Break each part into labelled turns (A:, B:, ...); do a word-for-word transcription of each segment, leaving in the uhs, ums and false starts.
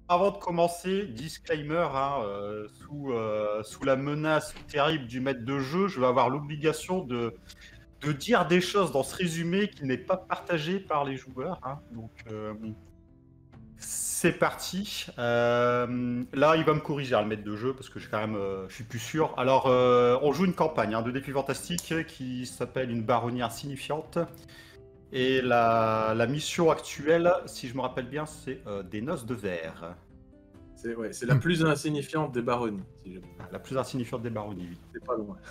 A: Avant de commencer, disclaimer, hein, euh, sous, euh, sous la menace terrible du maître de jeu, je vais avoir l'obligation de, de dire des choses dans ce résumé qui n'est pas partagé par les joueurs. Hein. Donc, euh, c'est parti. Euh, là, il va me corriger, hein, le maître de jeu, parce que je, quand même, euh, je suis plus sûr. Alors, euh, on joue une campagne hein, de défis fantastiques qui s'appelle une baronnie insignifiante. Et la, la mission actuelle, si je me rappelle bien, c'est euh, des noces de verre.
B: C'est ouais, c'est la plus insignifiante des baronnies. Si je...
A: La plus insignifiante des baronnies, oui.
B: C'est pas loin.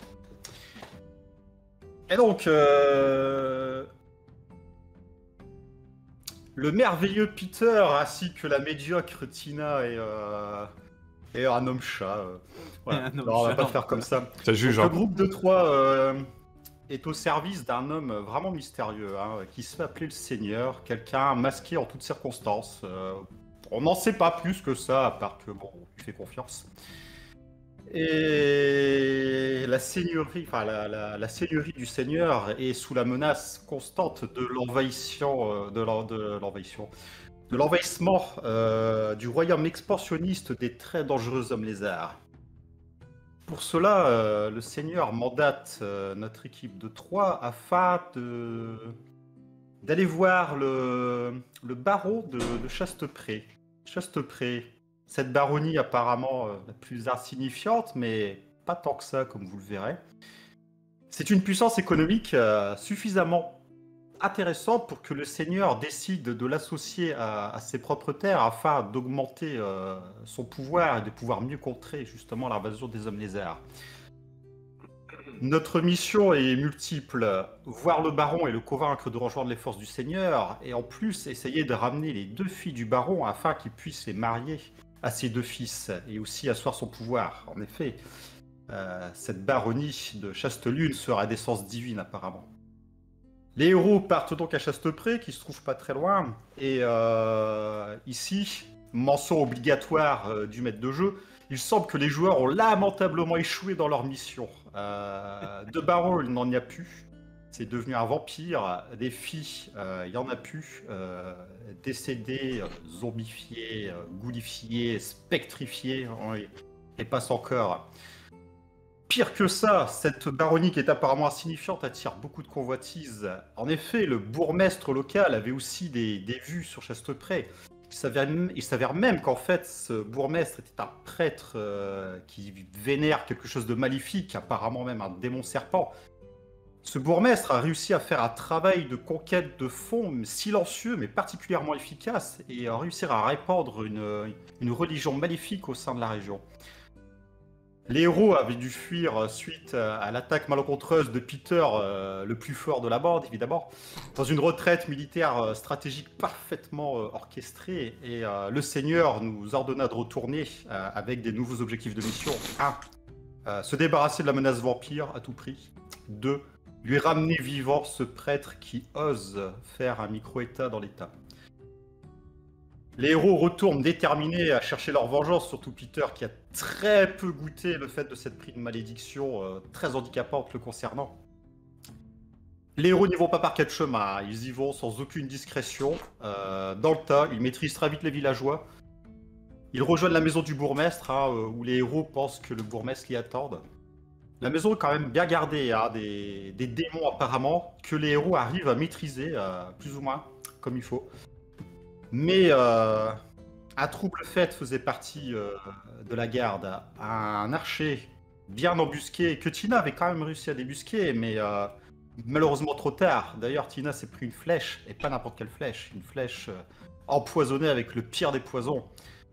A: Et donc, euh, le merveilleux Peter, ainsi que la médiocre Tina et, euh, et un homme-chat. Euh, voilà.
C: Un homme
A: Non, on va
C: chat,
A: pas le faire comme ça.
D: Ça juge,
A: Donc,
D: hein.
A: le groupe de trois euh, est au service d'un homme vraiment mystérieux, hein, qui se fait appeler le Seigneur, quelqu'un masqué en toutes circonstances. Euh, on n'en sait pas plus que ça, à part que, bon, on lui fait confiance. Et la seigneurie, enfin la, la, la seigneurie du Seigneur est sous la menace constante de l'envahissement, euh, de l'en- de l'envahissement, de l'envahissement euh, du royaume expansionniste des très dangereux hommes lézards. Pour cela, euh, le Seigneur mandate euh, notre équipe de trois afin de d'aller voir le, le baron de, de Chastepré. Chastepré, cette baronnie apparemment euh, la plus insignifiante, mais pas tant que ça, comme vous le verrez. C'est une puissance économique euh, suffisamment intéressante pour que le Seigneur décide de l'associer à, à ses propres terres afin d'augmenter euh, son pouvoir et de pouvoir mieux contrer justement l'invasion des hommes lézards. Notre mission est multiple. Voir le baron et le convaincre de rejoindre les forces du Seigneur, et en plus essayer de ramener les deux filles du baron afin qu'il puisse les marier à ses deux fils, et aussi asseoir son pouvoir. En effet, euh, cette baronnie de Chastelune sera d'essence divine apparemment. Les héros partent donc à Chastepré, qui se trouve pas très loin, et euh, ici, mention obligatoire euh, du maître de jeu, il semble que les joueurs ont lamentablement échoué dans leur mission. Euh, de baron, il n'en y a plus. C'est devenu un vampire. Des filles, euh, il n'y en a plus. Euh, décédées, euh, zombifiées, euh, goulifiées, spectrifiées, hein, et, et passe encore. Pire que ça, cette baronnie qui est apparemment insignifiante attire beaucoup de convoitises. En effet, le bourgmestre local avait aussi des, des vues sur Chastepré. Il s'avère, il s'avère même qu'en fait, ce bourgmestre était un prêtre euh, qui vénère quelque chose de maléfique, apparemment même un démon serpent. Ce bourgmestre a réussi à faire un travail de conquête de fonds silencieux mais particulièrement efficace et a réussi à répandre une, une religion maléfique au sein de la région. Les héros avaient dû fuir suite à l'attaque malencontreuse de Peter, euh, le plus fort de la bande, évidemment, dans une retraite militaire stratégique parfaitement euh, orchestrée. Et euh, le Seigneur nous ordonna de retourner euh, avec des nouveaux objectifs de mission. un. Euh, se débarrasser de la menace vampire à tout prix. deux. Lui ramener vivant ce prêtre qui ose faire un micro-état dans l'État. Les héros retournent déterminés à chercher leur vengeance, surtout Peter qui a très peu goûté le fait de cette prise de malédiction euh, très handicapante le concernant. Les héros n'y vont pas par quatre chemins, ils y vont sans aucune discrétion, euh, dans le tas, ils maîtrisent très vite les villageois. Ils rejoignent la maison du bourgmestre, hein, où les héros pensent que le bourgmestre l'y attende. La maison est quand même bien gardée, hein, des, des démons apparemment, que les héros arrivent à maîtriser, euh, plus ou moins, comme il faut. Mais euh, un trouble fait faisait partie euh, de la garde. Un archer bien embusqué, que Tina avait quand même réussi à débusquer, mais euh, malheureusement trop tard. D'ailleurs, Tina s'est pris une flèche, et pas n'importe quelle flèche, une flèche euh, empoisonnée avec le pire des poisons.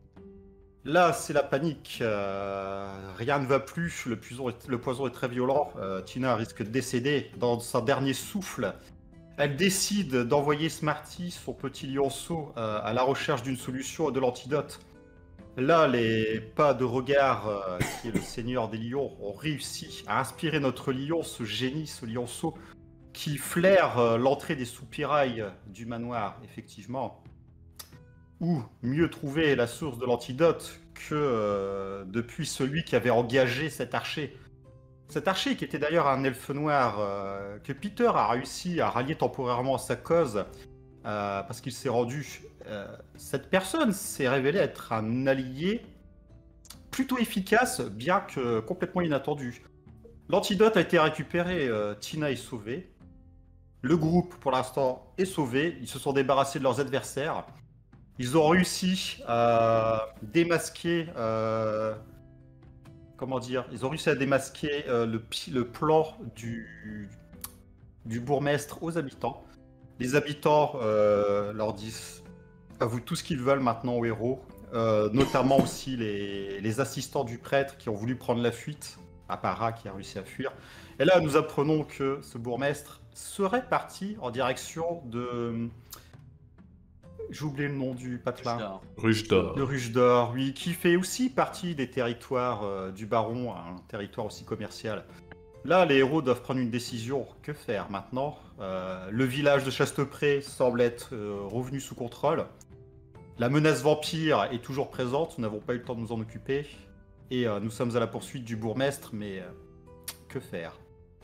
A: Là, c'est la panique. Euh, rien ne va plus, le poison est, le poison est très violent. Euh, Tina risque de décéder dans son dernier souffle. Elle décide d'envoyer Smarty, son petit lionceau, euh, à la recherche d'une solution et de l'antidote. Là, les pas de regard, euh, qui est le seigneur des lions, ont réussi à inspirer notre lion, ce génie, ce lionceau, qui flaire euh, l'entrée des soupirails du manoir, effectivement. Ou mieux trouver la source de l'antidote que euh, depuis celui qui avait engagé cet archer. Cet archer, qui était d'ailleurs un elfe noir, euh, que Peter a réussi à rallier temporairement à sa cause, euh, parce qu'il s'est rendu. Euh, cette personne s'est révélée être un allié plutôt efficace, bien que complètement inattendu. L'antidote a été récupéré, euh, Tina est sauvée. Le groupe, pour l'instant, est sauvé. Ils se sont débarrassés de leurs adversaires. Ils ont réussi à démasquer... Euh, comment dire? Ils ont réussi à démasquer euh, le, le plan du, du bourgmestre aux habitants. Les habitants euh, leur disent avouent tout ce qu'ils veulent maintenant aux héros, euh, notamment aussi les, les assistants du prêtre qui ont voulu prendre la fuite, à part Ra qui a réussi à fuir. Et là, nous apprenons que ce bourgmestre serait parti en direction de... J'ai oublié le nom du patelin.
C: Ruche d'Or.
A: De Ruche d'Or, oui, qui fait aussi partie des territoires euh, du baron, un territoire aussi commercial. Là, les héros doivent prendre une décision. Que faire maintenant? euh, Le village de Chastepré semble être euh, revenu sous contrôle. La menace vampire est toujours présente, nous n'avons pas eu le temps de nous en occuper. Et euh, nous sommes à la poursuite du bourgmestre, mais euh, que faire?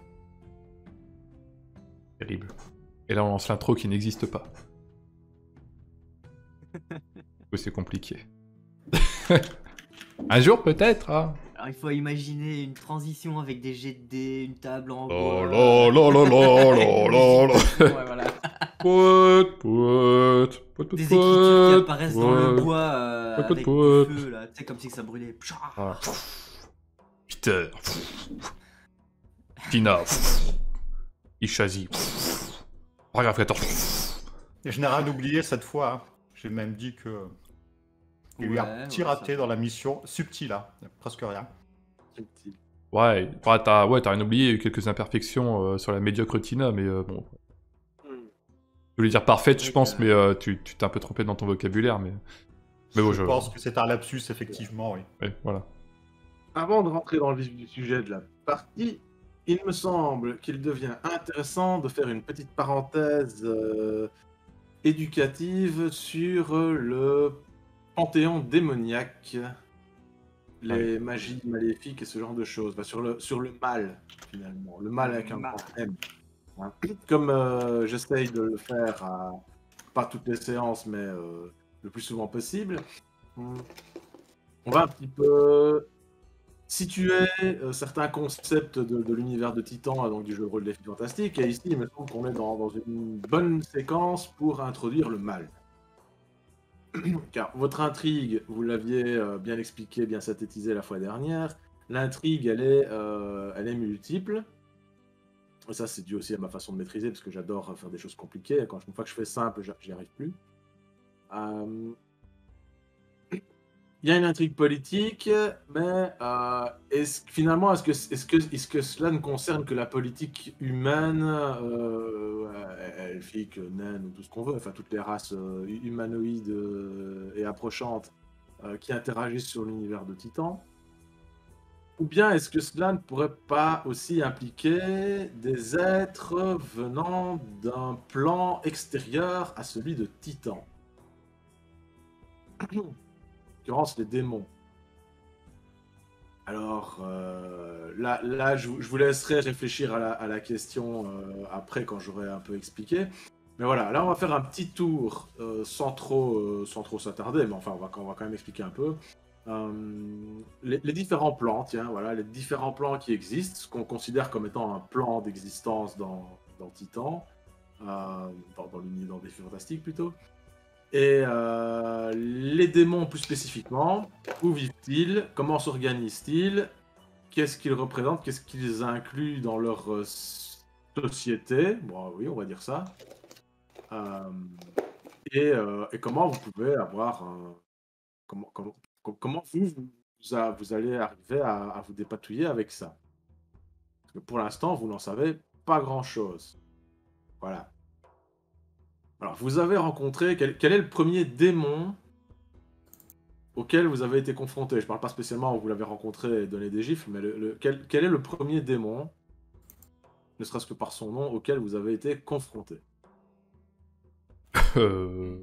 C: Terrible. Et là, on lance l'intro qui n'existe pas. Oui, c'est compliqué. Un jour, peut-être, hein.
D: Alors, il faut imaginer une transition avec des jets de dés, une table en
C: Oh
D: bois.
C: là là là là là là là.
D: Ouais, voilà.
C: Pout, pout, pout, pout,
D: Des écritures qui
C: pout,
D: apparaissent dans le
C: pout.
D: bois euh,
C: Pout, pout,
D: avec
C: pout.
D: du feu, là. Tu sais, comme si ça brûlait. Pshah.
C: Voilà. Peter. Tina. Ishazi. Paragraphe quatorze.
A: Et je n'ai rien oublié cette fois. Hein. J'ai même dit que... Il y a eu
D: Ouais,
A: un petit
D: ouais,
A: raté
D: ça-
A: dans la mission, subtil, hein. presque rien.
B: Subtil.
C: Ouais, ouais, t'as ouais, t'as rien oublié, il y a eu quelques imperfections euh, sur la médiocre Tina, mais euh, bon.
B: Hmm.
C: Je voulais dire parfaite, je
D: Donc,
C: pense,
D: euh,
C: mais euh, tu tu t'es un peu trompé dans ton vocabulaire, mais. Mais bon,
A: je
C: je.
A: pense que c'est un lapsus, effectivement, oui.
C: Ouais, voilà.
B: Avant de rentrer dans le vif du sujet de la partie, il me semble qu'il devient intéressant de faire une petite parenthèse euh, éducative sur le panthéon démoniaque, les magies maléfiques et ce genre de choses, bah, sur, le, sur le mal, finalement, le mal avec un
D: Mal.
B: grand M. Hein. Comme euh, j'essaye de le faire, à, pas toutes les séances, mais euh, le plus souvent possible, on va un petit peu situer euh, certains concepts de, de l'univers de Titan, donc du jeu de rôle des filles fantastiques, et ici il me semble qu'on est dans, dans une bonne séquence pour introduire le mal. Car votre intrigue, vous l'aviez euh, bien expliqué, bien synthétisé la fois dernière, l'intrigue elle est, euh, elle est multiple, et ça c'est dû aussi à ma façon de maîtriser, parce que j'adore faire des choses compliquées, et quand une fois que je fais simple, j'y arrive plus. Euh... Il y a une intrigue politique, mais euh, est-ce, finalement, est-ce que, est-ce, que, est-ce que cela ne concerne que la politique humaine, euh, elfique, naine, ou tout ce qu'on veut, enfin toutes les races euh, humanoïdes euh, et approchantes euh, qui interagissent sur l'univers de Titan? Ou bien est-ce que cela ne pourrait pas aussi impliquer des êtres venant d'un plan extérieur à celui de Titan? En l'occurrence, les démons. Alors, euh, là, là je, je vous laisserai réfléchir à la, à la question euh, après, quand j'aurai un peu expliqué. Mais voilà, là, on va faire un petit tour euh, sans trop euh, sans trop s'attarder, mais enfin, on va, on va quand même expliquer un peu. Euh, les, les différents plans, tiens, voilà, les différents plans qui existent, ce qu'on considère comme étant un plan d'existence dans, dans Titan, euh, dans, dans l'univers des filles fantastiques plutôt. Et euh, les démons plus spécifiquement, où vivent-ils? Comment s'organisent-ils? Qu'est-ce qu'ils représentent? Qu'est-ce qu'ils incluent dans leur euh, société? Bon, oui, on va dire ça. Euh, et, euh, et comment vous pouvez avoir un... Comment, comment, comment vous, vous, a- vous allez arriver à, à vous dépatouiller avec ça? Parce que pour l'instant, vous n'en savez pas grand-chose. Voilà. Alors, vous avez rencontré... Quel, quel est le premier démon auquel vous avez été confronté? Je parle pas spécialement où vous l'avez rencontré et donné des gifles, mais le, le- quel, quel est le premier démon, ne serait-ce que par son nom, auquel vous avez été confronté?
C: Euh...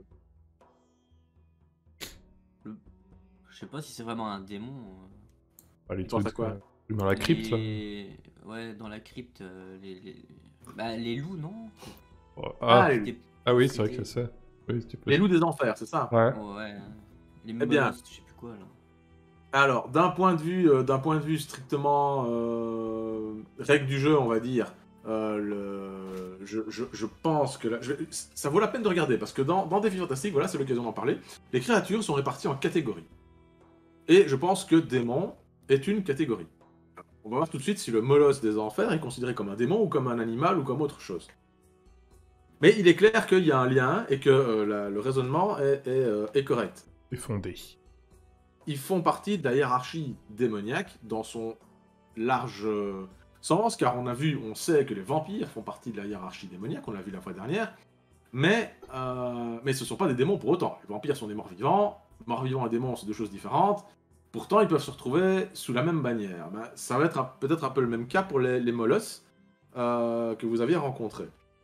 D: Je sais pas si c'est vraiment un démon. euh.
C: Bah, les
B: Tu penses
C: trucs,
B: à quoi?
C: euh, dans la crypte, là.
D: Les- Ouais, dans la crypte, euh, les, les... Bah, les loups, non?
C: Oh, Ah,
B: Ah,
D: C'était-
C: ah oui, c'est vrai
D: c'était-
C: que c'est. Oui, c'était
B: Les
C: possible.
B: loups des enfers, c'est ça?
C: Ouais.
D: Ouais. Les
B: Eh bien.
D: mollusques, je sais plus quoi là.
B: Alors, d'un point de vue, euh, d'un point de vue strictement euh, règle du jeu, on va dire, euh, le... je, je, je pense que là, je vais- ça vaut la peine de regarder parce que dans, dans Défi Fantastique, voilà, c'est l'occasion d'en parler. Les créatures sont réparties en catégories. Et je pense que démon est une catégorie. On va voir tout de suite si le molosse des enfers est considéré comme un démon ou comme un animal ou comme autre chose. Mais il est clair qu'il y a un lien et que euh, la- le raisonnement est, est, euh, est correct.
C: Et fondé.
B: Ils font partie de la hiérarchie démoniaque dans son large euh, sens, car on a vu, on sait que les vampires font partie de la hiérarchie démoniaque, on l'a vu la fois dernière, mais, euh, mais ce ne sont pas des démons pour autant. Les vampires sont des morts-vivants, morts-vivants et démons, c'est deux choses différentes, pourtant ils peuvent se retrouver sous la même bannière. Ben, ça va être un- peut-être un peu le même cas pour les, les molosses euh, que vous aviez rencontrés.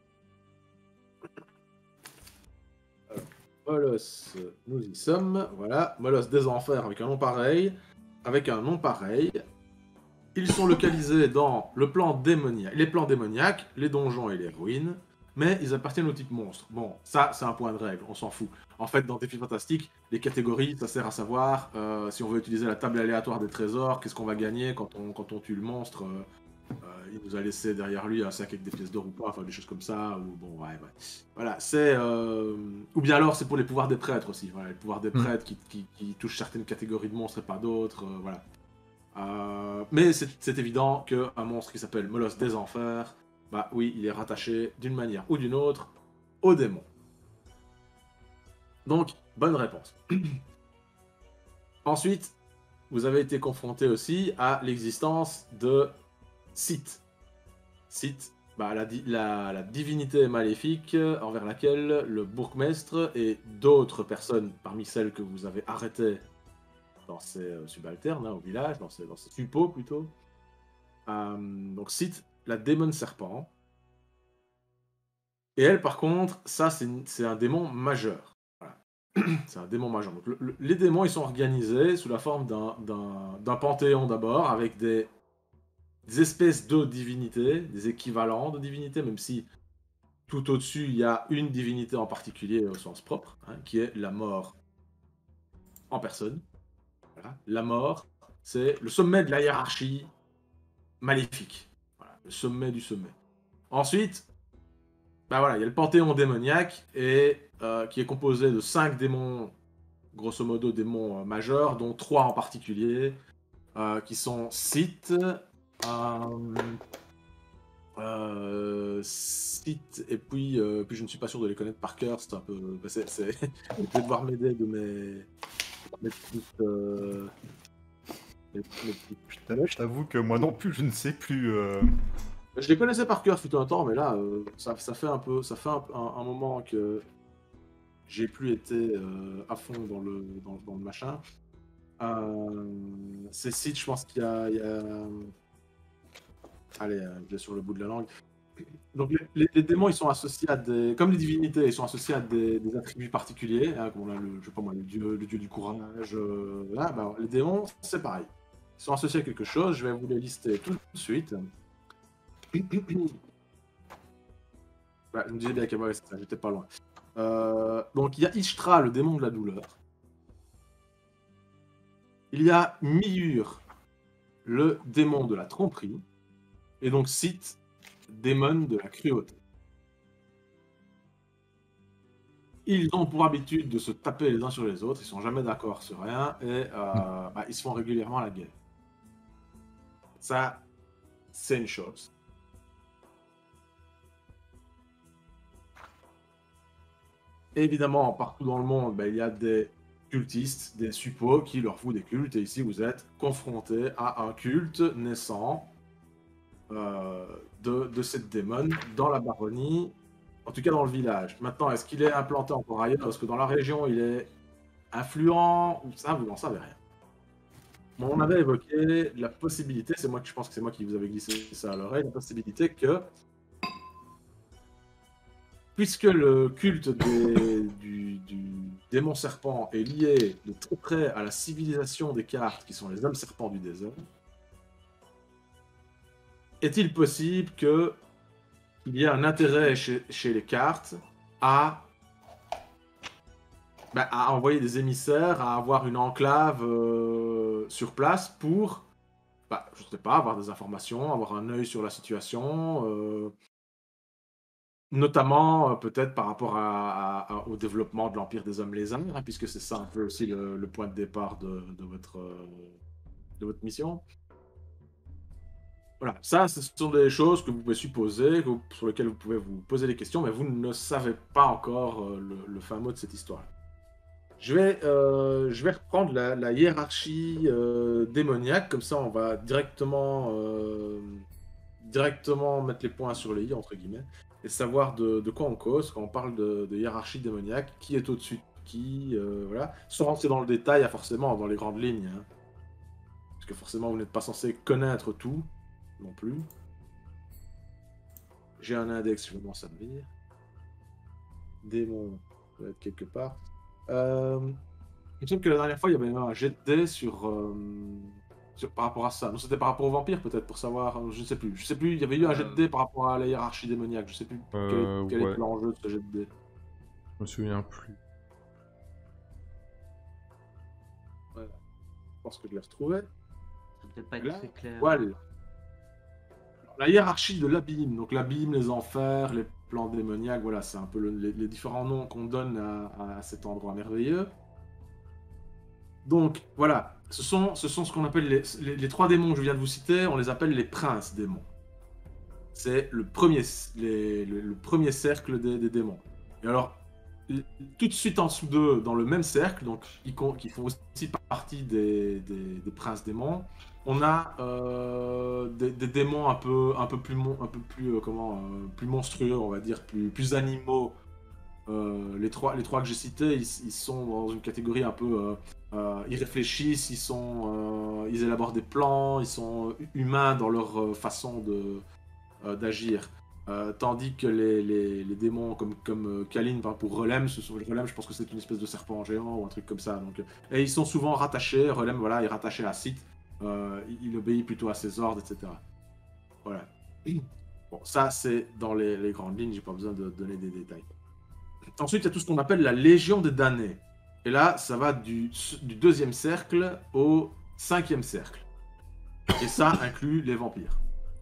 B: Molosse, nous y sommes, voilà, Molosse des Enfers avec un nom pareil, avec un nom pareil. Ils sont localisés dans le plan démoniaque, les plans démoniaques, les donjons et les ruines, mais ils appartiennent au type monstre. Bon, ça c'est un point de règle, on s'en fout. En fait, dans Défi Fantastique, les catégories, ça sert à savoir euh, si on veut utiliser la table aléatoire des trésors, qu'est-ce qu'on va gagner quand on, quand on tue le monstre. euh, euh, il nous a laissé derrière lui un sac avec des pièces d'or ou pas, enfin des choses comme ça, ou bon, ouais, ouais. Voilà, c'est... euh, Ou bien alors, c'est pour les pouvoirs des prêtres aussi, voilà, les pouvoirs des
C: Mm.
B: prêtres qui, qui- qui touchent certaines catégories de monstres et pas d'autres, euh, voilà. Euh, mais c'est c'est évident qu'un monstre qui s'appelle Molosse des Enfers, bah oui, il est rattaché d'une manière ou d'une autre au démon. Donc, bonne réponse. Ensuite, vous avez été confronté aussi à l'existence de Sith. Sith, bah, la, di- la- la divinité maléfique envers laquelle le bourgmestre et d'autres personnes parmi celles que vous avez arrêtées dans ces euh, subalternes, hein, au village, dans ces, dans ces suppôts plutôt. Euh, donc Sith, la démon serpent. Et elle, par contre, ça, c'est une- c'est un démon majeur. Voilà. C'est un démon majeur. Donc, le- le- les démons, ils sont organisés sous la forme d'un- d'un d'un panthéon d'abord, avec des, des espèces de divinités, des équivalents de divinités, même si tout au-dessus, il y a une divinité en particulier au sens propre, hein, qui est la mort en personne. Voilà. La mort, c'est le sommet de la hiérarchie maléfique. Voilà, le sommet du sommet. Ensuite, bah voilà, il y a le panthéon démoniaque, et, euh, qui est composé de cinq démons, grosso modo démons euh, majeurs, dont trois en particulier, euh, qui sont Sith, euh, euh, Sith, et puis, euh, puis je ne suis pas sûr de les connaître par cœur, c'est un peu... bah, c'est, c'est... je vais devoir m'aider de mes... mes petites... euh, mes- mes petites
A: Putain, je t'avoue que moi non plus, je ne sais plus. euh.
B: Je les connaissais par cœur fut un temps, mais là, euh, ça, ça fait un peu, ça fait un, un- un moment que j'ai plus été euh, à fond dans le, dans, dans le machin. Euh, ces sites, je pense qu'il y a, il y a- allez, euh, j'ai sur le bout de la langue. Donc les, les- les démons, ils sont associés à des, comme les divinités, ils sont associés à des, des attributs particuliers. Hein, comme on a le, je sais pas moi, le dieu, le dieu du courage. euh, là, bah, les démons, c'est pareil. Ils sont associés à quelque chose. Je vais vous les lister tout de suite. Bah, je me disais bien que ouais, c'est ça, j'étais pas loin. Euh, donc il y a Ishtra, le démon de la douleur. Il y a Miur, le démon de la tromperie. Et donc Sith, démon de la cruauté. Ils ont pour habitude de se taper les uns sur les autres, ils sont jamais d'accord sur rien, et euh, bah, ils se font régulièrement la guerre. Ça, c'est une chose. Évidemment, partout dans le monde, bah, il y a des cultistes, des suppôts qui leur foutent des cultes, et ici vous êtes confrontés à un culte naissant euh, de, de cette démon dans la baronnie, en tout cas dans le village. Maintenant, est-ce qu'il est implanté encore ailleurs? Parce que dans la région, il est influent, ou ça, vous n'en savez rien. Bon, on avait évoqué la possibilité, c'est moi que je pense que c'est moi qui vous avais glissé ça à l'oreille, la possibilité que, puisque le culte des- du, du démon serpent est lié de très près à la civilisation des cartes, qui sont les hommes serpents du désert, est-il possible qu'il y ait un intérêt chez, chez les cartes à bah, à envoyer des émissaires, à avoir une enclave euh, sur place pour, bah, je sais pas, avoir des informations, avoir un œil sur la situation, euh, notamment euh, peut-être par rapport à, à- à- au développement de l'Empire des Hommes Lézards, hein, puisque c'est ça un peu aussi le, le point de départ de, de votre, euh, de votre mission. Voilà, ça, ce sont des choses que vous pouvez supposer, que vous- sur lesquelles vous pouvez vous poser des questions, mais vous ne savez pas encore euh, le, le fin mot de cette histoire. Je vais, euh, je vais reprendre la, la hiérarchie euh, démoniaque, comme ça on va directement, euh, directement mettre les points sur les i, entre guillemets, et savoir de, de quoi on cause quand on parle de, de hiérarchie démoniaque, qui est au-dessus de qui, euh, voilà. Sans rentrer dans le détail, hein, forcément, dans les grandes lignes, hein, parce que forcément vous n'êtes pas censé connaître tout, non plus. J'ai un index, je vais m'en servir. Démon, ça doit être quelque part. Euh, il me semble que la dernière fois, il y avait un jet de dés sur, euh, sur- par rapport à ça. Non, c'était par rapport aux vampires, peut-être, pour savoir. euh, Je ne sais plus. Je sais plus. Il y avait eu un jet de
A: Euh.
B: dés par rapport à la hiérarchie démoniaque. Je sais plus quel, est-
C: Euh,
B: quel
C: ouais.
B: est l'enjeu de ce jet de dés.
C: Je me souviens plus.
B: Voilà. Je pense que je l'ai retrouvé.
D: Ça peut-être pas être
B: Là,
D: très clair.
B: voilà. La hiérarchie de l'abîme. Donc l'abîme, les enfers, les plans démoniaques, voilà, c'est un peu le- les, les différents noms qu'on donne à, à cet endroit merveilleux. Donc voilà, ce sont ce, sont ce qu'on appelle les, les, les trois démons que je viens de vous citer, on les appelle les princes démons. C'est le premier, les- le, le premier cercle des, des démons. Et alors, l- tout de suite en dessous d'eux, dans le même cercle, donc qui, con- qui font aussi partie des, des- des princes démons, on a euh, des, des démons un peu, un peu plus, mon- un peu plus, euh, comment, euh, plus monstrueux, on va dire, plus, plus animaux. Euh, les, trois, les trois que j'ai cités, ils, ils sont dans une catégorie un peu... euh, euh, ils réfléchissent, ils, sont, euh, ils élaborent des plans, ils sont humains dans leur euh, façon de, euh, d'agir. Euh, tandis que les, les, les démons comme, comme euh, Kalin, par exemple, pour Relem, ce sont, Relem, je pense que c'est une espèce de serpent géant ou un truc comme ça. Donc, euh, et ils sont souvent rattachés, Relem, voilà, il est rattaché à Sith, euh, il, il obéit plutôt à ses ordres, et cetera. Voilà. Bon, ça, c'est dans les, les grandes lignes, j'ai pas besoin de donner des détails. Ensuite, il y a tout ce qu'on appelle la Légion des damnés. Et là, ça va du, du deuxième cercle au cinquième cercle. Et ça inclut les vampires.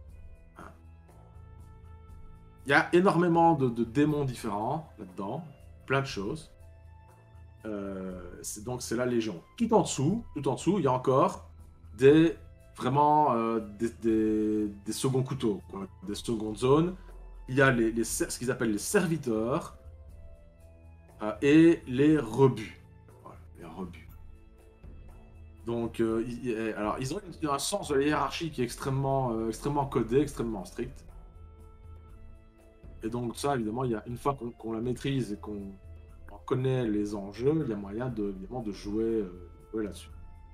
B: Il y a énormément de, de démons différents là-dedans, plein de choses. Euh, c'est- donc c'est la Légion. Tout en dessous, tout en dessous, il y a encore des vraiment euh, des, des, des seconds couteaux, quoi, des secondes zones. Il y a les, les, ce qu'ils appellent les serviteurs euh, et les rebuts. Voilà, les rebuts. Donc, euh, il- alors, ils ont une- un sens de la hiérarchie qui est extrêmement, euh, extrêmement codé, extrêmement strict. Et donc, ça, évidemment, il y a, une fois qu'on qu'on la maîtrise et qu'on on connaît les enjeux, il y a moyen de, évidemment, de jouer, euh, jouer là-dessus.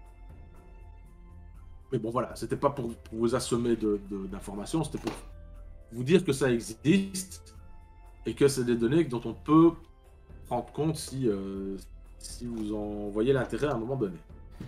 B: Mais bon, voilà, c'était pas pour, pour vous assommer de- de- d'informations, c'était pour vous dire que ça existe et que c'est des données dont on peut prendre compte si, euh, si vous en voyez l'intérêt à un moment donné.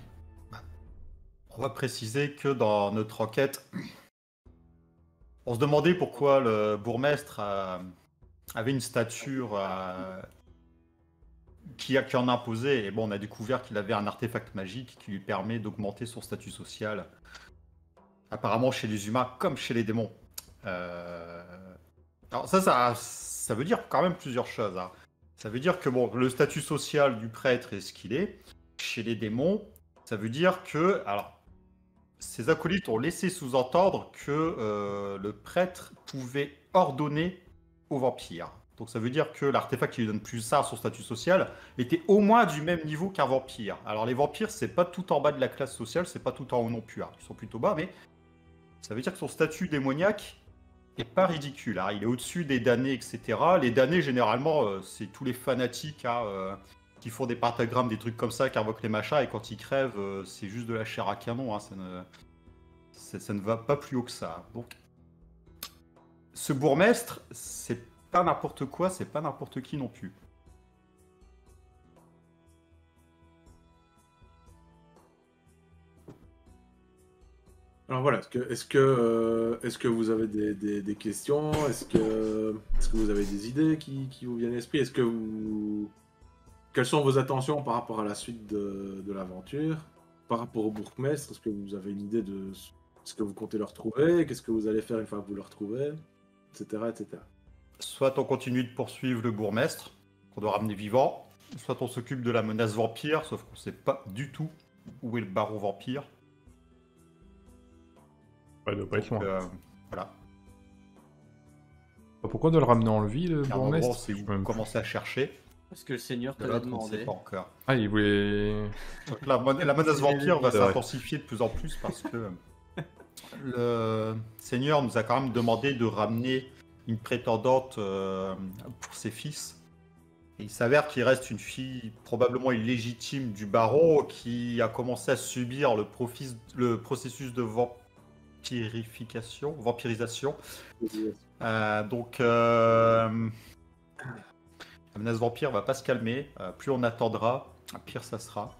A: On va préciser que dans notre enquête, on se demandait pourquoi le bourgmestre a- avait une stature euh, qui, a- qui en imposait. Et bon, on a découvert qu'il avait un artefact magique qui lui permet d'augmenter son statut social. Apparemment chez les humains comme chez les démons. Euh, Alors ça, ça, ça veut dire quand même plusieurs choses, hein. Ça veut dire que bon, le statut social du prêtre est ce qu'il est. Chez les démons, ça veut dire que... Alors, ces acolytes ont laissé sous-entendre que euh, le prêtre pouvait ordonner aux vampires. Donc ça veut dire que l'artefact qui lui donne plus ça à son statut social était au moins du même niveau qu'un vampire. Alors les vampires, c'est pas tout en bas de la classe sociale, c'est pas tout en haut non plus, hein. Ils sont plutôt bas, mais ça veut dire que son statut démoniaque est pas ridicule, hein. Il est au-dessus des damnés, et cetera. Les damnés, généralement, euh, c'est tous les fanatiques, hein, euh, qui font des pentagrammes, des trucs comme ça, qui invoquent les machins, et quand ils crèvent, euh, c'est juste de la chair à canon, hein. Ça ne... Ça, ça ne va pas plus haut que ça. Donc, ce bourgmestre, c'est pas n'importe quoi, c'est pas n'importe qui non plus.
B: Alors voilà, est-ce que, est-ce que, euh, est-ce que vous avez des, des- des questions? Est-ce que, est-ce que vous avez des idées qui, qui vous viennent à l'esprit? Est-ce que vous... quelles sont vos attentions par rapport à la suite de, de l'aventure? Par rapport au bourgmestre, est-ce que vous avez une idée de ce que vous comptez leur trouver? Qu'est-ce que vous allez faire une fois que vous le retrouvez? Etc. et cetera.
A: Soit on continue de poursuivre le bourgmestre, qu'on doit ramener vivant, soit on s'occupe de la menace vampire, sauf qu'on sait pas du tout où est le baron vampire.
C: Ouais, il doit pas être
A: Donc,
C: loin.
A: euh, voilà.
C: Pourquoi de le ramener en vie, le
A: Il y a un endroit,
C: bourgmestre?
A: c'est où
C: Je peux même-
A: commencer à chercher.
D: Parce que le seigneur te
A: De
D: l'a
A: l'autre, on ne sait
D: demandé.
A: pas encore.
C: Ah, il voulait...
A: Donc, la, mon- la menace vampire va
C: C'est vrai.
A: s'intensifier de plus en plus parce que le seigneur nous a quand même demandé de ramener une prétendante euh, pour ses fils. Et il s'avère qu'il reste une fille probablement illégitime du baron qui a commencé à subir le, profis- le processus de vampirification, vampirisation. Euh, donc, euh, la menace vampire va pas se calmer. Euh, plus on attendra, pire ça sera.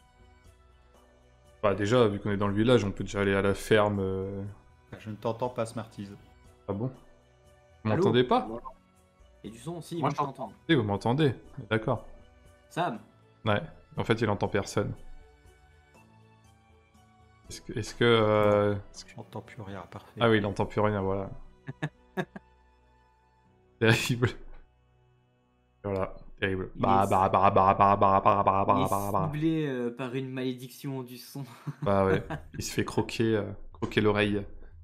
C: Bah déjà, vu qu'on est dans le village, on peut déjà aller à la ferme. euh,
A: Je ne t'entends pas, Smarties.
C: Ah bon? Vous
D: Allô?
C: m'entendez pas?
D: Et du son aussi,
B: Moi,
D: moi
B: je
D: je t'entends.
C: Oui, vous m'entendez. D'accord.
D: Sam,
C: Ouais. En fait, il entend personne. Est-ce que... Est-ce que euh,
A: Je n'entends plus rien, parfait.
C: Ah oui, il entend plus rien, voilà. Terrible. Voilà, terrible.
D: Il
C: Bah
D: est-
C: bah bah bah bah bah bah bah bah
D: il
C: bah
D: est
C: bah bah.
D: ciblé euh, par une malédiction du son.
C: Bah ouais, il se fait croquer, euh, croquer l'oreille.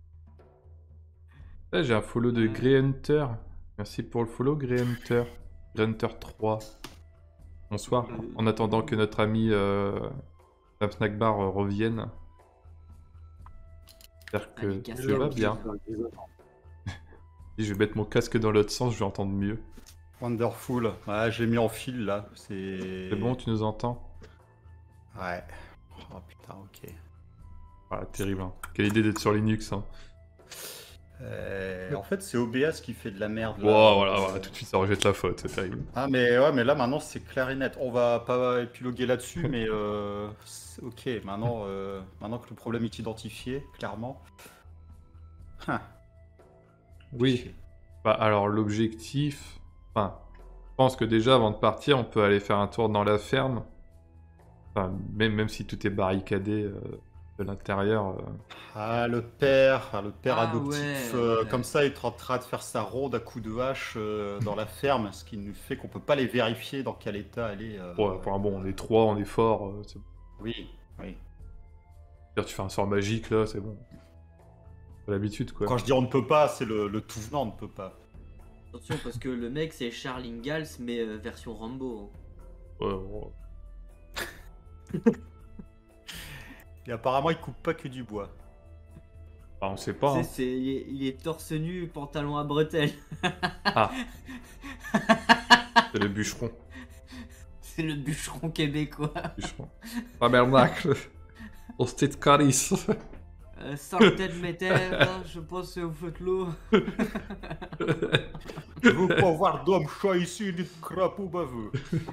C: Là, j'ai un follow de
D: Ouais.
C: Grey Hunter. Merci pour le follow, Grey Hunter. Grey Hunter trois. Bonsoir.
D: Euh,
C: En attendant que notre ami euh, Sam Snack Bar euh, revienne. J'espère que
D: Allez, casse
C: tu
D: le
C: vas
D: pied.
C: bien. Si je vais mettre mon casque dans l'autre sens, je vais entendre mieux.
A: Wonderful. Ouais, je l'ai mis en fil là. C'est
C: C'est bon, tu nous entends?
A: Ouais. Oh putain, ok.
C: Ah, terrible. Hein. Quelle idée d'être sur Linux. Hein.
A: Euh, en fait, c'est O B S qui fait de la merde. Là.
C: Wow, voilà, voilà, tout de suite ça rejette la faute, c'est terrible.
A: Ah, mais ouais, mais là maintenant c'est clair et net. On va pas épiloguer là-dessus, mais euh, c'est- ok. Maintenant, euh, maintenant que le problème est identifié, clairement. Hein.
C: Oui. Bah alors l'objectif... Enfin, je pense que déjà avant de partir, on peut aller faire un tour dans la ferme. Enfin, même, même si tout est barricadé euh, de l'intérieur. euh.
A: Ah, le père, ah, le père
D: Ah,
A: adoptif,
D: ouais,
A: euh,
D: ouais.
A: comme ça, il est en train de faire sa ronde à coups de hache euh, dans la ferme, ce qui nous fait qu'on peut pas les vérifier dans quel état elle est. euh,
C: Ouais, enfin bon, on est trois, on est fort. euh, c'est-
A: Oui, oui.
C: Dire, tu fais un sort magique là, c'est bon. C'est l'habitude quoi.
A: Quand je dis on ne peut pas, c'est le, le tout venant, on ne peut pas.
D: Attention, parce que le mec c'est Charles Ingalls, mais euh, version Rambo.
C: Ouais, ouais.
A: Et apparemment, il coupe pas que du bois.
C: Bah, on sait pas.
D: Tu
C: Hein.
D: sais, c'est- il, est, il est torse nu, pantalon à bretelles.
C: Ah. C'est le bûcheron.
D: C'est le bûcheron québécois.
C: bûcheron. Tabernacle. Hostie de Caris.
D: Euh, sortez de mes terres, je pense que vous faites l'eau.
A: Je veux pas voir d'homme chat ici, ni de crapaud baveux.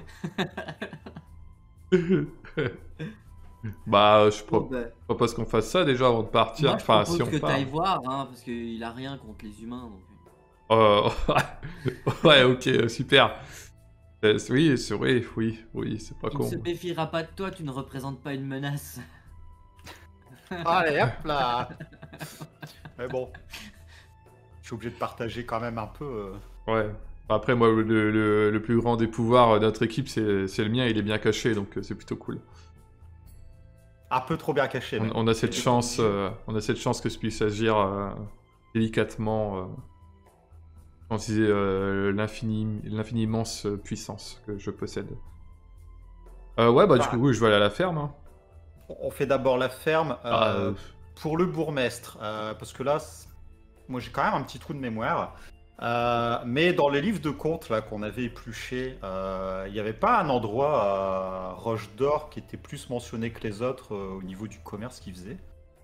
C: Bah, je
D: Bon,
C: pro-
D: bah,
C: propose qu'on fasse ça déjà avant de partir.
D: moi, je
C: Enfin,
D: propose
C: si on
D: que
C: part.
D: t'ailles voir, hein, parce qu'il a rien contre les humains. Donc...
C: Euh, ouais, ok, euh, super. Euh, oui, c'est vrai, oui, oui, c'est pas
D: Il
C: con.
D: ne se méfiera pas de toi, tu ne représentes pas une menace.
A: Allez, hop là. Mais bon, je suis obligé de partager quand même un peu. euh.
C: Ouais. Après, moi, le, le- le plus grand des pouvoirs de notre équipe, c'est c'est le mien, il est bien caché, donc euh, c'est plutôt cool.
A: Un peu trop bien caché.
C: On,
A: même.
C: on a cette chance, euh, on a cette chance que je puisse agir euh, délicatement, euh, sans utiliser euh, l'infini, l'infinie immense puissance que je possède. Euh, ouais, bah du
A: Ah.
C: coup, oui, je vais aller à la ferme. Hein.
A: On fait d'abord la ferme euh,
C: Ah, euh,
A: pour le bourgmestre, euh, parce que là, c'est- moi j'ai quand même un petit trou de mémoire. Euh, mais dans les livres de contes là qu'on avait épluchés, euh, il n'y avait pas un endroit à Roche d'Or qui était plus mentionné que les autres euh, au niveau du commerce qu'ils faisaient.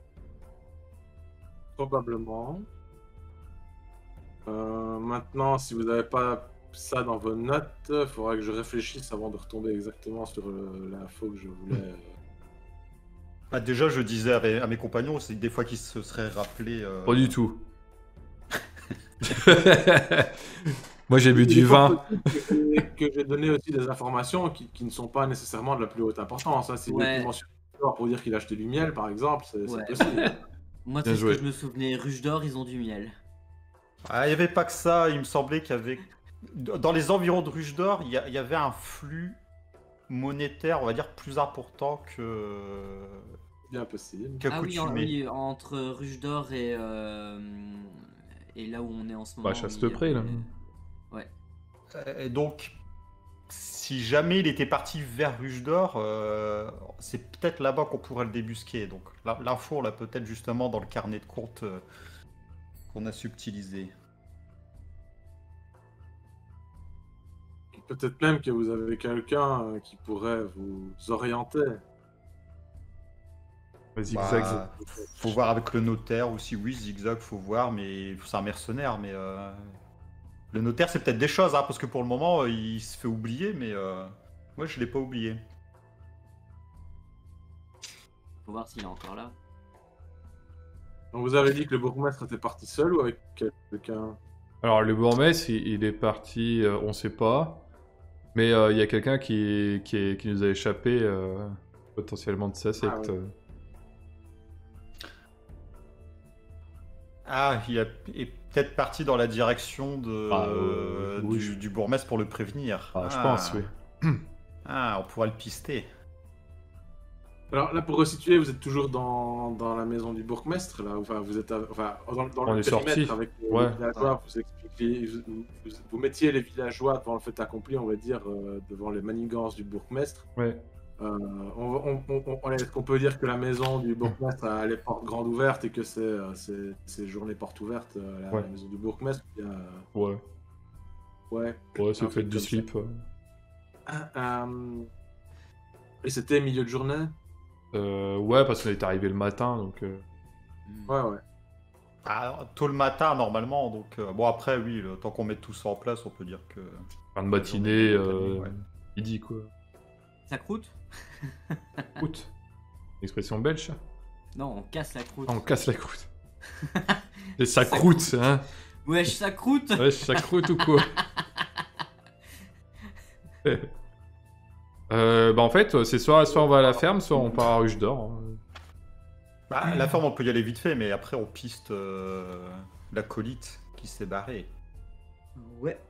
B: Probablement. Euh, maintenant, si vous n'avez pas ça dans vos notes, il faudra que je réfléchisse avant de retomber exactement sur euh, l'info que je voulais. euh,
A: Bah, déjà, je disais à mes, à mes compagnons, c'est des fois qu'ils se seraient rappelés. euh,
C: Pas du tout. Moi, j'ai bu du
B: Il est pas
C: vin.
B: possible que et que j'ai donné aussi des informations qui, qui ne sont pas nécessairement de la plus haute importance. Hein. Si
D: Ouais.
B: vous mentionnez pour dire qu'il a acheté du miel, par exemple, c'est c'est
D: Ouais.
B: possible.
D: Moi,
C: Bien
D: c'est ce
C: joué.
D: que je me souvenais. Ruche d'or, ils ont du miel.
A: Ah, il n'y avait pas que ça, il me semblait qu'il y avait... Dans les environs de Ruche d'Or, il y, a- il y avait un flux monétaire, on va dire, plus important que...
B: Bien possible.
D: Ah oui, en-
A: qu'accoutumé.
D: oui, entre Ruche d'or et, euh, et là où on est en ce moment.
C: Bah,
D: oui,
C: Chastepré,
D: il y
C: là.
D: avait- Ouais.
A: Euh, Et donc, si jamais il était parti vers Ruche d'Or, euh, c'est peut-être là-bas qu'on pourrait le débusquer. Donc la- l'info, on l'a peut-être justement dans le carnet de compte euh, qu'on a subtilisé.
B: Peut-être même que vous avez quelqu'un euh, qui pourrait vous orienter.
C: Zigzag.
A: Bah, faut voir avec le notaire aussi. Oui, Zigzag, faut voir, mais c'est un mercenaire. Mais euh, le notaire, c'est peut-être des choses, hein, parce que pour le moment, euh, il se fait oublier, mais euh, moi, je l'ai pas oublié.
D: Faut voir s'il est encore là.
B: Donc vous avez dit que le bourgmestre était parti seul ou avec quelqu'un?
C: Alors, le bourgmestre, il, il est parti, euh, on sait pas. Mais euh, il y a quelqu'un qui, qui, est- qui nous a échappé euh, potentiellement de sa secte.
B: ouais.
A: Ah, il a- est peut-être parti dans la direction de,
C: Ah, euh, oui,
A: du,
C: je-
A: du bourgmestre pour le prévenir.
C: Ah, je pense, oui.
A: Ah, on pourra le pister.
B: Alors là, pour resituer, vous êtes toujours dans, dans la maison du bourgmestre, là, enfin, vous êtes à- enfin, dans, dans
C: On
B: le
C: est
B: périmètre
C: sorti.
B: avec les
C: Ouais.
B: villageois, vous, expliquez, vous, vous- vous mettiez les villageois devant le fait accompli, on va dire, euh, devant les manigances du bourgmestre.
C: Ouais.
B: Euh, on, on, on, on- est-ce qu'on peut dire que la maison du bourgmestre a les portes grandes ouvertes et que c'est euh, c'est- c'est journée portes ouvertes à la,
C: Ouais.
B: la maison du bourgmestre? Ou bien, euh,
C: Ouais.
B: ouais.
C: Ouais, c'est
B: Un
C: fait
B: truc
C: du
B: comme ça.
C: slip. ouais.
B: Euh, et c'était milieu de journée?
C: Euh, ouais, parce qu'on est arrivé le matin, donc... euh,
D: Hmm.
B: Ouais, ouais.
A: Ah, tôt le matin, normalement. Donc, euh, bon, après, oui, le temps qu'on mette tout ça en place, on peut dire que.
C: fin de matinée,
A: journée,
C: euh,
A: ouais.
C: midi, quoi.
D: Ça croûte?
C: Croûte. Expression belge, ça.
D: Non, on casse la croûte.
C: Ah, on casse la croûte. Et ça croûte, hein.
D: Wesh, ça croûte!
C: Ouais, ça croûte ou quoi? euh, bah en fait, c'est soit, soit on va à la ferme, soit on part à Ruche d'Or. hein.
A: Bah, la ferme, on peut y aller vite fait, mais après, on piste euh, l'acolyte qui s'est barré.
D: Ouais.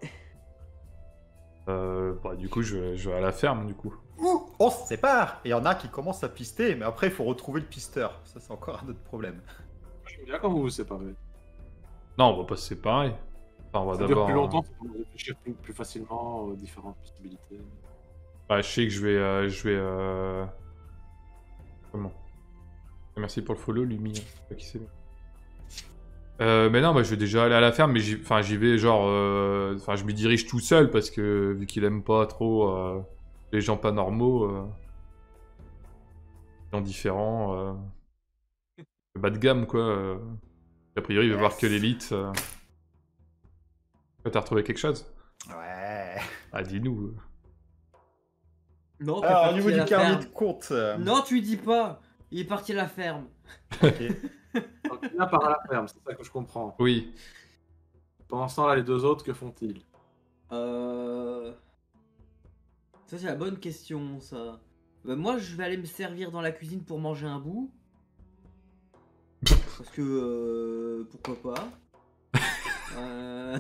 C: Euh, bah du coup, je vais, je vais à la ferme, du coup.
A: Ouh, on se sépare! Et il y en a qui commencent à pister, mais après, il faut retrouver le pisteur. Ça, c'est encore un autre problème.
B: J'aime bien quand vous vous séparez.
C: Non, on va pas se séparer. Enfin, on va
B: Ça dure
C: d'abord...
B: plus longtemps pour réfléchir plus, plus facilement aux différentes possibilités.
C: Bah, je sais que je vais... euh, je vais euh... Comment? Merci pour le follow, Lumi. hein. Je sais pas qui c'est. Euh, mais non, bah, je vais déjà aller à la ferme, mais j'y enfin, j'y vais genre... euh, Enfin, je me dirige tout seul, parce que vu qu'il aime pas trop euh, les gens pas normaux, euh, les gens différents, euh, le bas de gamme, quoi. euh. A priori, il va voir que l'élite. Euh... T'as retrouvé quelque chose?
A: Ouais.
C: Ah, dis-nous.
D: Non, t'es
A: Alors, au
D: parti
A: niveau
D: à
A: du
D: la
A: carnet
D: ferme.
A: de compte. euh,
D: Non, tu lui dis pas. Il est parti à la ferme.
A: ok.
B: Donc, il vient par à la ferme, c'est ça que je comprends.
C: Oui.
B: Pendant ce temps-là, les deux autres, que font-ils?
D: Euh... Ça, c'est la bonne question, ça. Bah, moi, je vais aller me servir dans la cuisine pour manger un bout. Parce que... euh, pourquoi pas. Euh...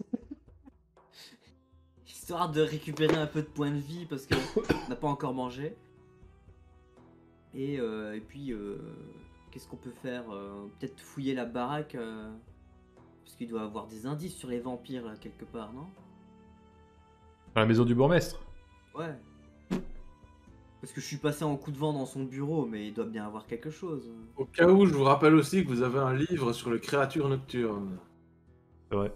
D: Histoire de récupérer un peu de points de vie, parce que on n'a pas encore mangé. Et, euh, et puis... euh, qu'est-ce qu'on peut faire? Euh, Peut-être fouiller la baraque. euh, Parce qu'il doit avoir des indices sur les vampires, là, quelque part, non?
C: À la maison du bourgmestre.
D: Ouais. Parce que je suis passé en coup de vent dans son bureau, mais il doit bien avoir quelque chose.
B: Au cas où, je vous rappelle aussi que vous avez un livre sur les créatures nocturnes.
C: C'est vrai.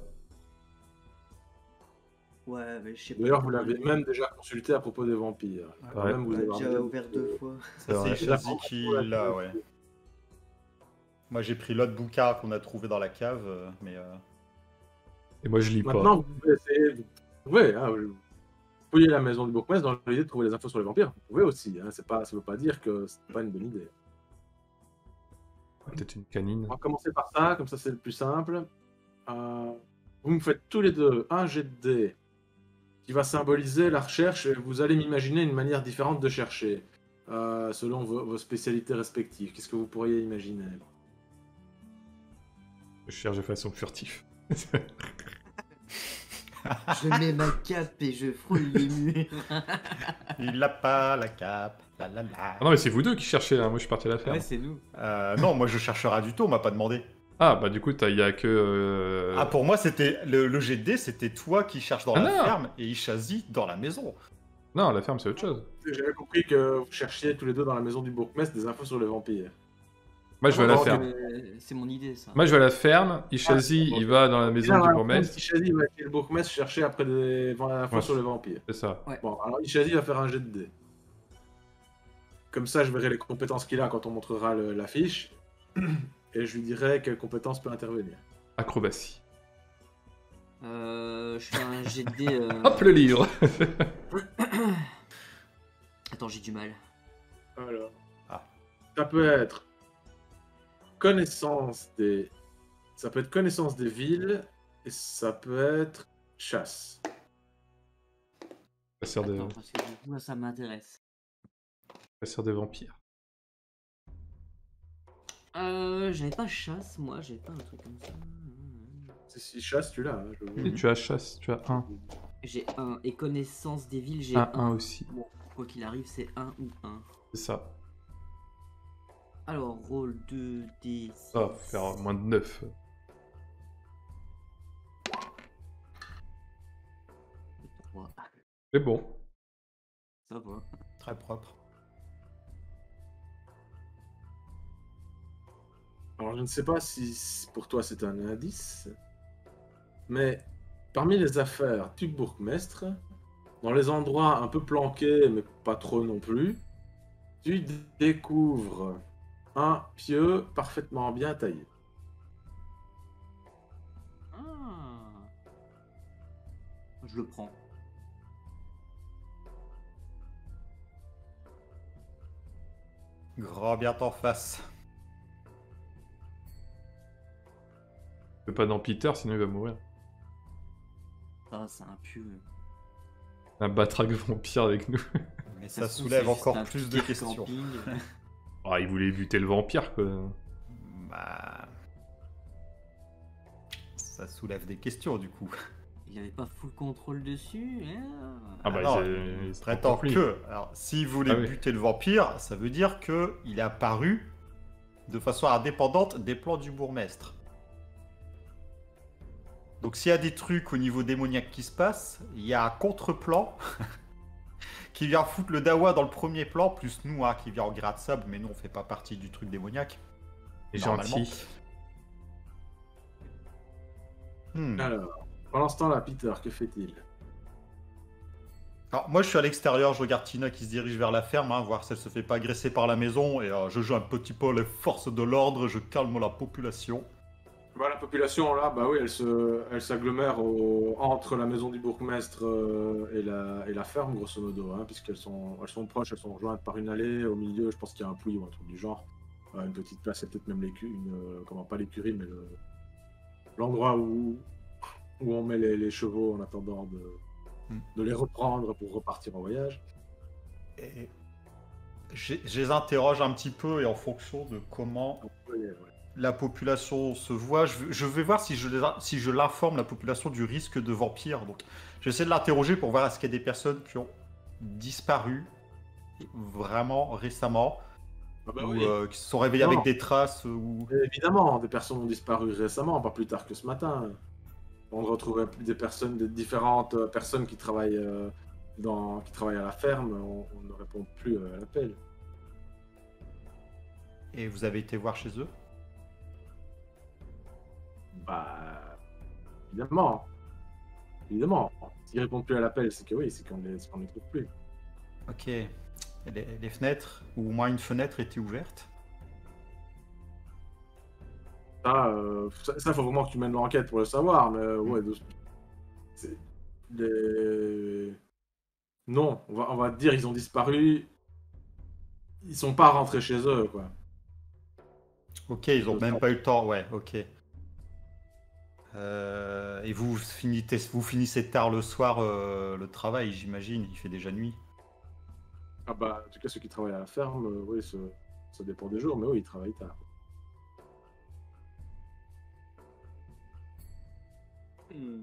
D: Ouais, mais je sais pas.
B: D'ailleurs, vous l'avez même déjà consulté à propos des vampires. Quand
C: Ouais.
B: même, vous
D: On a
B: avez
D: déjà
B: un-
D: ouvert deux fois.
C: C'est
A: Ça,
C: vrai.
A: c'est choisi qui l'a, ouais. Moi, j'ai pris l'autre bouquin qu'on a trouvé dans la cave, euh, mais. euh,
C: Et moi, je lis pas.
B: Maintenant, vous pouvez essayer. Vous pouvez, hein, vous fouiller la maison du bourgmestre dans l'idée de trouver des infos sur les vampires. Vous pouvez aussi. Hein, c'est pas, ça veut pas dire que c'est pas une bonne idée.
C: Peut-être une canine.
B: On va commencer par ça, comme ça c'est le plus simple. Euh, vous me faites tous les deux un jet de dés qui va symboliser la recherche. Et vous allez m'imaginer une manière différente de chercher, euh, selon vos, vos spécialités respectives. Qu'est-ce que vous pourriez imaginer?
C: Je cherche de façon furtive.
D: Je mets ma cape et je frôle les murs.
A: Il n'a pas la cape. La, la, la.
C: Ah non, mais c'est vous deux qui cherchez, hein. Moi je suis parti à la ferme.
D: Ouais, c'est nous.
A: Euh, non, moi je cherche rien du tout, on m'a pas demandé.
C: Ah, bah du coup, il y a que. euh,
A: Ah, pour moi, c'était le, le jet de dés, c'était toi qui cherches dans
C: Ah
A: la
C: non.
A: ferme et Ishazi dans la maison.
C: Non, la ferme, c'est autre chose.
B: J'avais compris que vous cherchiez tous les deux dans la maison du bourgmestre des infos sur les vampires.
C: Moi, je vais à la
B: non,
C: ferme.
D: Euh, C'est mon idée, ça.
C: Moi, je vais à la ferme. Ishazi,
B: Ah,
C: il va dans la maison du bourgmestre.
B: Ishazi va chez le bourgmestre chercher après des infos
C: Ouais.
B: sur les vampires.
C: C'est ça.
B: Bon, alors Ishazi va faire un jet de dés. Comme ça, je verrai les compétences qu'il a quand on montrera le- la fiche. Et je lui dirai quelle compétence peut intervenir.
C: Acrobatie.
D: Euh, je fais un jet de dés, euh,
C: Hop, le livre.
D: Attends, j'ai du mal.
B: Alors,
A: Ah.
B: ça peut être connaissance des... Ça peut être connaissance des villes et ça peut être chasse.
C: Chasseur de...
D: Attends, parce que du coup, ça m'intéresse.
C: Chasseur de vampires.
D: Euh, j'avais pas chasse, moi, j'avais pas un truc comme ça.
B: Si, si chasse, tu l'as. hein, je-
C: Et tu as chasse, tu as un.
D: J'ai un, et connaissance des villes, j'ai
C: Un,
D: un.
C: un aussi.
D: Bon, quoi qu'il arrive, c'est un ou un.
C: C'est ça.
D: Alors, rôle deux D six.
C: Ça va faire moins de neuf.
D: trois.
C: C'est bon.
D: Ça va.
A: Très propre.
B: Alors, je ne sais pas si pour toi c'est un indice, mais parmi les affaires du bourgmestre, dans les endroits un peu planqués, mais pas trop non plus, tu d- découvres un pieu parfaitement bien taillé.
D: Ah. Je le prends.
A: Grand bien t'en face.
C: Fais pas dans Peter, sinon il va mourir.
D: Ah, c'est un pieu.
C: Un batraque vampire avec nous.
A: Mais
D: Ça
A: ça
D: se trouve,
A: soulève
D: c'est juste
A: encore
D: un
A: plus de
D: piquet
A: questions.
D: camping.
C: Ah, il voulait buter le vampire, quoi.
A: Bah... Ça soulève des questions du coup.
D: Il avait pas full contrôle dessus. hein.
C: Ah bah,
A: Alors,
C: c'est- c'est
A: prétend
C: compris.
A: que. Alors, s'il voulait
C: Ah oui.
A: buter le vampire, ça veut dire que il est apparu de façon indépendante des plans du bourgmestre. Donc s'il y a des trucs au niveau démoniaque qui se passent, il y a un contre-plan qui vient foutre le dawa dans le premier plan, plus nous hein, qui vient en grade sable, mais nous on fait pas partie du truc démoniaque.
C: Il est
A: Normalement.
C: gentil.
A: Hmm.
B: Alors, pendant ce temps-là, Peter, que fait-il?
A: Alors moi je suis à l'extérieur, je regarde Tina qui se dirige vers la ferme, hein, voir si elle se fait pas agresser par la maison, et euh, je joue un petit peu les forces de l'ordre, je calme la population.
B: Bah, la population, là, bah oui, elle se, elle s'agglomère au- entre la maison du bourgmestre euh, et, la, et la ferme, grosso modo, hein, puisqu'elles sont, elles sont proches, elles sont rejointes par une allée. Au milieu, je pense qu'il y a un puits ou un truc du genre. Euh, une petite place, c'est peut-être même l'écurie, une, euh, comment, pas l'écurie, mais le- l'endroit où, où on met les, les chevaux en attendant de,
A: Hmm.
B: de les reprendre pour repartir en voyage.
A: Et je je les interroge un petit peu, et en fonction de comment
B: Ouais, ouais.
A: la population se voit, je, je vais voir si je, les- si je l'informe la population du risque de vampire. Donc, j'essaie de l'interroger pour voir est-ce qu'il y a des personnes qui ont disparu vraiment récemment,
B: Ah bah
A: ou
B: oui.
A: euh, qui se sont réveillés
B: Non.
A: avec des traces, ou...
B: Et évidemment, des personnes ont disparu récemment, pas plus tard que ce matin. On retrouvait des personnes, des différentes euh, personnes qui travaillent, euh, dans, qui travaillent à la ferme. On, on ne répond plus euh, à l'appel.
A: Et vous avez été voir chez eux?
B: Bah, évidemment. Évidemment. S'ils répondent plus à l'appel, c'est que oui, c'est qu'on les, c'est qu'on les trouve plus.
A: Ok. Et Les, les fenêtres, ou au moins une fenêtre était ouverte?
B: Ça, euh, ça, ça, faut vraiment que tu mènes l'enquête pour le savoir, mais euh, ouais, de- c'est- les... Non, on va, on va te dire, ils ont disparu. Ils sont pas rentrés chez eux, quoi.
A: Ok, ils ont même pas eu le temps, ouais, ok. Euh, et vous finissez, vous finissez tard le soir euh, le travail, j'imagine. Il fait déjà nuit.
B: Ah bah, en tout cas, ceux qui travaillent à la ferme, euh, oui, ça, ça dépend des jours, mais oui, ils travaillent tard.
D: Hmm.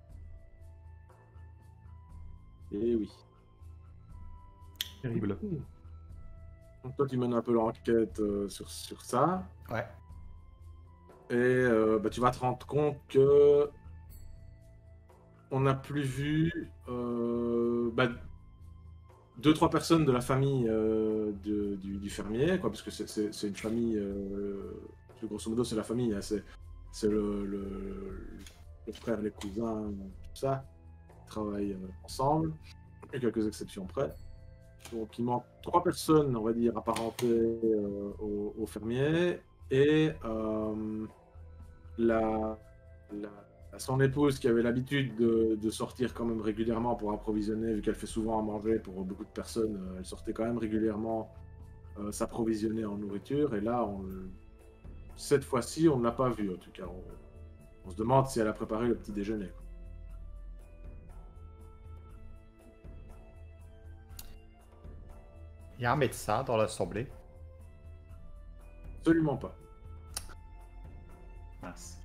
B: Et oui.
C: Terrible.
B: Donc toi, tu mènes un peu l'enquête euh, sur, sur ça.
A: Ouais.
B: Et euh, bah, tu vas te rendre compte que on n'a plus vu euh, bah, deux, trois personnes de la famille euh, de- du, du fermier, quoi, parce que c'est- c'est c'est une famille, euh, grosso modo, c'est la famille, hein, c'est c'est le, le, le frère, les cousins, tout ça, qui travaillent euh, ensemble, et quelques exceptions près. Donc il manque trois personnes, on va dire, apparentées euh, au, au fermier, et euh, la, la- son épouse qui avait l'habitude de, de sortir quand même régulièrement pour approvisionner, vu qu'elle fait souvent à manger pour beaucoup de personnes, euh, elle sortait quand même régulièrement euh, s'approvisionner en nourriture, et là, on, cette fois-ci, on ne l'a pas vue, en tout cas. On, on se demande si elle a préparé le petit déjeuner, quoi.
A: Il y a un médecin dans l'assemblée.
B: Absolument pas.
A: Mince.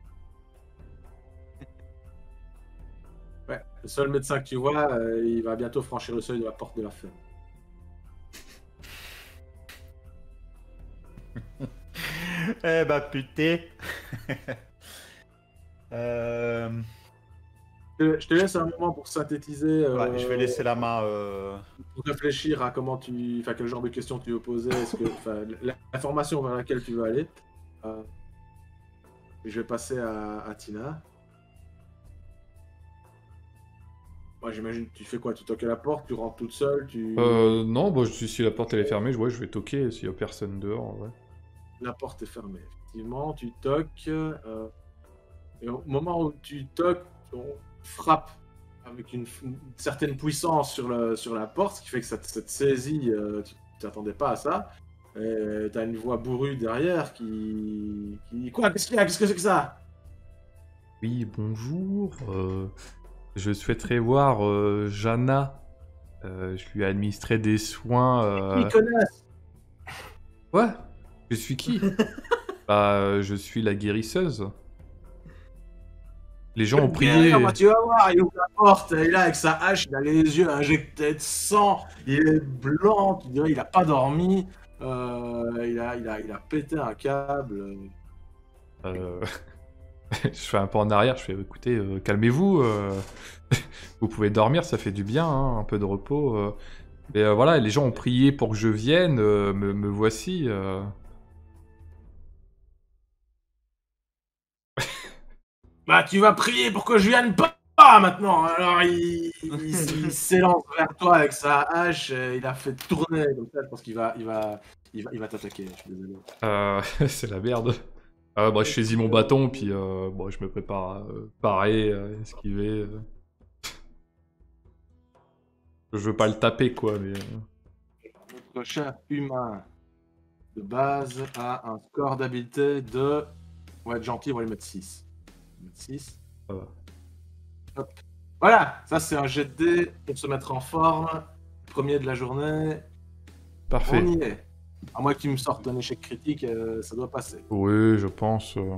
B: Ouais, le seul médecin que tu vois, euh, il va bientôt franchir le seuil de la porte de la ferme.
A: Eh bah putain. euh...
B: Je je te laisse un moment pour synthétiser. euh,
A: ouais, je vais laisser la main. Euh...
B: Pour réfléchir à comment tu, enfin quel genre de questions tu veux poser, est-ce que, enfin, l'information vers laquelle tu veux aller. Euh, je vais passer à, à Tina. Moi, j'imagine que tu fais quoi? Tu toques à la porte, tu rentres toute seule, tu.
C: Euh, non, bon, je- si la porte elle est fermée, je, ouais, je vais toquer s'il y a personne dehors. Ouais.
B: La porte est fermée. Effectivement, tu toques. euh, Et au moment où tu toques, on frappe avec une, une certaine puissance sur, le, sur la porte, ce qui fait que ça, te- ça te saisit, euh, tu t'attendais pas à ça. Et t'as une voix bourrue derrière qui... qui... Quoi? Qu'est-ce qu'il y a? Qu'est-ce que c'est que ça?
C: Oui, bonjour. euh, je souhaiterais voir euh, Jana. Euh, je lui ai administré des soins. euh,
B: Ils connaissent.
C: Ouais. Je suis qui? Bah, euh, je suis la guérisseuse. Les gens ont prié.
B: Derrière, moi, tu vas voir, il ouvre la porte, il est là avec sa hache, il a les yeux injectés de sang, il est blanc, tu dirais il a pas dormi, euh, il, a, il, a, il a pété un câble.
C: Euh, je fais un pas en arrière, je fais écoutez, euh, calmez-vous. euh, Vous pouvez dormir, ça fait du bien, hein, un peu de repos. euh. Et euh, voilà, les gens ont prié pour que je vienne, euh, me, me voici. euh.
B: Bah, tu vas prier pour que je vienne pas ah, maintenant. Alors, il, il, il s'élance vers toi avec sa hache. euh, Il a fait tourner comme ça. Je pense qu'il va, il va, il va, il va t'attaquer. Je suis désolé.
C: Euh, c'est la merde. Euh, bah, je saisis mon bâton, puis euh, bon, je me prépare à euh, parer, euh, esquiver. euh. Je veux pas le taper, quoi, mais... euh.
B: Notre cher humain de base a un score d'habileté de. On va être gentil, on va lui mettre six. On va mettre six.
C: Ça va.
B: Hop. Voilà, ça c'est un jet de dés pour se mettre en forme. Premier de la journée.
C: Parfait.
B: On y est. À moins que tu me sortes un échec critique, euh, ça doit passer.
C: Oui, je pense. euh.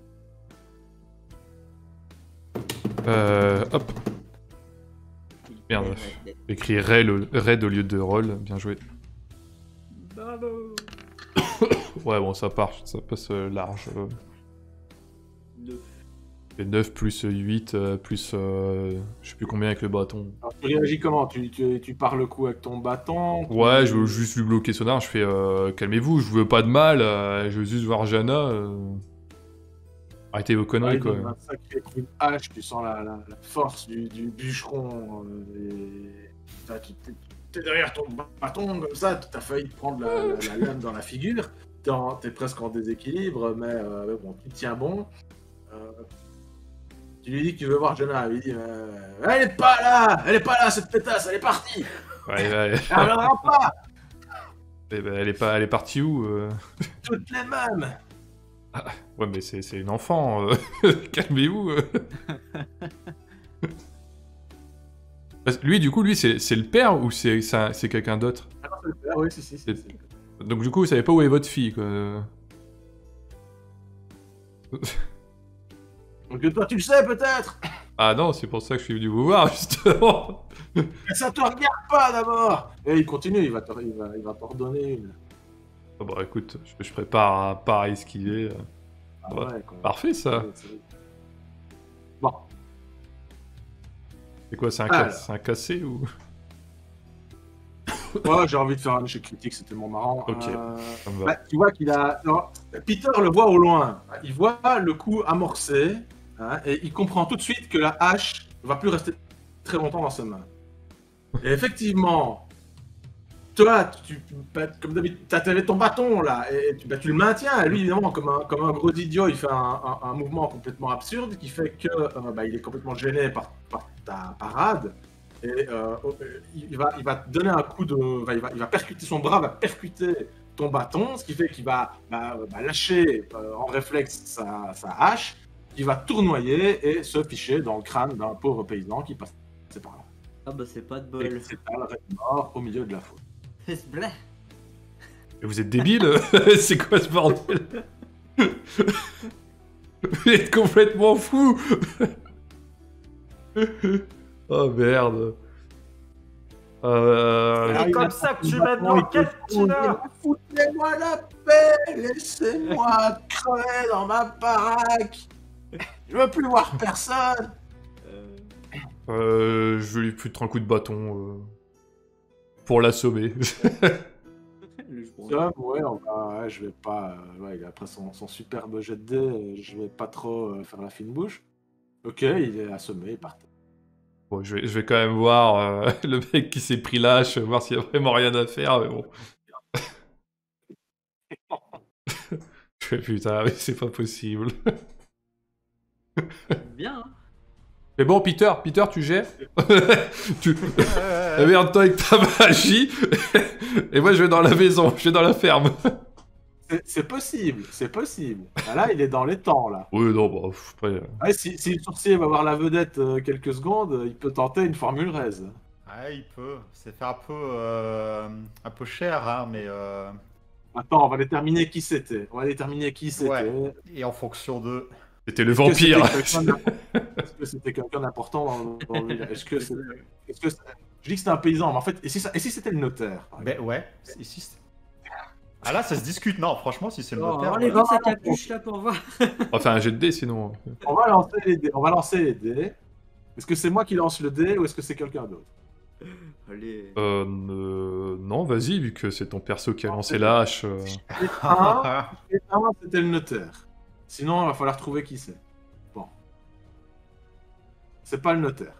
C: Euh, hop. Merde. Écrit raid, le- raid au lieu de roll. Bien joué.
D: Bravo.
C: Ouais, bon, ça part, ça passe euh, large. euh.
D: Neuf.
C: Et neuf plus huit euh, plus... euh, je sais plus combien avec le bâton.
B: Alors, tu réagis comment? tu, tu, tu pars le coup avec ton bâton? tu-
C: Ouais, je veux juste lui bloquer son arme. Je fais euh, calmez-vous, je veux pas de mal. euh, je veux juste voir Jana. euh. Arrêtez vos
B: Ouais,
C: conneries,
B: il
C: quoi.
B: donne un sacré coup de hache, tu sens la, la- la force du, du bûcheron. euh, et... T'as- tu t'es t'es derrière ton bâton comme ça, t'as failli te prendre la, la- la lame dans la figure. T'es en- t'es presque en déséquilibre, mais, euh, mais bon, tu tiens bon. Euh, tu lui dis que tu veux voir Jonah, il dit euh, elle est pas là, elle est pas là cette pétasse, elle est partie,
C: Ouais, ouais.
B: elle reviendra pas,
C: Eh ben, elle est pas, elle est partie où euh
B: toutes les mêmes.
C: Ah, ouais, mais c'est c'est une enfant. euh, Calmez-vous. euh. Parce que lui, du coup, lui, c'est c'est le père ou c'est c'est un- c'est quelqu'un d'autre?
B: Ah non, c'est le père, oui, si, si. si,
C: C'est-
B: c'est le père.
C: Donc, du coup, vous savez pas où est votre fille, quoi.
B: Donc toi, tu le sais peut-être.
C: Ah non, c'est pour ça que je suis venu vous voir, justement.
B: Mais ça te regarde pas d'abord. Et il continue, il va te- il va, il va t'en redonner une.
C: Ah bah écoute, je, je prépare un pas à esquiver. euh.
B: Ah
C: Ouais.
B: ouais, quoi.
C: Parfait, ça.
B: Ouais, c'est- Bon,
C: C'est quoi, c'est un,
B: Alors.
C: ca- c'est un cassé ou...
B: ouais, j'ai envie de faire un échec critique, c'est tellement marrant.
C: Ok,
B: Euh,
C: ça me va.
B: bah, tu vois qu'il a. non, Peter le voit au loin. Il voit le coup amorcé hein, et il comprend tout de suite que la hache ne va plus rester très longtemps dans ses mains. Et effectivement, toi, tu, bah, comme d'habitude, tu avais ton bâton là et tu, bah, tu le maintiens. Et lui, évidemment, comme un, comme un gros idiot, il fait un, un- un mouvement complètement absurde qui fait que euh, bah, il est complètement gêné par, par ta parade. Et euh, il, va, il va te donner un coup de. bah, il, va, il va percuter son bras, va percuter ton bâton, ce qui fait qu'il va bah, bah, lâcher euh, en réflexe sa, sa hache, il va tournoyer et se ficher dans le crâne d'un pauvre paysan qui passe par là.
D: Ah bah c'est pas de
B: Et
D: bol.
B: c'est un mort au milieu de la foule.
D: C'est blé.
C: Mais vous êtes débile. C'est quoi ce bordel? Vous êtes complètement fou. Oh merde. Euh...
B: Ah,
A: C'est
B: il
A: comme
B: a
A: ça que
B: pas
A: tu
B: de
A: vas
B: bâton,
A: dans
B: il peut
A: Castina.
B: Foutez-moi la paix, laissez-moi crever dans ma baraque. Je veux plus voir personne.
D: Euh,
C: Euh, je vais lui foutre un coup de bâton euh, pour l'assommer.
D: le joueur.
B: Ça, ouais, on va, ouais, je vais pas. euh, ouais, il a après son, son superbe jet de dés, euh, je vais pas trop euh, faire la fine bouche. Ok, il est assommé, il part.
C: Bon, je vais, je vais quand même voir euh, le mec qui s'est pris lâche, voir s'il y a vraiment rien à faire, mais bon. Je fais putain, mais c'est pas possible.
D: Bien. Hein.
C: Mais bon, Peter, Peter, tu gères. Tu
A: Euh,
C: Amerde-toi avec ta magie. Et moi, je vais dans la maison, je vais dans la ferme.
B: C'est- C'est possible, c'est possible. Ah, là, il est dans les temps, là.
C: Oui, non, bah, pff, après... euh,
B: Ouais, si, si le sorcier va voir la vedette euh, quelques secondes, euh, il peut tenter une formule raise.
A: Ouais, il peut. C'est fait un peu, euh, un peu cher, hein, mais euh,
B: Attends, on va déterminer qui c'était. On va déterminer qui c'était.
A: Ouais. et en fonction de.
C: C'était le
B: Est-ce que c'était
C: vampire.
B: quelqu'un d'important- Est-ce que c'était quelqu'un d'important dans, dans le village? Est-ce que c'est... est-ce que c'est- Je dis que c'était un paysan, mais en fait, et si, ça... et si c'était le notaire par exemple
A: Ben ouais. c'est- Ici. c'est- Ah là, ça se discute. Non, franchement, si c'est le
D: Oh,
A: notaire.
D: enlève
A: voilà.
D: sa capuche là pour voir.
C: On va faire un jet de dés, sinon.
B: On va lancer les dés. On va lancer les dés. Est-ce que c'est moi qui lance le dé ou est-ce que c'est quelqu'un d'autre?
D: Allez.
C: Euh, ne- non, vas-y, vu que c'est ton perso qui a lancé la hache. euh.
B: Et un, et un, c'était le notaire. Sinon, il va falloir trouver qui c'est. Bon. C'est pas le notaire.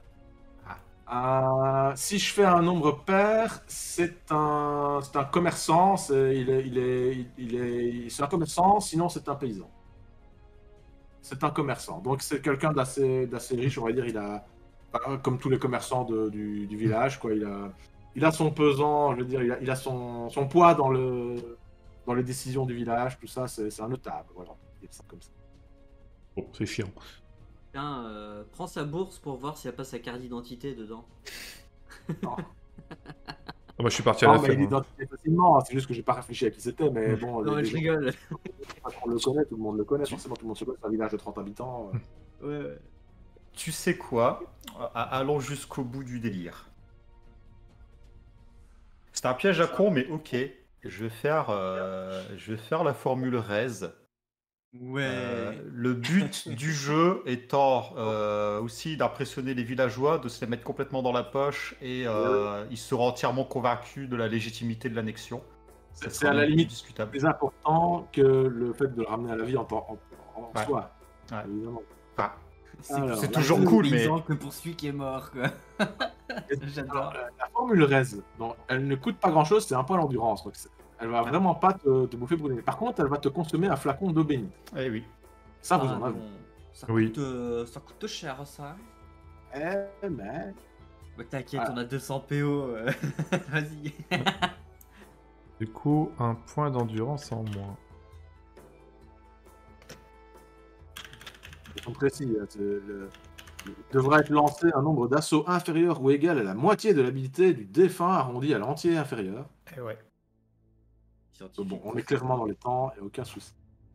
B: Euh, si je fais un nombre pair, c'est un, c'est un commerçant. C'est, il est, il est, il est, c'est un commerçant. Sinon, c'est un paysan. C'est un commerçant. Donc, c'est quelqu'un d'assez, d'assez riche. On va dire, il a, bah, comme tous les commerçants de- du, du village, quoi. Il a, il a son pesant. Je veux dire, il a, il a son, son poids dans le, dans les décisions du village. Tout ça, c'est, c'est un notable. Voilà. On peut dire ça comme ça.
C: Bon, c'est chiant.
D: Tiens, euh, prends sa bourse pour voir s'il n'y a pas sa carte d'identité dedans.
B: Non.
C: Ah, moi, je suis parti à
B: Non,
C: la
B: mais
C: ferme.
B: il
C: hein.
B: identifié facilement. C'est juste que j'ai pas réfléchi à qui c'était, mais bon.
D: Non,
B: les-
D: mais
B: les
D: je
B: gens-
D: rigole.
B: On le connaît, tout le monde le connaît, forcément tout le monde se connaît, c'est un village de trente habitants. euh.
D: Ouais, ouais.
A: Tu sais quoi? A- Allons jusqu'au bout du délire. C'est un piège à con, mais ok. Je vais faire, euh, je vais faire la formule raise.
D: Ouais.
A: Euh, le but du jeu étant euh, aussi d'impressionner les villageois, de se les mettre complètement dans la poche et euh, ils seront entièrement convaincus de la légitimité de l'annexion. Ça
B: C'est
A: sera
B: à la
A: même plus
B: limite
A: discutable.
B: plus important que le fait de le ramener à la vie en, temps- en, en
A: Ouais.
B: soi.
A: Ouais.
B: Évidemment.
A: Enfin,
D: C'est
B: alors,
A: c'est
B: là,
A: toujours
D: plus
A: cool, mais
D: paysan que pour celui qui est mort, quoi.
B: Alors,
D: J'adore.
B: la, la formule raise, donc, elle ne coûte pas grand chose, c'est un point d'endurance. Donc c'est- elle va vraiment pas te, te bouffer pour une... Par contre, elle va te consommer un flacon d'eau bénite.
A: eh oui.
B: Ça, vous
D: Ah,
B: en avez.
D: bon. Ça,
C: Oui.
D: coûte, euh, ça coûte cher, ça.
B: Eh, mais...
D: Bah, t'inquiète,
B: Ah.
D: on a deux cents P O. euh. Vas-y.
C: Du coup, un point d'endurance en moins.
B: on précise, hein, c'est le- devra être lancé un nombre d'assauts inférieur ou égal à la moitié de l'habilité du défunt arrondi à l'entier inférieur.
A: Et ouais.
B: Donc bon, on est clairement dans les temps, et aucun souci.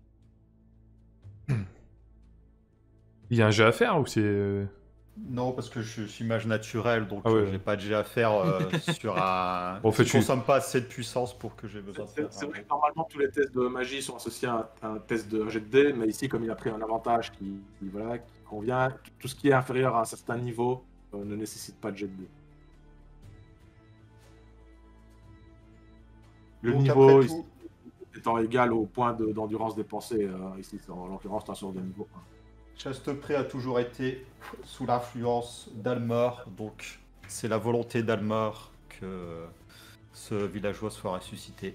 C: Il y a un jeu à faire ou c'est... euh,
A: Non, parce que je suis mage naturel, donc
C: Ah ouais,
A: euh,
C: ouais.
A: j'ai pas de jet à faire euh, sur un.
C: Bon, en fait,
A: je
C: tu-
A: consomme pas assez de puissance pour que j'ai besoin de
B: C'est
A: faire.
B: c'est
A: un-
B: vrai que normalement tous les tests de magie sont associés à un, un test de jet de dés, mais ici comme il a pris un avantage qui, qui, voilà, qui convient, tout- tout ce qui est inférieur à un certain niveau euh, ne nécessite pas de jet de dés. Le
A: Donc,
B: niveau
A: après
B: ici,
A: tout-
B: étant égal au point de- d'endurance dépensé, euh, ici c'est en l'occurrence un sort de niveau un.
A: Chastepré a toujours été sous l'influence d'Almor, donc c'est la volonté d'Almor que ce villageois soit ressuscité.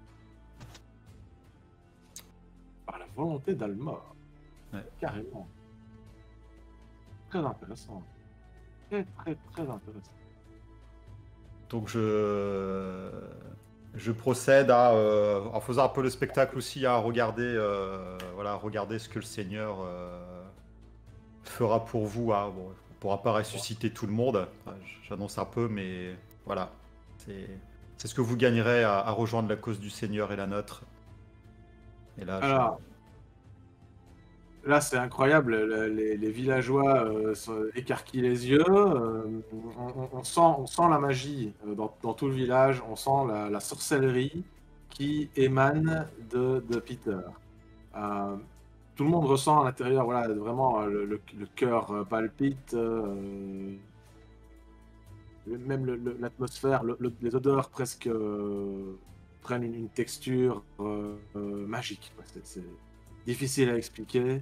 B: Par la volonté d'Almor.
A: Ouais.
B: Carrément. Très intéressant. Très très très intéressant.
A: Donc je, je procède à, euh, en faisant un peu le spectacle aussi, à regarder, euh, voilà, regarder ce que le Seigneur euh, fera pour vous. Hein. Bon, on ne pourra pas ressusciter tout le monde, enfin, j'annonce un peu, mais voilà. C'est c'est ce que vous gagnerez à, à rejoindre la cause du Seigneur et la nôtre. Et là, je-
B: Alors, là, c'est incroyable. le- Les, les villageois euh, se- écarquillent les yeux. euh, on, on- on sent, on sent la magie euh, dans, dans tout le village. On sent la, la sorcellerie qui émane de, de Peter. Euh, tout le monde ressent à l'intérieur, voilà, vraiment euh, le, le- le cœur euh, palpite. euh, le- même le- le- l'atmosphère, le- le- les odeurs presque euh, prennent une, une texture euh, euh, magique. quoi. C'est- C'est difficile à expliquer.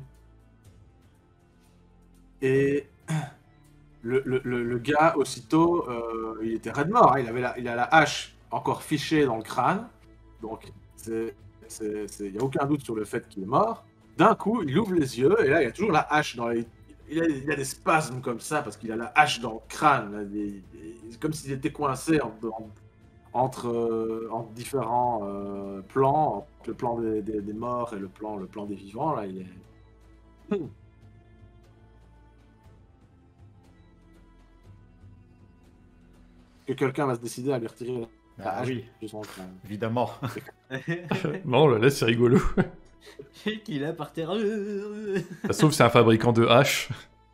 B: Et le, le- le- le gars, aussitôt, euh, il était raide mort. hein. Il avait la, il a la hache encore fichée dans le crâne. Donc, il n'y a aucun doute sur le fait qu'il est mort. D'un coup, il ouvre les yeux et là, il a toujours la hache dans les... Il a, il a des spasmes comme ça parce qu'il a la hache dans le crâne. là, des- des- C'est comme s'il était coincé en- en- entre, euh, entre différents euh, plans, entre le plan des, des- des morts et le plan, le plan des vivants. Là, il est... Hmm. Que quelqu'un va se décider à lui retirer la
A: Ah
B: hache
A: oui,
B: de son crâne.
A: évidemment.
C: Non, là, là c'est rigolo.
D: Qu'il a par terre.
C: Ça se trouve, c'est un fabricant de haches.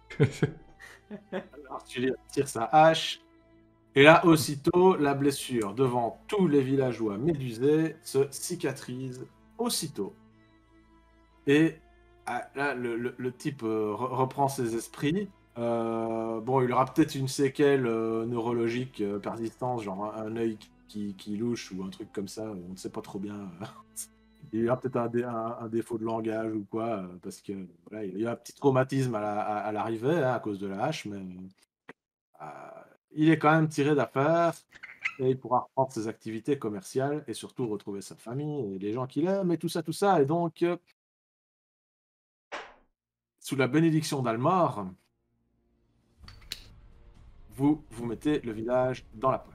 B: Alors, tu lui tires sa hache. Et là, aussitôt, la blessure devant tous les villageois médusés se cicatrise aussitôt. Et ah, là, le, le- le type euh, re- reprend ses esprits. Euh, bon, il aura peut-être une séquelle euh, neurologique euh, persistante, genre un, un œil qui, qui louche ou un truc comme ça. On ne sait pas trop bien. Il y aura peut-être un, dé- un- un défaut de langage ou quoi, euh, parce que voilà, il y a eu un petit traumatisme à la- à- à l'arrivée hein, à cause de la hache, mais euh, il est quand même tiré d'affaire et il pourra reprendre ses activités commerciales et surtout retrouver sa famille et les gens qu'il aime et tout ça, tout ça. Et donc, euh, sous la bénédiction d'Almor, vous vous mettez le village dans la poche.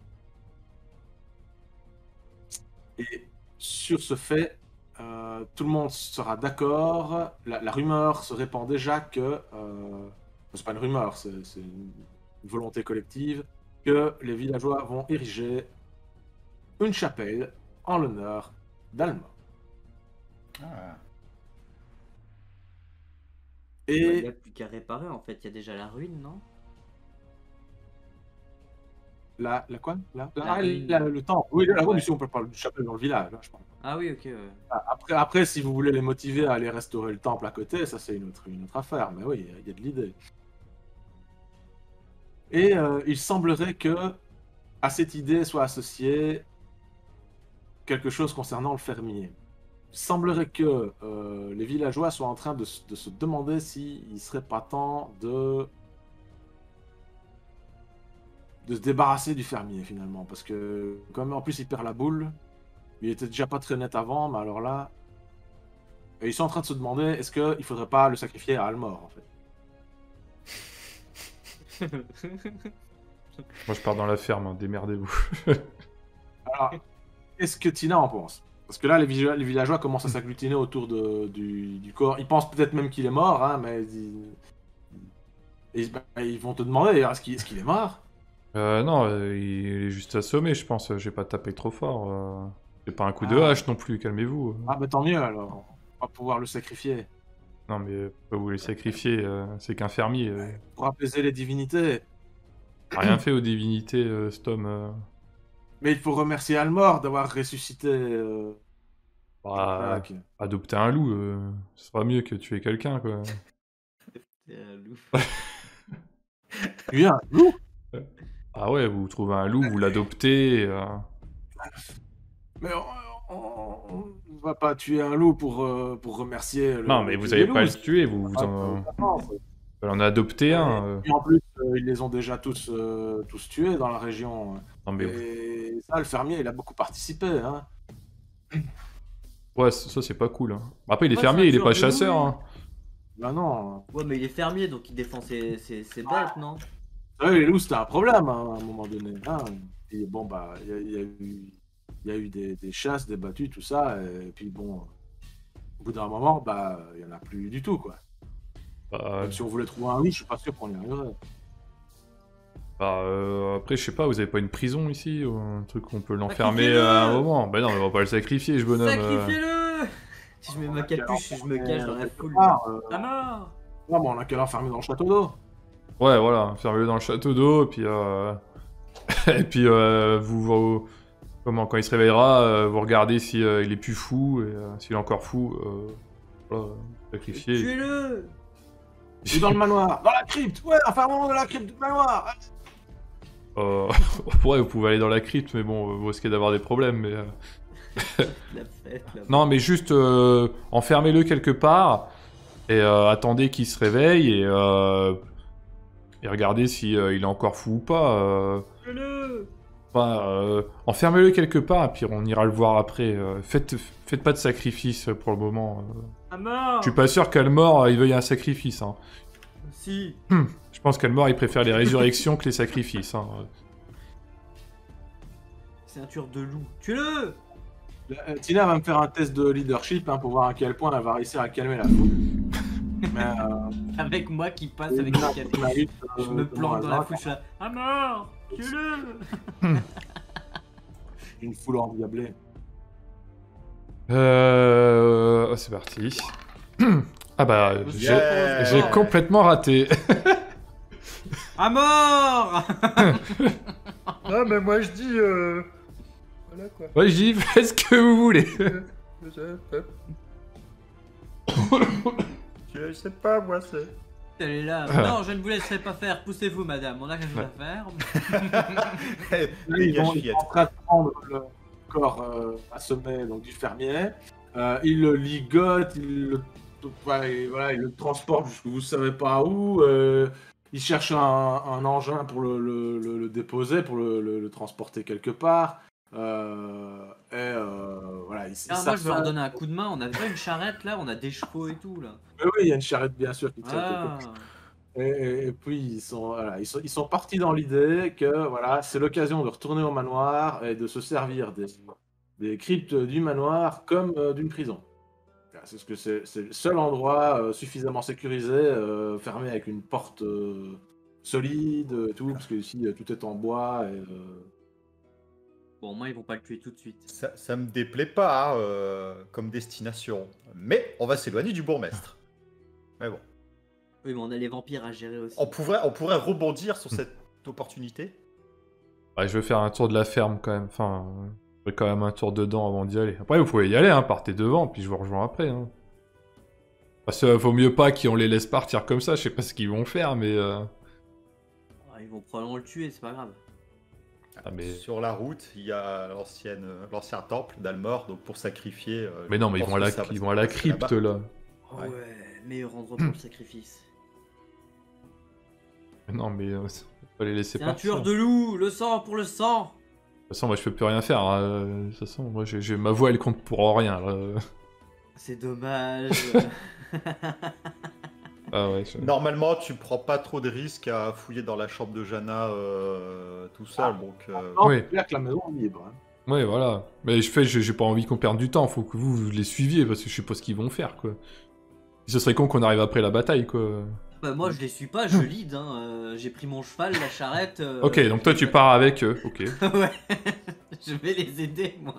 B: Et sur ce fait, euh, tout le monde sera d'accord. La, la rumeur se répand déjà que, euh, c'est pas une rumeur, c'est c'est une volonté collective, que les villageois vont ériger une chapelle en l'honneur d'Almor.
A: Ah.
D: Il n'y
B: Et
D: a plus qu'à réparer en fait, il y a déjà la ruine, non?
B: la, la quoi la, la-
D: La
B: ah,
D: ruine.
B: la- le temple. Oui, la ruine,
D: Ouais.
B: ici on peut parler du chapelle dans le village, hein, je pense.
D: Ah oui, ok. ouais.
B: Après, après, si vous voulez les motiver à aller restaurer le temple à côté, ça c'est une autre, une autre affaire. Mais oui, il y a de l'idée. Et euh, il semblerait que à cette idée soit associé quelque chose concernant le fermier. Il semblerait que euh, les villageois soient en train de, s- de se demander s'il ne serait pas temps de de se débarrasser du fermier finalement, parce que comme en plus il perd la boule, il était déjà pas très net avant, mais alors là, et ils sont en train de se demander est-ce qu'il faudrait pas le sacrifier à Almor en fait.
C: Moi, je pars dans la ferme, hein, démerdez-vous.
B: Alors, qu'est-ce que Tina en pense? Parce que là, les, villa- les villageois commencent à s'agglutiner autour de, du, du corps. Ils pensent peut-être même qu'il est mort, hein, mais ils, ils, bah, ils vont te demander est-ce qu'il est, qu'il est mort.
C: Euh, non, euh, il est juste assommé, je pense. J'ai pas tapé trop fort. Euh... C'est pas un coup de
B: Ah.
C: hache non plus, calmez-vous.
B: Ah, bah tant mieux alors. On va pouvoir le sacrifier.
C: Non, mais pas vous les sacrifier, euh, c'est qu'un fermier. Euh...
B: Pour apaiser les divinités.
C: a rien fait aux divinités, euh, cet homme. euh.
B: Mais il faut remercier Almor d'avoir ressuscité. Euh...
C: Bah,
B: Jacques.
C: adopter un loup, euh, ce sera mieux que tuer quelqu'un, quoi.
D: C'est un loup.
B: Tu es un loup.
C: Ah ouais, vous trouvez un loup, vous l'adoptez. euh.
B: Mais on, on, on va pas tuer un loup pour, euh, pour remercier. Le,
C: Non, mais
B: le
C: vous
B: tuer
C: allez
B: des
C: pas
B: loups.
C: le tuer, vous, vous
B: Ah,
C: en...
B: euh, non, c'est-
C: vous en adoptez un. euh.
B: Et en plus, euh, ils les ont déjà tous, euh, tous tués dans la région.
C: Non, mais
B: Et ça, le fermier, il a beaucoup participé. Hein.
C: ouais, ça, ça, c'est pas cool. hein. Après, il est
D: Ouais,
C: fermier,
D: c'est un
C: il est
D: tueur
C: pas
D: de
C: chasseur.
D: loup,
C: hein.
B: Bah non.
D: Ouais, mais il est fermier, donc il défend ses, ses, ses bêtes, non?
B: Vous savez, les loups, c'était un problème hein, à un moment donné. Hein. Et bon, bah, il y, a- il y a eu, il y a eu des, des chasses, des battues, tout ça. Et puis bon, au bout d'un moment, bah, il y en a plus du tout, quoi.
C: Bah,
B: Même si on voulait trouver un loup, je suis pas sûr qu'on y arriverait.
C: bah, euh, après, je sais pas, vous avez pas une prison ici ou un truc où on peut l'enfermer
D: Sacrifiez-le
C: à un moment? Bah non, mais on va pas le sacrifier, ce bonhomme. euh.
D: Sacrifiez-le! Si je mets ma capuche, je me cache dans la foule.
B: Ah, euh,
D: À mort!
B: non, mais on a qu'à l'enfermer dans le château d'eau.
C: Ouais, voilà, fermez-le dans le château d'eau, et puis, euh... et puis euh, vous, vous- comment, quand il se réveillera, euh, vous regardez si euh, il est plus fou, et euh, s'il est encore fou, euh, voilà, sacrifié.
D: Tuez-le!
B: Ou dans le manoir. Dans la crypte. Ouais, enfermons-le dans la crypte du manoir.
C: Euh, ouais, vous pouvez aller dans la crypte, mais bon, vous risquez d'avoir des problèmes, mais... euh,
D: La fête, là.
C: Non, mais juste euh, enfermez-le quelque part, et euh, attendez qu'il se réveille, et, euh, et regardez si euh, il est encore fou ou pas. euh.
D: Tuez-le!
C: Enfin, euh, enfermez-le quelque part, et puis on ira le voir après. euh. Faites, faites pas de sacrifice pour le moment. euh.
D: À mort!
C: Je suis pas sûr qu'Almor il veuille un sacrifice. hein.
D: Si!
C: Je pense qu'Almor il préfère les résurrections que les sacrifices. hein.
D: C'est un tueur de loup. Tuez-le!
B: Euh, Tina va me faire un test de leadership hein, pour voir à quel point elle va réussir à calmer la foule. Mais euh,
D: Avec moi qui passe avec
B: Tina,
D: ma capuche.
B: Tina, euh,
D: Je me
B: comment
D: plante
B: elle
D: dans
B: va,
D: la foule, je suis là. À mort! Tuez-le!
B: Une foule endiablée.
C: Euh... oh, c'est parti. Ah bah, j'ai
A: Yeah.
C: j'ai complètement raté.
D: À mort!
A: Ah, mais moi je dis. Euh... Voilà quoi.
C: Ouais, j'y fais ce que vous voulez.
A: Je sais pas, moi c'est.
D: Elle est là. Non, je ne vous laisserai pas faire. Poussez-vous, madame. On a quelque chose à faire.
B: Ils
A: Gars
B: vont ils
A: chiette.
B: sont en train de prendre le corps euh, assommé donc, du fermier. Euh, ils le ligotent, ils le, ouais, et voilà, ils le transportent jusqu'où vous savez pas où. Euh, ils cherchent un, un engin pour le, le- le- le déposer, pour le, le- le transporter quelque part. Euh, et euh, voilà, ils, ils
D: Ah, moi,
B: savent
D: je vais leur
B: pas-
D: donner un coup de main. On a pas une charrette là, on a des chevaux et tout là.
B: Mais oui, il y a une charrette bien sûr qui tient quelque
D: Ah,
B: part. Et, et- et puis ils sont, voilà, ils sont, ils sont partis dans l'idée que voilà, c'est l'occasion de retourner au manoir et de se servir des, des cryptes du manoir comme euh, d'une prison. Voilà, c'est ce que c'est, c'est le seul endroit euh, suffisamment sécurisé, euh, fermé avec une porte euh, solide, euh, tout, parce que ici euh, tout est en bois. Et, euh,
D: bon, moi, ils vont pas le tuer tout de suite.
A: Ça, ça me déplaît pas hein, euh, comme destination. Mais on va s'éloigner du bourgmestre. Mais bon.
D: Oui, mais on a les vampires à gérer aussi.
A: On pourrait, on pourrait rebondir sur cette opportunité.
C: Ouais, je vais faire un tour de la ferme quand même. Enfin, euh, je ferai quand même un tour dedans avant d'y aller. Après, vous pouvez y aller, hein, partez devant, puis je vous rejoins après. Hein. Parce que euh, vaut mieux pas qu'on les laisse partir comme ça, je sais pas ce qu'ils vont faire, mais... euh,
D: Ah, ils vont probablement le tuer, c'est pas grave.
C: Ah, mais...
A: Sur la route, il y a l'ancienne, l'ancien temple d'Almor, donc pour sacrifier. euh,
C: mais non, mais
A: je
C: ils
A: pense
C: vont à
A: que
C: la,
A: ça va
C: ils
A: se
C: vont à la
A: passer
C: crypte,
A: là-bas.
C: là.
D: Ouais,
A: Ouais.
D: meilleur endroit pour le sacrifice.
C: Non, mais... euh, faut pas les laisser
D: C'est un
C: partir.
D: tueur de loup, le sang pour le sang.
C: De toute façon, moi, je peux plus rien faire. hein. De toute façon, moi, j'ai, j'ai- ma voix, elle compte pour rien. là.
D: C'est dommage.
C: Ah ouais, je-
A: Normalement, tu prends pas trop de risques à fouiller dans la chambre de Jana euh, tout seul,
B: Ah.
A: donc. euh,
B: non,
C: Oui.
B: c'est clair que la maison est libre. hein.
C: Ouais, voilà. Mais je fais, j'ai j'ai pas envie qu'on perde du temps, faut que vous, vous les suiviez, parce que je sais pas ce qu'ils vont faire, quoi. Ce serait con qu'on arrive après la bataille, quoi.
D: Bah moi je les suis pas, je lead, hein. euh, j'ai pris mon cheval, la charrette. euh,
C: Ok, donc toi tu pars avec eux, ok.
D: Ouais, je vais les aider moi.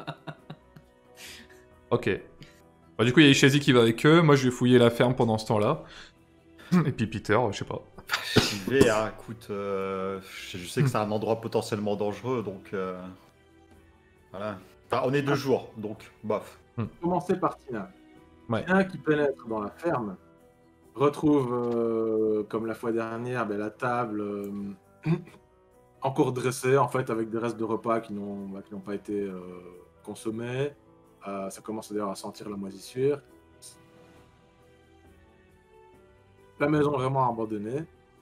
C: Ok. Bah, du coup, il y a Ishazi qui va avec eux, moi je vais fouiller la ferme pendant ce temps-là. Et puis Peter, je sais pas.
A: J'y vais, hein, écoute, euh, je je sais que c'est un endroit potentiellement dangereux, donc euh, voilà. Enfin, on est deux jours, donc bof.
B: Commencer par Tina.
C: Ouais.
B: Tina qui pénètre dans la ferme retrouve, euh, comme la fois dernière, ben, la table euh, encore dressée, en fait, avec des restes de repas qui n'ont bah, qui n'ont pas été euh, consommés. Euh, ça commence d'ailleurs à sentir la moisissure. La maison est vraiment abandonnée.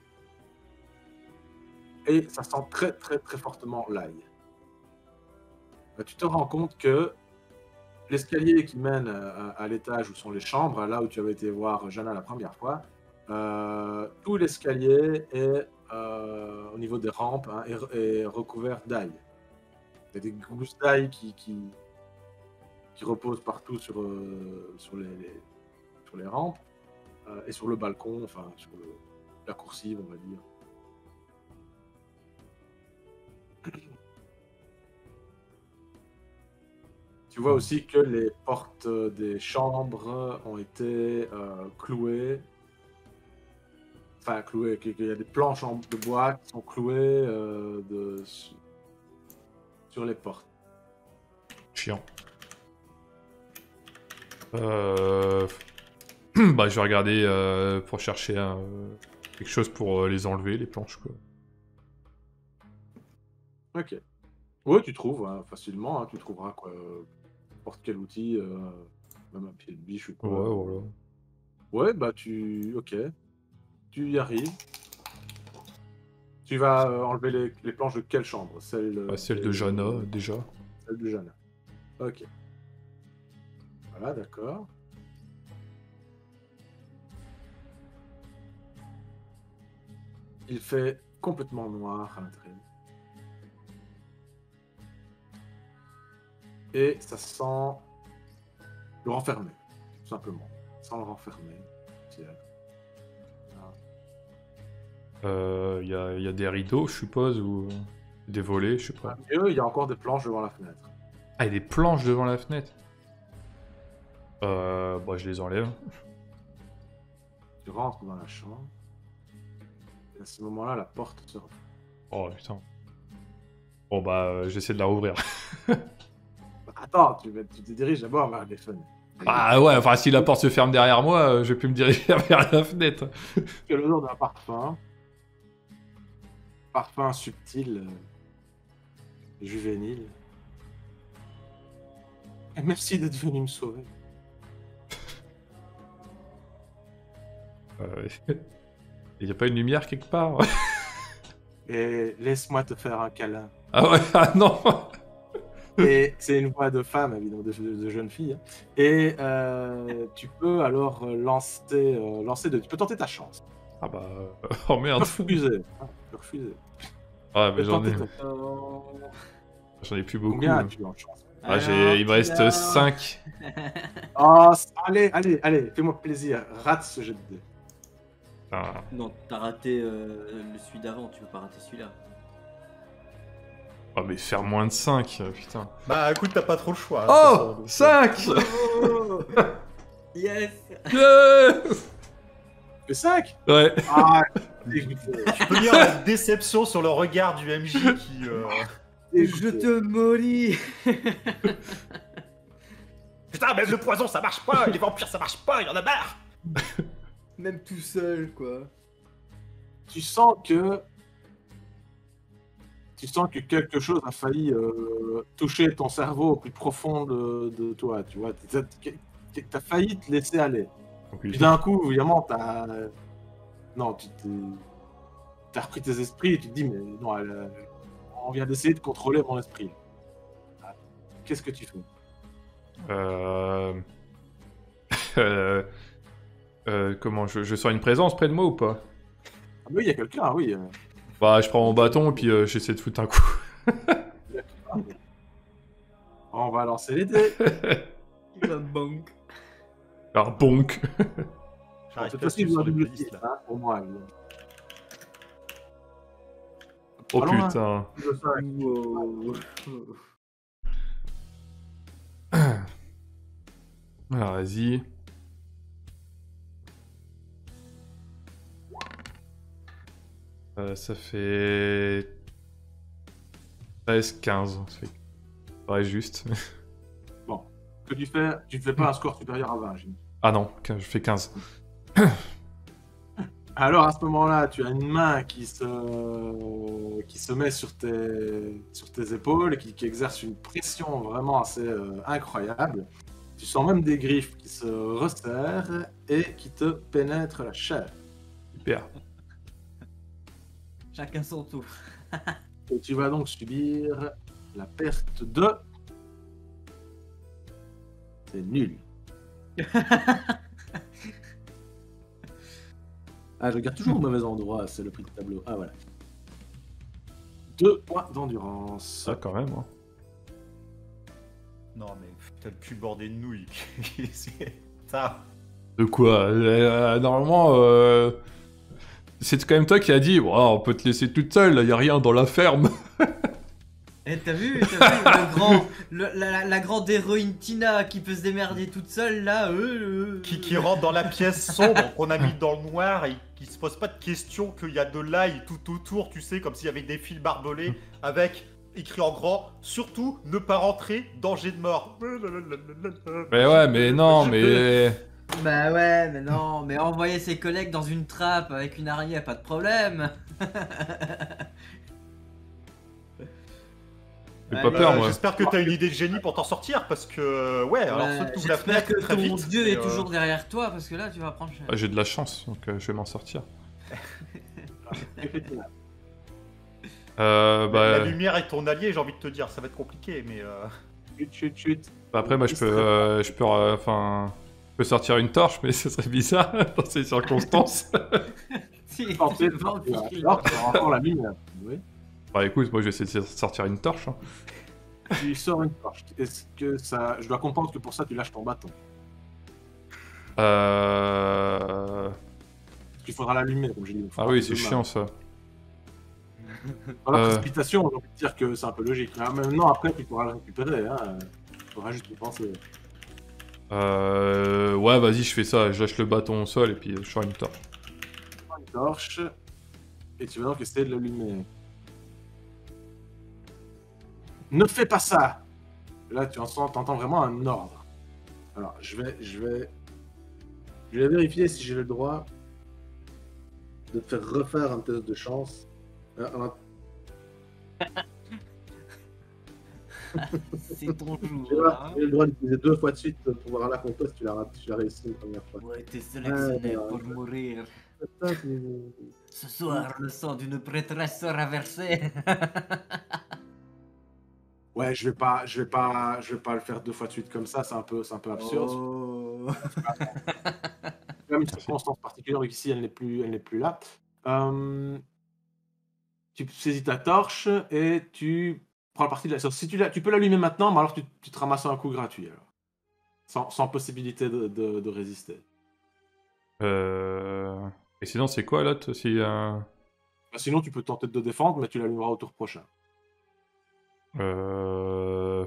B: Et ça sent très très très fortement l'ail. Bah, tu te rends compte que l'escalier qui mène à, à l'étage où sont les chambres, là où tu avais été voir Jana la première fois, euh, tout l'escalier est euh, au niveau des rampes hein, est, est recouvert d'ail. Il y a des gousses d'ail qui, qui, qui reposent partout sur, euh, sur, les, les, sur les rampes euh, et sur le balcon, enfin sur le, la coursive, on va dire. Tu vois aussi que les portes des chambres ont été euh, clouées. Enfin, clouées, qu'il y a des planches en- de bois qui sont clouées euh, de... sur les portes.
C: Chiant. Euh... bah, je vais regarder euh, pour chercher un- quelque chose pour euh, les enlever, les planches, quoi.
B: Ok. Ouais, tu trouves hein, facilement, hein, tu trouveras quoi, n'importe quel outil, euh, même un pied de biche ou quoi.
C: Ouais, voilà.
B: Ouais, bah tu... Ok. Tu y arrives. Tu vas euh, enlever les, les planches de quelle chambre? Celle, euh,
C: Bah, celle
B: des-
C: de Jana, déjà.
B: Celle de Jana. Ok. Voilà, d'accord. Il fait complètement noir à l'intérieur. Et ça sent le renfermé, tout simplement. Ça sent le renfermé. Tiens.
C: Il euh, y, a, y a des rideaux, je suppose, ou des volets, je sais pas.
B: Mieux, il y a encore des planches devant la fenêtre.
C: Ah, il y a des planches devant la fenêtre. Euh, bah, je les enlève.
B: Tu rentres dans la chambre. Et à ce moment-là, la porte se referme.
C: Oh, putain. Bon, bah, euh, j'essaie de la rouvrir.
B: Attends, tu, vas- tu te diriges d'abord vers les fenêtres.
C: Ah ouais, enfin, si la porte se ferme derrière moi, euh, je vais plus me diriger vers la fenêtre.
B: Tu as l'odeur d'un parfum. Parfum subtil, euh, juvénile. Et merci d'être venu me sauver.
C: Euh, Il y a pas une lumière quelque part?
B: Et laisse-moi te faire un câlin.
C: Ah ouais, ah non.
B: Et c'est une voix de femme, évidemment, de, de- de jeune fille. Et euh, tu peux alors euh, lancer, euh, lancer de... Tu peux tenter ta chance.
C: Ah bah... euh, Oh
B: Tu
C: merde.
B: peux refuser. hein, tu peux refuser.
C: Ah,
B: Tu
C: mais
B: peux
C: j'en ai...
B: tenter ta-
C: j'en ai plus beaucoup.
B: Combien as-tu en chance?
C: Ah, j'ai... Il me reste
D: Alors,
C: cinq.
B: Oh, allez, allez, allez, fais-moi plaisir. Rate ce jet de dés.
C: Ah.
D: Non, t'as raté euh, le celui d'avant, tu peux pas rater celui-là.
C: Oh, mais faire moins de cinq, euh, putain.
A: Bah écoute, t'as pas trop le choix. hein, de
C: Oh
A: toute façon, donc,
C: cinq.
D: Oh yes.
C: Yeah.
B: Le cinq?
C: Ouais.
B: Ah, dégoûté.
A: Tu peux lire la déception sur le regard du M J qui... euh,
D: Je te mollis.
A: Putain, même le poison ça marche pas, les vampires ça marche pas, il y en a marre.
D: Même tout seul, quoi.
B: Tu sens que... Tu sens que quelque chose a failli euh, toucher ton cerveau au plus profond de, de toi, tu vois. T'as t'as failli te laisser aller. Puis d'un coup, évidemment, t'as... Non, tu t'es... T'as repris tes esprits et tu te dis, mais non, elle, euh, on vient d'essayer de contrôler mon esprit. Ah, qu'est-ce que tu fais?
C: Euh... euh... euh, Comment je, je sens une présence près de moi ou pas?
B: Ah oui, il y a quelqu'un, oui. euh.
C: Bah, je prends mon bâton et puis euh, j'essaie de foutre un coup.
B: On va lancer les dés.
D: Le bonk.
C: Alors, bonk.
A: J'arrive
B: Cette
A: pas à
B: fois-ci,
A: suivre
B: vous
A: sur
B: avez
A: les
B: double
A: playlists,
B: six,
A: là.
B: hein, pour moi. évidemment.
C: Oh
B: Allons, hein.
C: putain.
B: Je sens-
D: Wow.
C: Alors, vas-y. Euh, ça fait... treize, quinze. Ça fait... Ouais, juste.
B: Que tu fais, tu ne fais pas un score supérieur à vingt, Jimmy.
C: Ah non, quinze, je fais quinze.
B: Alors à ce moment-là, tu as une main qui se, qui se met sur tes, sur tes épaules et qui, qui exerce une pression vraiment assez euh, incroyable. Tu sens même des griffes qui se resserrent et qui te pénètrent la chair.
C: Super.
D: Chacun son tour.
B: Et tu vas donc subir la perte de... C'est nul. Ah, je regarde toujours au mauvais endroit, c'est le prix du tableau. Ah, voilà. Deux points d'endurance.
C: Ça, quand même. Hein.
A: Non, mais t'as le cul bordé de nouilles. C'est- Ça.
C: De quoi euh, Normalement, euh... c'est quand même toi qui as dit oh, on peut te laisser toute seule, il y a rien dans la ferme.
D: Eh, t'as vu, t'as vu le grand, le- la, la- la grande héroïne Tina qui peut se démerder toute seule là euh, euh,
A: Qui, qui rentre dans la pièce sombre qu'on a mis dans le noir et qui se pose pas de question qu'il y a de l'ail tout autour, tu sais, comme s'il y avait des fils barbelés avec écrit en grand, surtout ne pas rentrer, danger de mort.
C: Mais ouais, mais non, mais...
D: Bah ouais, mais non, mais envoyer ses collègues dans une trappe avec une araignée, pas de problème.
C: J'ai
D: Ouais,
C: pas
D: mais-
C: peur,
A: Euh,
C: moi.
A: J'espère que t'as une idée de génie pour t'en sortir parce que ouais, alors
D: Ouais,
A: saute tout la
D: j'espère
A: fenêtre
D: que
A: très
D: ton
A: vite.
D: dieu
A: mais,
D: est
A: euh,
D: toujours derrière toi parce que là tu vas prendre cher.
C: Ah, j'ai de la chance, donc euh, je vais m'en sortir. Euh,
A: La
C: bah,
A: lumière est ton allié, j'ai envie de te dire, ça va être compliqué, mais euh,
B: Chut, chut, chut.
C: bah après, moi, je peux, euh, je peux, euh, enfin, je peux sortir une torche, mais ce serait bizarre dans ces circonstances.
D: Si,
B: Tenter
D: tu
B: de
D: vas en
B: sortir.
D: piquer.
B: Alors, tu auras encore la lumière. Oui.
C: Bah écoute, moi, je vais essayer de sortir une torche. Hein.
B: Tu sors une torche. Est-ce que ça... Je dois comprendre que pour ça, tu lâches ton bâton.
C: Euh...
B: Parce qu'il faudra l'allumer, comme j'ai dit.
C: Ah oui, c'est chiant, ça.
B: Dans la
C: Euh.
B: précipitation, j'ai envie de dire que c'est un peu logique. Mais maintenant, après, tu pourras le récupérer. Hein. Il faudra juste y penser.
C: Euh... Ouais, vas-y, je fais ça. Je lâche le bâton au sol et puis je sors une torche.
B: Tu prends une torche. Et tu vas donc essayer de l'allumer. Ne fais pas ça! Là, tu entends, t'entends vraiment un ordre. Alors, je vais, je vais, je vais vérifier si j'ai le droit de te faire refaire un test de chance. Euh, alors,
D: C'est ton
B: j'ai
D: jour.
B: le-
D: Hein.
B: j'ai le droit d'utiliser deux fois de suite pour voir là contre toi si tu l'as si tu l'as réussi une première fois.
D: Ouais, t'es sélectionné
B: Ouais,
D: pour
B: ouais.
D: mourir.
B: Ça, c'est-
D: Ce soir, le sang d'une prêtresse sera versé.
B: Ouais, je vais pas, je vais pas, je vais pas le faire deux fois de suite comme ça. C'est un peu, c'est un peu absurde.
D: Oh.
B: Même une circonstance particulière ici, elle n'est plus, elle n'est plus là. Euh, tu saisis ta torche et tu prends la partie de la sauce. Si tu, la- tu peux l'allumer maintenant, mais alors tu, tu te ramasses un coup gratuit alors, sans, sans possibilité de, de- de résister.
C: Euh... Et sinon, c'est quoi, là, t- si, euh...
B: Bah, sinon, tu peux tenter de te défendre, mais tu l'allumeras au tour prochain.
C: Euh...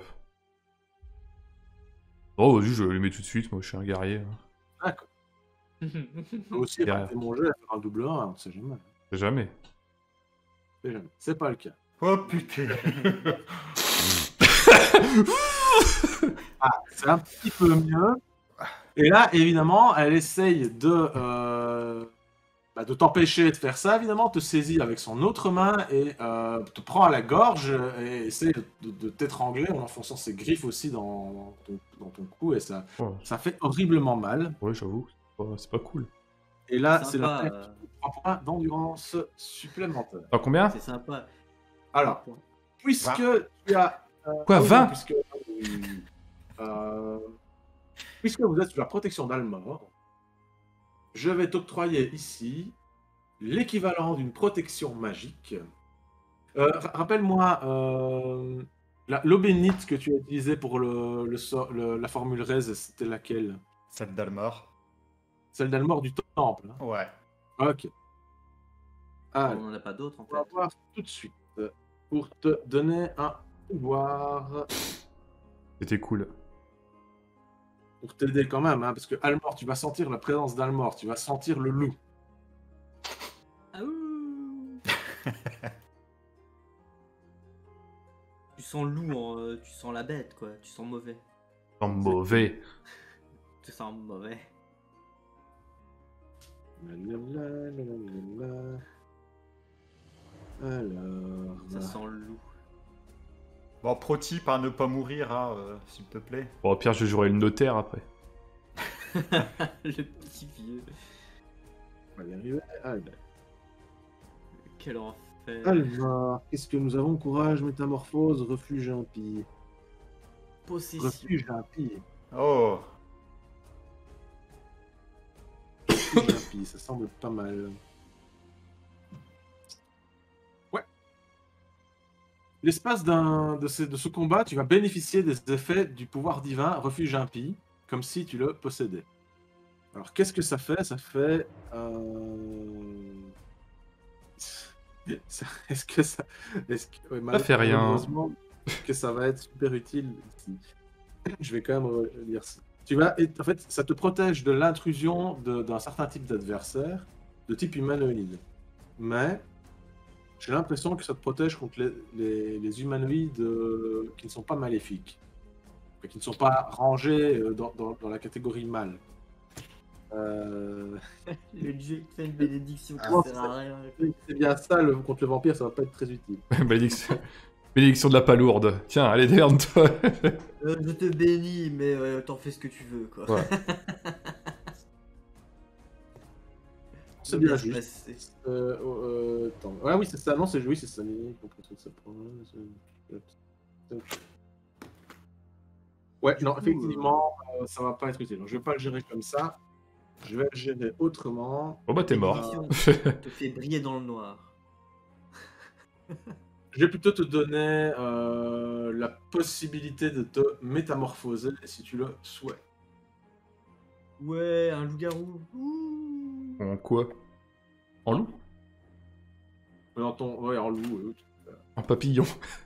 C: Oh, vas-y, je vais le mettre tout de suite, moi, je suis un guerrier. hein.
B: D'accord. Tu peux aussi
C: Derrière.
B: rater mon jeu et faire un double un, on ne sait jamais.
C: Jamais.
B: On sait jamais. C'est pas le cas.
A: oh putain.
B: Ah, c'est un petit peu mieux. Et là, évidemment, elle essaye de, euh, bah, de t'empêcher de faire ça, évidemment, te saisit avec son autre main et euh, te prend à la gorge et essaie de, de- de t'étrangler en enfonçant ses griffes aussi dans ton, dans ton cou et ça,
C: Oh,
B: ça fait horriblement mal.
C: ouais, j'avoue, c'est pas- c'est pas cool.
B: Et là, c'est
D: Sympa,
B: la
D: euh,
B: trois points d'endurance supplémentaire.
C: Ah, combien?
D: C'est sympa.
B: Alors, puisque tu as... euh,
C: Quoi,
B: oui,
C: vingt?
B: puisque, euh, puisque vous êtes sous la protection d'Almor, je vais t'octroyer ici l'équivalent d'une protection magique. Euh, ra- Rappelle-moi, euh, La- L'eau bénite que tu as utilisée pour le, le sort- le- la formule raise, c'était laquelle?
A: Celle d'Almor.
B: Celle d'Almor du temple. Hein.
A: Ouais.
B: Ok.
D: On
B: Allez,
D: n'en a pas d'autres en
B: on va
D: fait.
B: voir tout de suite euh, pour te donner un pouvoir.
C: C'était cool.
B: Pour t'aider quand même, hein, parce que Almor, tu vas sentir la présence d'Almor, tu vas sentir le loup.
D: Ah ouh. Tu sens le loup, en, euh, tu sens la bête quoi, tu sens mauvais.
C: En mauvais.
D: Tu sens mauvais.
B: Alors.
D: Ça sent le loup.
A: Bon, pro tip à ne pas mourir, hein, euh, s'il te plaît.
C: Bon, au pire, je jouerai le notaire après.
D: Le petit vieux.
B: On va y arriver. Allez.
D: Quel enfer.
B: Almor, qu'est-ce que nous avons? Courage, métamorphose, refuge impie.
D: Possession.
B: Refuge impie.
A: Oh.
B: Refuge impie, ça semble pas mal. Ouais. L'espace d'un de, ces- de ce combat, tu vas bénéficier des effets du pouvoir divin refuge impie, comme si tu le possédais. Alors, qu'est-ce que ça fait? Ça fait... euh, ça- Est-ce que ça... Est-ce que... ouais,
C: Ça fait rien.
B: malheureusement, que ça va être super utile ici. Je vais quand même lire ça. Tu vas... En fait, ça te protège de l'intrusion de- d'un certain type d'adversaire, de type humanoïde. Mais j'ai l'impression que ça te protège contre les, les- les humanoïdes euh, qui ne sont pas maléfiques. Et qui ne sont pas rangés euh, dans, dans- dans la catégorie mal. Euh...
D: Le dieu qui fait une bénédiction qui
B: Ah,
D: sert à rien.
B: C'est bien ça, le, contre le vampire, ça va pas être très utile.
C: Bénédiction... Bénédiction de la palourde. Tiens, allez, déverne-toi.
D: Euh, je te bénis, mais euh, t'en fais ce que tu veux quoi.
C: Ouais.
B: C'est
D: Le
B: bien
D: laisse
B: juste.
D: passer.
B: Euh, euh, attends. Ouais, oui, c'est ça. Non, c'est oui, c'est ça. Ouais,
D: Du
B: non,
D: coup,
B: effectivement, euh, ça va pas être utile. Donc, je vais pas le gérer comme ça. Je vais le gérer autrement.
C: Bon bah t'es mort.
D: Bénédiction te fait briller dans le noir.
B: Je vais plutôt te donner euh, la possibilité de te métamorphoser si tu le souhaites.
D: Ouais, un loup-garou. Ouh.
C: En quoi? En loup?
B: Dans ton... Ouais, en loup. euh,
C: En papillon.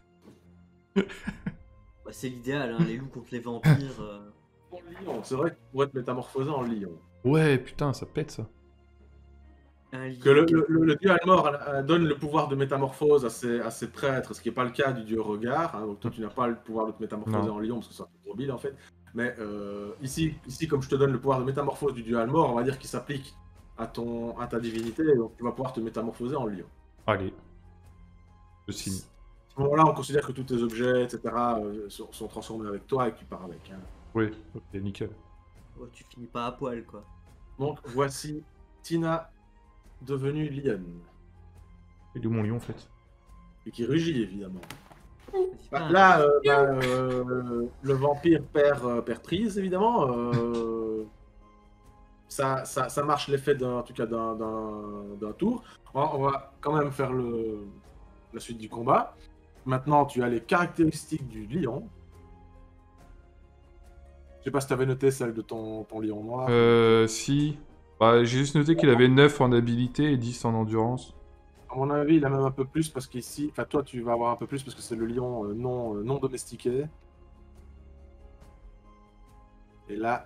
D: Bah, c'est l'idéal, hein, les loups contre les vampires. euh.
B: En lion. C'est vrai que tu pourrais te métamorphoser en lion.
C: Ouais, putain, ça pète ça.
D: Un
B: Que le,
D: lion.
B: le, le- le dieu Almor euh, donne le pouvoir de métamorphose à ses, à ses prêtres, ce qui n'est pas le cas du dieu Regard. Hein, donc toi, tu n'as pas le pouvoir de te métamorphoser
C: Non.
B: en lion, parce que c'est un peu trop bile en fait. Mais euh, ici, ici, comme je te donne le pouvoir de métamorphose du dieu Almor, on va dire qu'il s'applique à, ton, à ta divinité, et donc tu vas pouvoir te métamorphoser en lion.
C: Allez. Je signe.
B: À ce moment-là, on considère que tous tes objets, et cetera, euh, sont, sont transformés avec toi et que tu pars avec. Hein.
C: Oui, ok, nickel.
D: Oh, tu finis pas à poil quoi.
B: Donc voici Tina devenue lionne.
C: Et d'où mon lion en fait?
B: Et qui rugit évidemment.
D: C'est
B: Bah,
D: pas un-
B: là, euh, bah, euh, le vampire perd, euh, perd prise, évidemment. Euh, ça, ça, ça marche l'effet d'un, en tout cas d'un, d'un, d'un tour. On va, on va quand même faire le, la suite du combat. Maintenant, tu as les caractéristiques du lion. Je sais pas si tu avais noté celle de ton, ton lion noir.
C: Euh, si. Bah, j'ai juste noté qu'il avait neuf en habilité et dix en endurance.
B: À mon avis, il a même un peu plus parce qu'ici, enfin toi, tu vas avoir un peu plus parce que c'est le lion euh, non, euh, non domestiqué. Et là,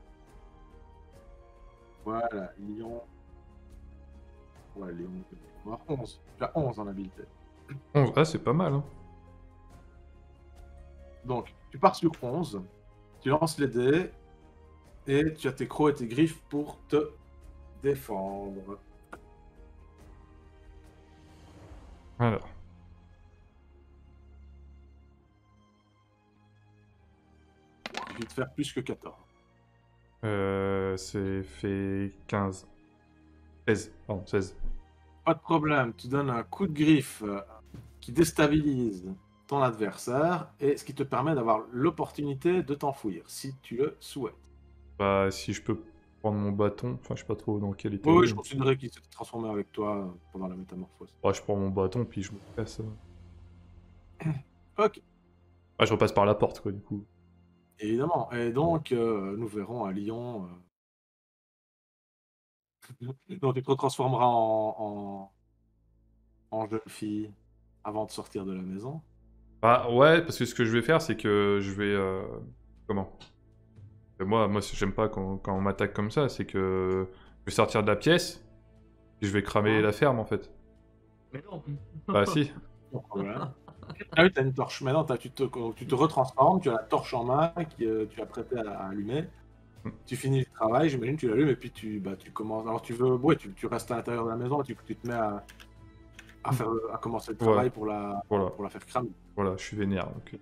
B: voilà, lion. Ouais, lion. On va avoir onze. Tu as onze en habileté.
C: onze. Ah, c'est pas mal, hein.
B: Donc, tu pars sur onze. Tu lances les dés. Et tu as tes crocs et tes griffes pour te défendre.
C: Alors.
B: Tu peux te faire plus que quatorze.
C: Euh, c'est fait quinze. seize. Pardon, seize.
B: Pas de problème, tu donnes un coup de griffe euh, qui déstabilise ton adversaire et ce qui te permet d'avoir l'opportunité de t'enfuir si tu le souhaites.
C: Bah, si je peux prendre mon bâton, enfin, je sais pas trop dans quel état.
B: Oui,
C: il
B: oui,
C: est.
B: je considérais qu'il s'était transformé avec toi euh, pendant la métamorphose.
C: Ouais, je prends mon bâton puis je me casse.
B: Ok.
C: Ah, je repasse par la porte, quoi, du coup.
B: Évidemment. Et donc, euh, nous verrons à Lyon. euh, Donc, tu te transformeras en, en, en jeune fille avant de sortir de la maison.
C: Bah ouais, parce que ce que je vais faire, c'est que je vais... euh, Comment? Euh, Moi, moi j'aime pas quand, quand on m'attaque comme ça, c'est que je vais sortir de la pièce et je vais cramer
B: Hein
C: la ferme, en fait.
D: Mais non.
C: Bah si.
B: Donc, voilà. Ah oui, t'as une torche. Maintenant, t'as- tu te, tu te retransformes, tu as la torche en main que euh, tu as prêté à, à allumer.
C: Mm.
B: Tu finis le travail, j'imagine, tu l'allumes et puis tu, bah, tu commences. Alors, tu veux, ouais, tu, tu restes à l'intérieur de la maison et tu, tu te mets à, à, faire, le- à commencer le travail
C: Ouais.
B: pour, la,
C: Voilà,
B: pour la faire cramer.
C: voilà, je suis vénère. Donc...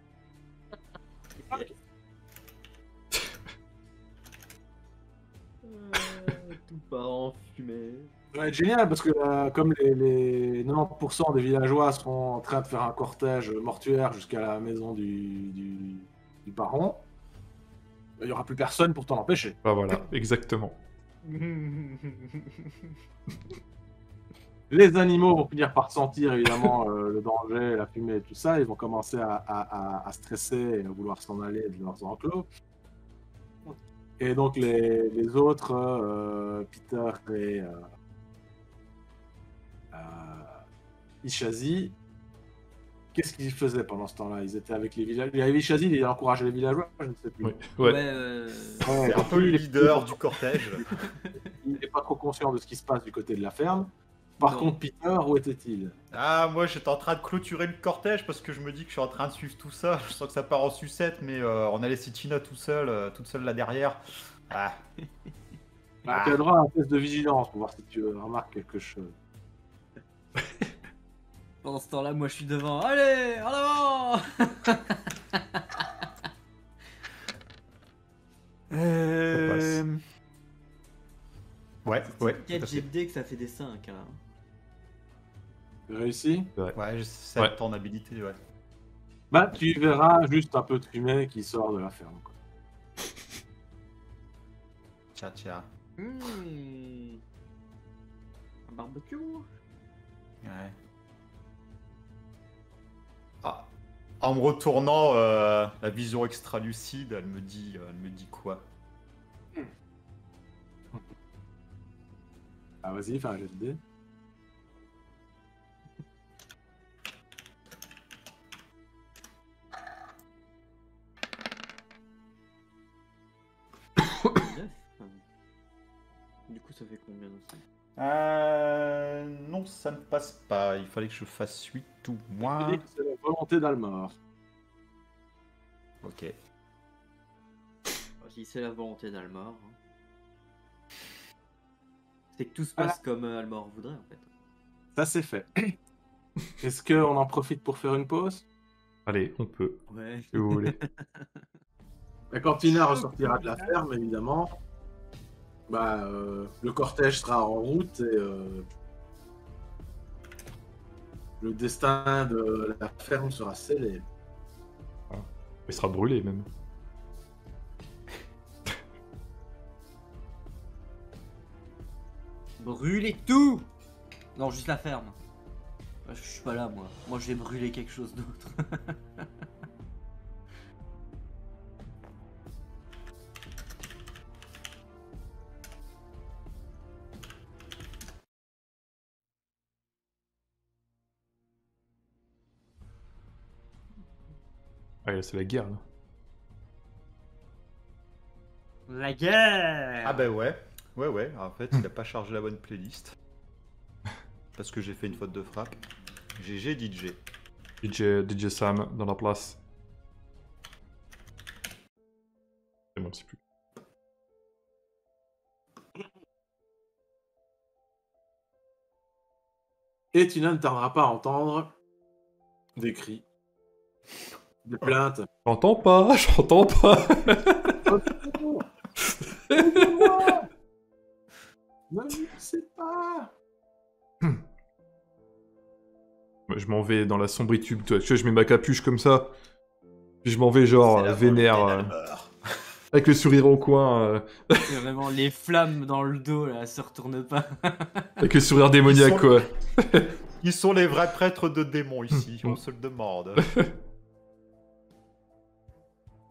D: Euh, tout part en fumée.
B: Ça va être génial parce que euh, comme les, les quatre-vingt-dix pour cent des villageois sont en train de faire un cortège mortuaire jusqu'à la maison du, du, du baron, il n'y aura plus personne pour t'en empêcher.
C: Bah voilà, exactement.
B: Les animaux vont finir par sentir évidemment euh, le danger, la fumée et tout ça. Ils vont commencer à, à- à- à stresser et à vouloir s'en aller de leurs enclos. Et donc les, les autres, euh, Peter et euh, euh, Ishazi, qu'est-ce qu'ils faisaient pendant ce temps-là? Ils étaient avec les villageois. Il y avait Ishazi, il encourageait les villageois, je ne sais plus.
C: Oui.
D: Ouais.
C: Ouais.
D: euh,
B: Ouais,
A: C'est un peu le leader du cortège.
B: Il n'est pas trop conscient de ce qui se passe du côté de la ferme. Par
D: Non.
B: contre, Peter, où était-il?
A: Ah, moi j'étais en train de clôturer le cortège parce que je me dis que je suis en train de suivre tout ça. Je sens que ça part en sucette, mais euh, on a laissé Tina tout seul, euh, toute seule là derrière. Ah,
B: Bah, tu as droit à un test de vigilance pour voir si tu euh, remarques quelque chose.
D: Pendant ce temps-là, moi je suis devant. Allez, en avant.
A: Euh... Ouais, ouais. tout
D: Quel
A: à fait.
D: G D que ça fait des cinq. Hein.
B: Réussi?
A: Ouais, je- c'est
C: Ouais.
A: ton habilité, ouais.
B: Bah, tu verras juste un peu de fumée qui sort de la ferme. Quoi.
A: Tiens, tiens.
D: Hmm. Un barbecue.
A: Ouais. Ah. En me retournant, euh, la vision extra-lucide, elle me dit, euh, elle me dit quoi?
B: Ah, vas-y, fais un jet de dés.
D: Neuf. Du coup, ça fait combien aussi?
A: Euh... Non, ça ne passe pas. Il fallait que je fasse huit ou
B: Tu
A: moins.
B: dis que c'est la volonté d'Almor.
A: Ok.
D: Si c'est la volonté d'Almor. hein. C'est que tout se passe comme euh, Almor voudrait en fait.
B: Ça, c'est fait. Est-ce qu'on en profite pour faire une pause?
C: Allez, on peut,
D: Ouais.
C: si vous voulez.
B: La cantina ressortira de la ferme, évidemment. Bah, euh, le cortège sera en route et euh, le destin de la ferme sera scellé.
C: Il sera brûlé, même.
D: Brûler tout. Non, juste la ferme. Je suis pas là moi. Moi je vais brûler quelque chose d'autre.
C: Ah, là, c'est la guerre, là.
D: La guerre.
A: Ah bah ouais. Ouais, ouais. En fait, il a pas chargé la bonne playlist. Parce que j'ai fait une faute de frappe. G G D J.
C: D J, D J Sam, dans la place. C'est bon, c'est plus.
B: Et tu ne tarderas pas à entendre des cris, des plaintes.
C: J'entends pas, j'entends pas.
B: Ne me sais pas.
C: Moi, je m'en vais dans la sombritude, toi. Tu vois, je mets ma capuche comme ça. Puis je m'en vais genre
A: C'est la
C: euh, vénère,
A: volonté
C: euh,
A: d'Almor.
C: avec le sourire au coin, euh,
D: C'est vraiment les flammes dans le dos là, se retourne pas.
C: avec le sourire démoniaque,
A: Ils sont-
C: quoi.
A: Ils sont les vrais prêtres de démons ici, on se le demande.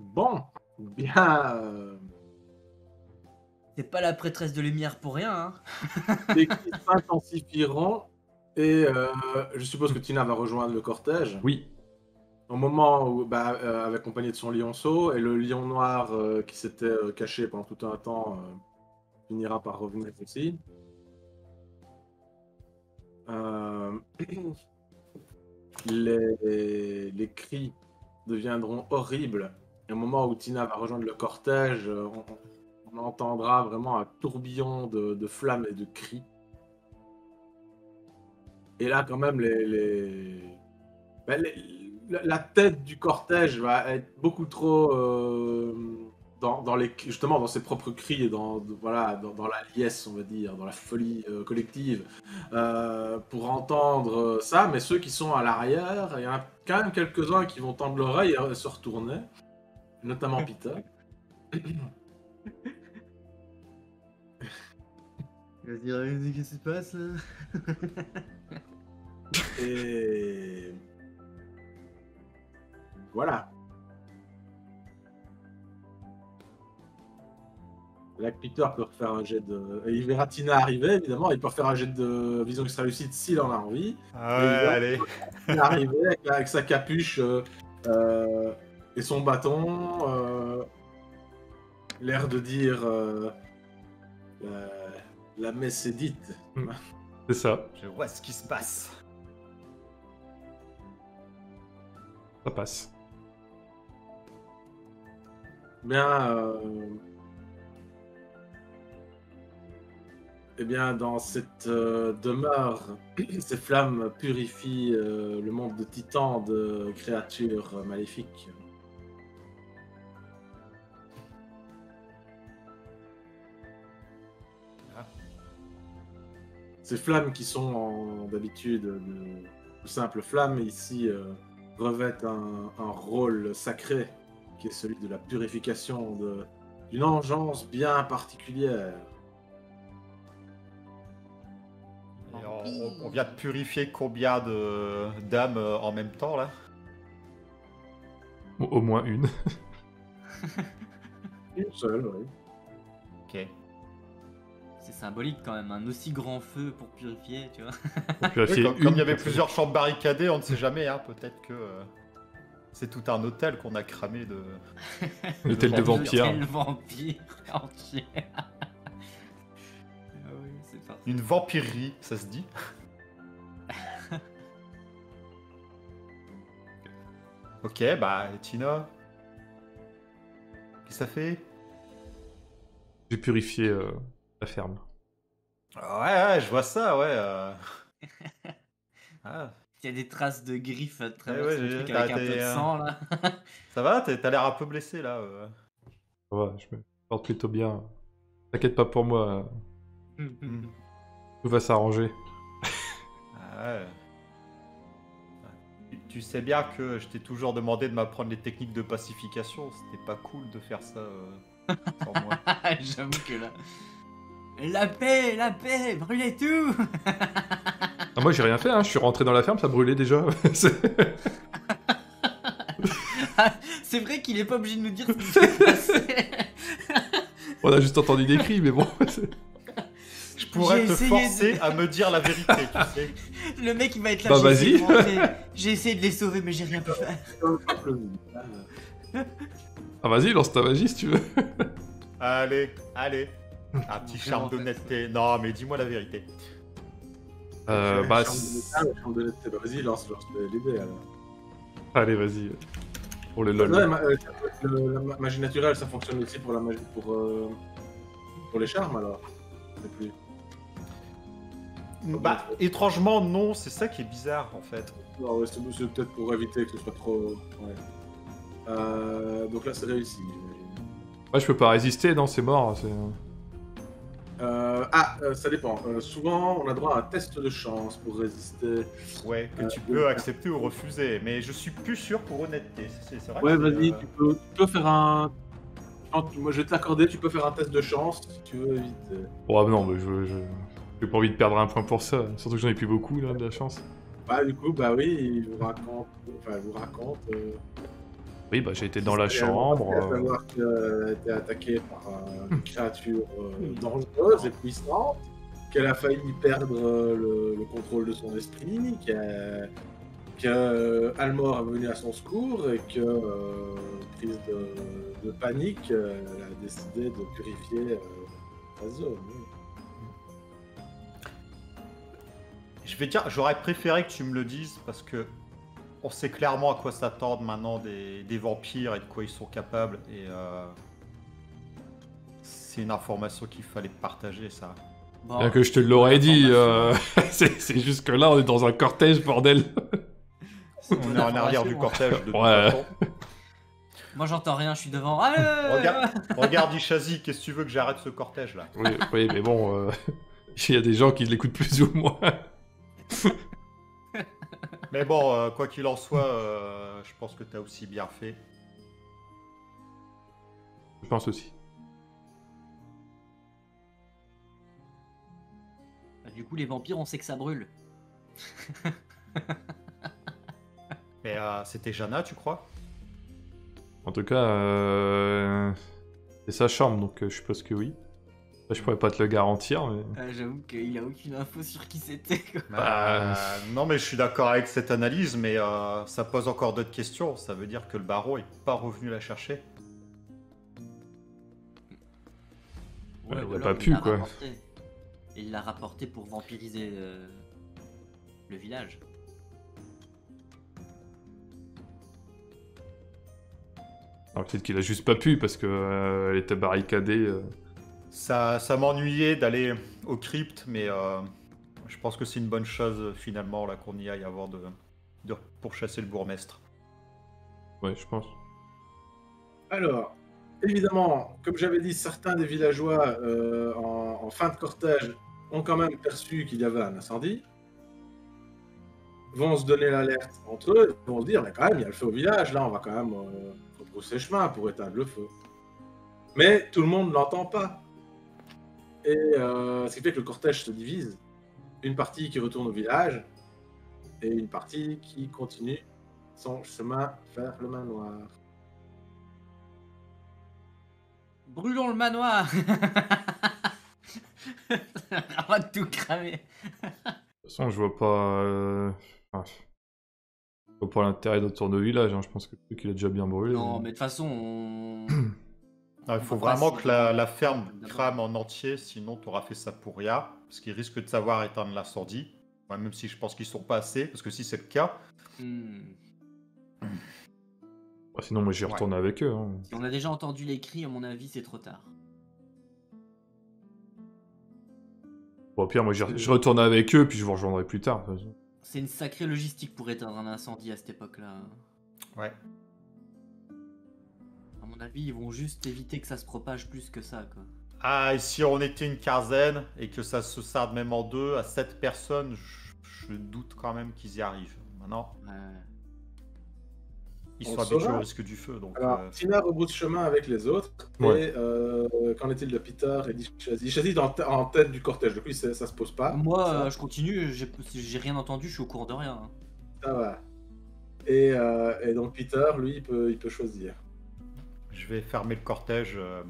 B: Bon, bien. euh,
D: C'est pas la prêtresse de lumière pour rien, hein.
B: Les cris s'intensifieront et euh, je suppose que Tina va rejoindre le cortège.
C: Oui.
B: Au moment où, bah, euh, accompagné de son lionceau, et le lion noir euh, qui s'était euh, caché pendant tout un temps euh, finira par revenir aussi. Euh, les, les cris deviendront horribles. Et au moment où Tina va rejoindre le cortège, euh, on, on entendra vraiment un tourbillon de, de flammes et de cris. Et là, quand même, les, les... ben, les- la, la tête du cortège va être beaucoup trop euh, dans, dans les, justement dans ses propres cris et dans, de- voilà, dans, dans la liesse, on va dire, dans la folie euh, collective, euh, pour entendre ça. Mais ceux qui sont à l'arrière, il y en a quand même quelques-uns qui vont tendre l'oreille et se retourner, notamment Peter.
D: Vas-y, vas-y, qu'est-ce qui se passe là?
B: Et voilà. Là, Peter peut refaire un jet de. Et il verra Tina arriver, évidemment. Il peut refaire un jet de vision extra lucide s'il en a envie.
A: Ah
B: Et
A: ouais,
B: il va-
A: allez.
B: Tina arriver avec, avec sa capuche euh, euh, et son bâton. euh, L'air de dire euh, la, la messe est dite.
C: C'est ça.
A: Je vois ce qui se passe.
C: Ça passe.
B: Bien. euh, Eh bien, dans cette euh, demeure, ces flammes purifient euh, le monde de titans de créatures euh, maléfiques.
A: Ah.
B: Ces flammes qui sont en- d'habitude de, de simples flammes, ici euh, revêtent un, un rôle sacré qui est celui de la purification de- d'une engeance bien particulière.
A: Et on, on- on vient de purifier combien de d'âmes euh, en même temps là?
C: Au, au moins une.
B: Une seule, oui.
A: Ok.
D: C'est symbolique quand même, un aussi grand feu pour purifier, tu vois.
C: Faut
A: Oui,
C: purifier
A: comme,
C: une
A: comme il y avait
C: personne.
A: plusieurs chambres barricadées, on ne sait jamais, hein, peut-être que euh, c'est tout un hôtel qu'on a cramé de.
C: L'hôtel de vampires.
D: Quel vampire entier. Ah oui, c'est parti.
A: Une vampirerie, ça se dit. Ok, bah Tina. Qu'est-ce que ça fait?
C: J'ai purifié euh, la ferme.
A: Ah Ouais, ouais, je vois ça, ouais. euh. Ah,
D: Il y a des traces de griffes à travers
A: ouais,
D: son
A: j'ai-
D: truc
A: t'as
D: avec un peu
A: été,
D: de
A: euh,
D: sang là.
A: ça va? T'es- T'as l'air un peu blessé là. euh.
C: Ça va, je me porte plutôt bien. T'inquiète pas pour moi,
A: Hmm.
C: tout va s'arranger.
A: Ah ouais. Tu- Tu sais bien que je t'ai toujours demandé de m'apprendre les techniques de pacification. C'était pas cool de faire ça euh, sans moi.
D: J'avoue que là. La paix, la paix, brûlez tout.
C: Ah, moi j'ai rien fait, hein. Je suis rentré dans la ferme, ça brûlait déjà. C'est-
D: C'est vrai qu'il est pas obligé de nous dire ce qui s'est passé.
C: On a juste entendu des cris, mais bon. c'est-
A: Je pourrais
D: J'ai
A: te
D: essayé
A: forcer
D: de-
A: à me dire la vérité, tu sais.
D: Le mec il va être là.
C: Bah,
D: j'ai
C: vas-y.
D: essayé de rentrer. J'ai essayé de les sauver mais j'ai rien pu faire.
C: Ah vas-y, lance ta magie si tu veux.
A: Allez, allez. Un petit
D: Vraiment
A: charme
D: faire
A: d'honnêteté. Non, mais dis-moi la vérité.
C: Euh, bah,
B: Chambre de
C: c-
B: l'État, la chambre de l'État. Bah, vas-y, lance, lance l'idée alors.
C: allez, vas-y. Pour le lol.
B: Ouais, ma- euh, le- la ma- magie naturelle, ça fonctionne aussi pour la magie, pour, euh, pour les charmes alors. Je sais plus.
A: Bah, étrangement, non, c'est ça qui est bizarre en fait.
B: Non, ouais, c'est c'est peut-être pour éviter que ce soit trop. Ouais. Euh, donc là, c'est réussi. j'imagine.
C: Moi je peux pas résister, non, c'est mort. c'est-
B: Euh, ah, euh, ça dépend. Euh, souvent, on a droit à un test de chance pour résister.
A: Ouais, que
B: Euh,
A: tu peux accepter ou refuser. Mais je suis plus sûr pour honnêteté. C'est c'est vrai
B: Ouais,
A: que c'est,
B: vas-y,
A: euh,
B: tu, peux, tu peux faire un. Quand- Moi, je vais te l'accorder, tu peux faire un test de chance si tu veux éviter.
C: Oh non, mais je. je... J'ai pas envie de perdre un point pour ça. Surtout que j'en ai plus beaucoup là, de la chance.
B: Bah, du coup, bah oui, il vous raconte. Enfin, il vous raconte. euh,
C: Oui, bah j'ai été dans la
B: C'est réellement
C: chambre.
B: parce qu'à
C: euh,
B: savoir que t'es attaqué par euh, une créature euh, dangereuse et puissante, qu'elle a failli perdre euh, le, le contrôle de son esprit, que, que euh, Almor est venu à son secours et que, euh, prise de, de panique, euh, elle a décidé de purifier euh, la zone.
A: Je vais dire, j'aurais préféré que tu me le dises parce que on sait clairement à quoi s'attendre maintenant des, des vampires et de quoi ils sont capables. Et euh, c'est une information qu'il fallait partager, ça.
D: Bon,
C: Bien que je te
D: c'est
C: l'aurais
D: pas
C: dit,
D: l'information.
C: euh, c'est c'est juste que là on est dans un cortège, bordel.
D: C'est
A: On
D: ton
A: est en arrière du
D: information.
A: cortège de toute
C: Ouais.
A: façon.
D: Moi j'entends rien, je suis devant. Allez,
A: Regarde, regarde Ishazi, qu'est-ce que tu veux que j'arrête ce cortège là?
C: Oui, oui, mais bon, euh, il y a des gens qui l'écoutent plus ou moins.
A: Mais bon, euh, quoi qu'il en soit, euh, je pense que t'as aussi bien fait.
C: Je pense aussi.
D: Bah, du coup, les vampires, on sait que ça brûle.
A: Mais euh, c'était Jana, tu crois?
C: En tout cas, euh, c'est sa chambre, donc euh, je suppose que oui. Ça, je pourrais pas te le garantir, mais...
D: Euh, J'avoue qu'il a aucune info sur qui c'était. quoi.
A: Bah, non, mais je suis d'accord avec cette analyse, mais euh, ça pose encore d'autres questions. Ça veut dire que le baron est pas revenu la chercher.
C: Ouais, il a
D: ou alors
C: pas
D: il
C: pu,
D: l'a
C: quoi.
D: rapporté. Il l'a rapporté pour vampiriser euh, le village.
C: Alors peut-être qu'il a juste pas pu, parce que euh, elle était barricadée. euh.
A: Ça, ça m'ennuyait d'aller au crypte, mais euh, je pense que c'est une bonne chose finalement là qu'on y aille avant de, de pourchasser le bourgmestre.
C: Ouais, je pense.
B: Alors, évidemment, comme j'avais dit, certains des villageois euh, en, en fin de cortège ont quand même perçu qu'il y avait un incendie, vont se donner l'alerte entre eux, ils vont se dire, mais quand même, il y a le feu au village, là, on va quand même euh, rebrousser chemin pour éteindre le feu. Mais tout le monde ne l'entend pas. Et euh, ce qui fait que le cortège se divise. Une partie qui retourne au village et une partie qui continue son chemin vers le manoir.
D: Brûlons le manoir. On va tout cramer.
C: De toute façon, je vois pas... euh, enfin, je vois pas l'intérêt de retourner au village, hein. Je pense que le truc, il a déjà bien brûlé.
D: Non, mais de toute façon, on...
A: Ah, il
D: On
A: faut
D: va pas
A: vraiment
D: s'y
A: que la,
D: rendre.
A: la ferme
D: D'abord.
A: crame en entier, sinon tu auras fait ça pour rien, parce qu'ils risquent de savoir éteindre l'incendie. Ouais, même si je pense qu'ils sont pas assez, parce que si c'est le cas,
D: Hmm.
C: Bah, sinon, moi, j'y
A: Ouais.
C: retourne avec eux. hein.
D: Si on a déjà entendu les cris, à mon avis, c'est trop tard.
C: Bon, au pire, moi, j'y re- je retourne avec eux, puis je vous rejoindrai plus tard. de toute façon.
D: C'est une sacrée logistique pour éteindre un incendie à cette époque-là.
A: ouais.
D: À mon avis, ils vont juste éviter que ça se propage plus que ça, quoi.
A: Ah, et si on était une quinzaine et que ça se sarde même en deux, à sept personnes, je, je doute quand même qu'ils y arrivent. Maintenant,
D: Ouais.
A: ils
B: On
A: sont habitués
B: saura.
A: au risque du feu, donc...
B: Alors,
A: euh,
B: Tina rebrousse chemin avec les autres.
C: Ouais.
B: Et euh, qu'en est-il de Peter et d'Ishazi? Ishazi est en, t- en tête du cortège, depuis ça, ça se pose pas.
D: Moi,
B: ça,
D: euh, je continue, j'ai j'ai rien entendu, je suis au courant de rien. hein.
B: ça va. Et, euh, et donc Peter, lui, il peut, il peut choisir.
A: je vais fermer le cortège. euh,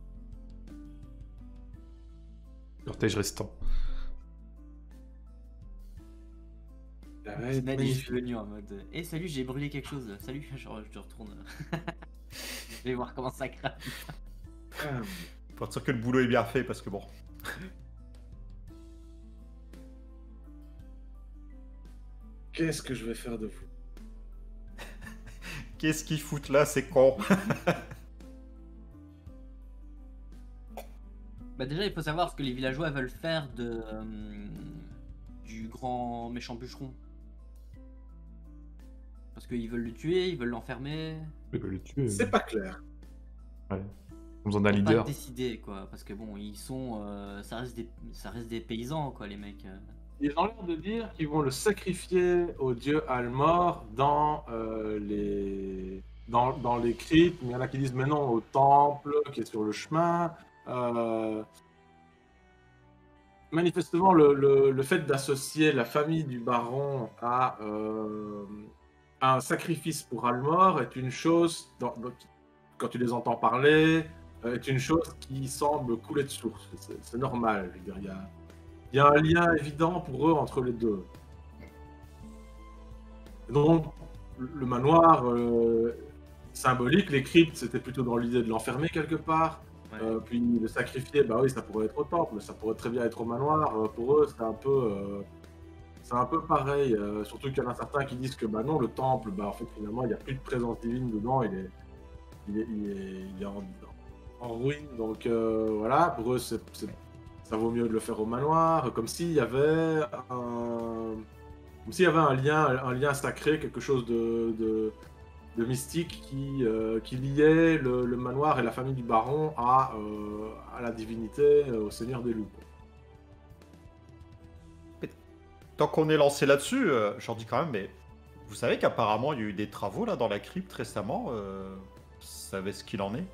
C: Cortège restant.
B: Ah,
D: Sven, il est
B: magnifique.
D: venu en mode Eh salut, j'ai brûlé quelque chose. Salut, je, je te retourne. Je vais voir comment ça crame.
B: Ah.
A: Pour être sûr que le boulot est bien fait, parce que bon...
B: Qu'est-ce que je vais faire de vous?
A: Qu'est-ce qu'ils foutent là, ces cons?
D: Bah déjà, il faut savoir ce que les villageois veulent faire de euh, du grand méchant bûcheron. Parce qu'ils veulent le tuer, ils veulent l'enfermer.
C: Ils veulent le tuer.
B: C'est pas clair.
C: On a besoin d'un
D: Ils ont
C: leader.
D: pas décidé quoi, parce que bon, ils sont, euh, ça reste des, ça reste des paysans quoi, les mecs. euh.
B: Ils ont l'air de dire qu'ils vont le sacrifier au dieu Almor dans euh, les dans, dans les cryptes. Il y en a qui disent mais non, au temple qui est sur le chemin. Euh, Manifestement, le, le, le fait d'associer la famille du baron à, euh, un sacrifice pour Almor est une chose, dans- dans- quand tu les entends parler, euh, est une chose qui semble couler de source. C'est c'est normal. Je veux dire, il y a, il y a un lien évident pour eux entre les deux. Donc, le manoir euh, symbolique, les cryptes, c'était plutôt dans l'idée de l'enfermer quelque part.
D: Ouais.
B: Euh, puis le sacrifier, bah oui, ça pourrait être au temple, mais ça pourrait très bien être au manoir. Euh, pour eux, c'est un peu, euh, c'est un peu pareil. Euh, surtout qu'il y en a certains qui disent que bah non, le temple, bah en fait finalement, il n'y a plus de présence divine dedans. Il est, il est, il est, il est en, en ruine. Donc euh, voilà, pour eux, c'est, c'est- ça vaut mieux de le faire au manoir, comme s'il y avait un, comme s'il y avait un lien, un lien sacré, quelque chose de, de, de mystique qui, euh, qui liait le, le manoir et la famille du baron à, euh, à la divinité, euh, au seigneur des loups.
A: Tant qu'on est lancé là-dessus, euh, j'en dis quand même, mais vous savez qu'apparemment il y a eu des travaux là dans la crypte récemment. Euh, vous savez ce qu'il en est?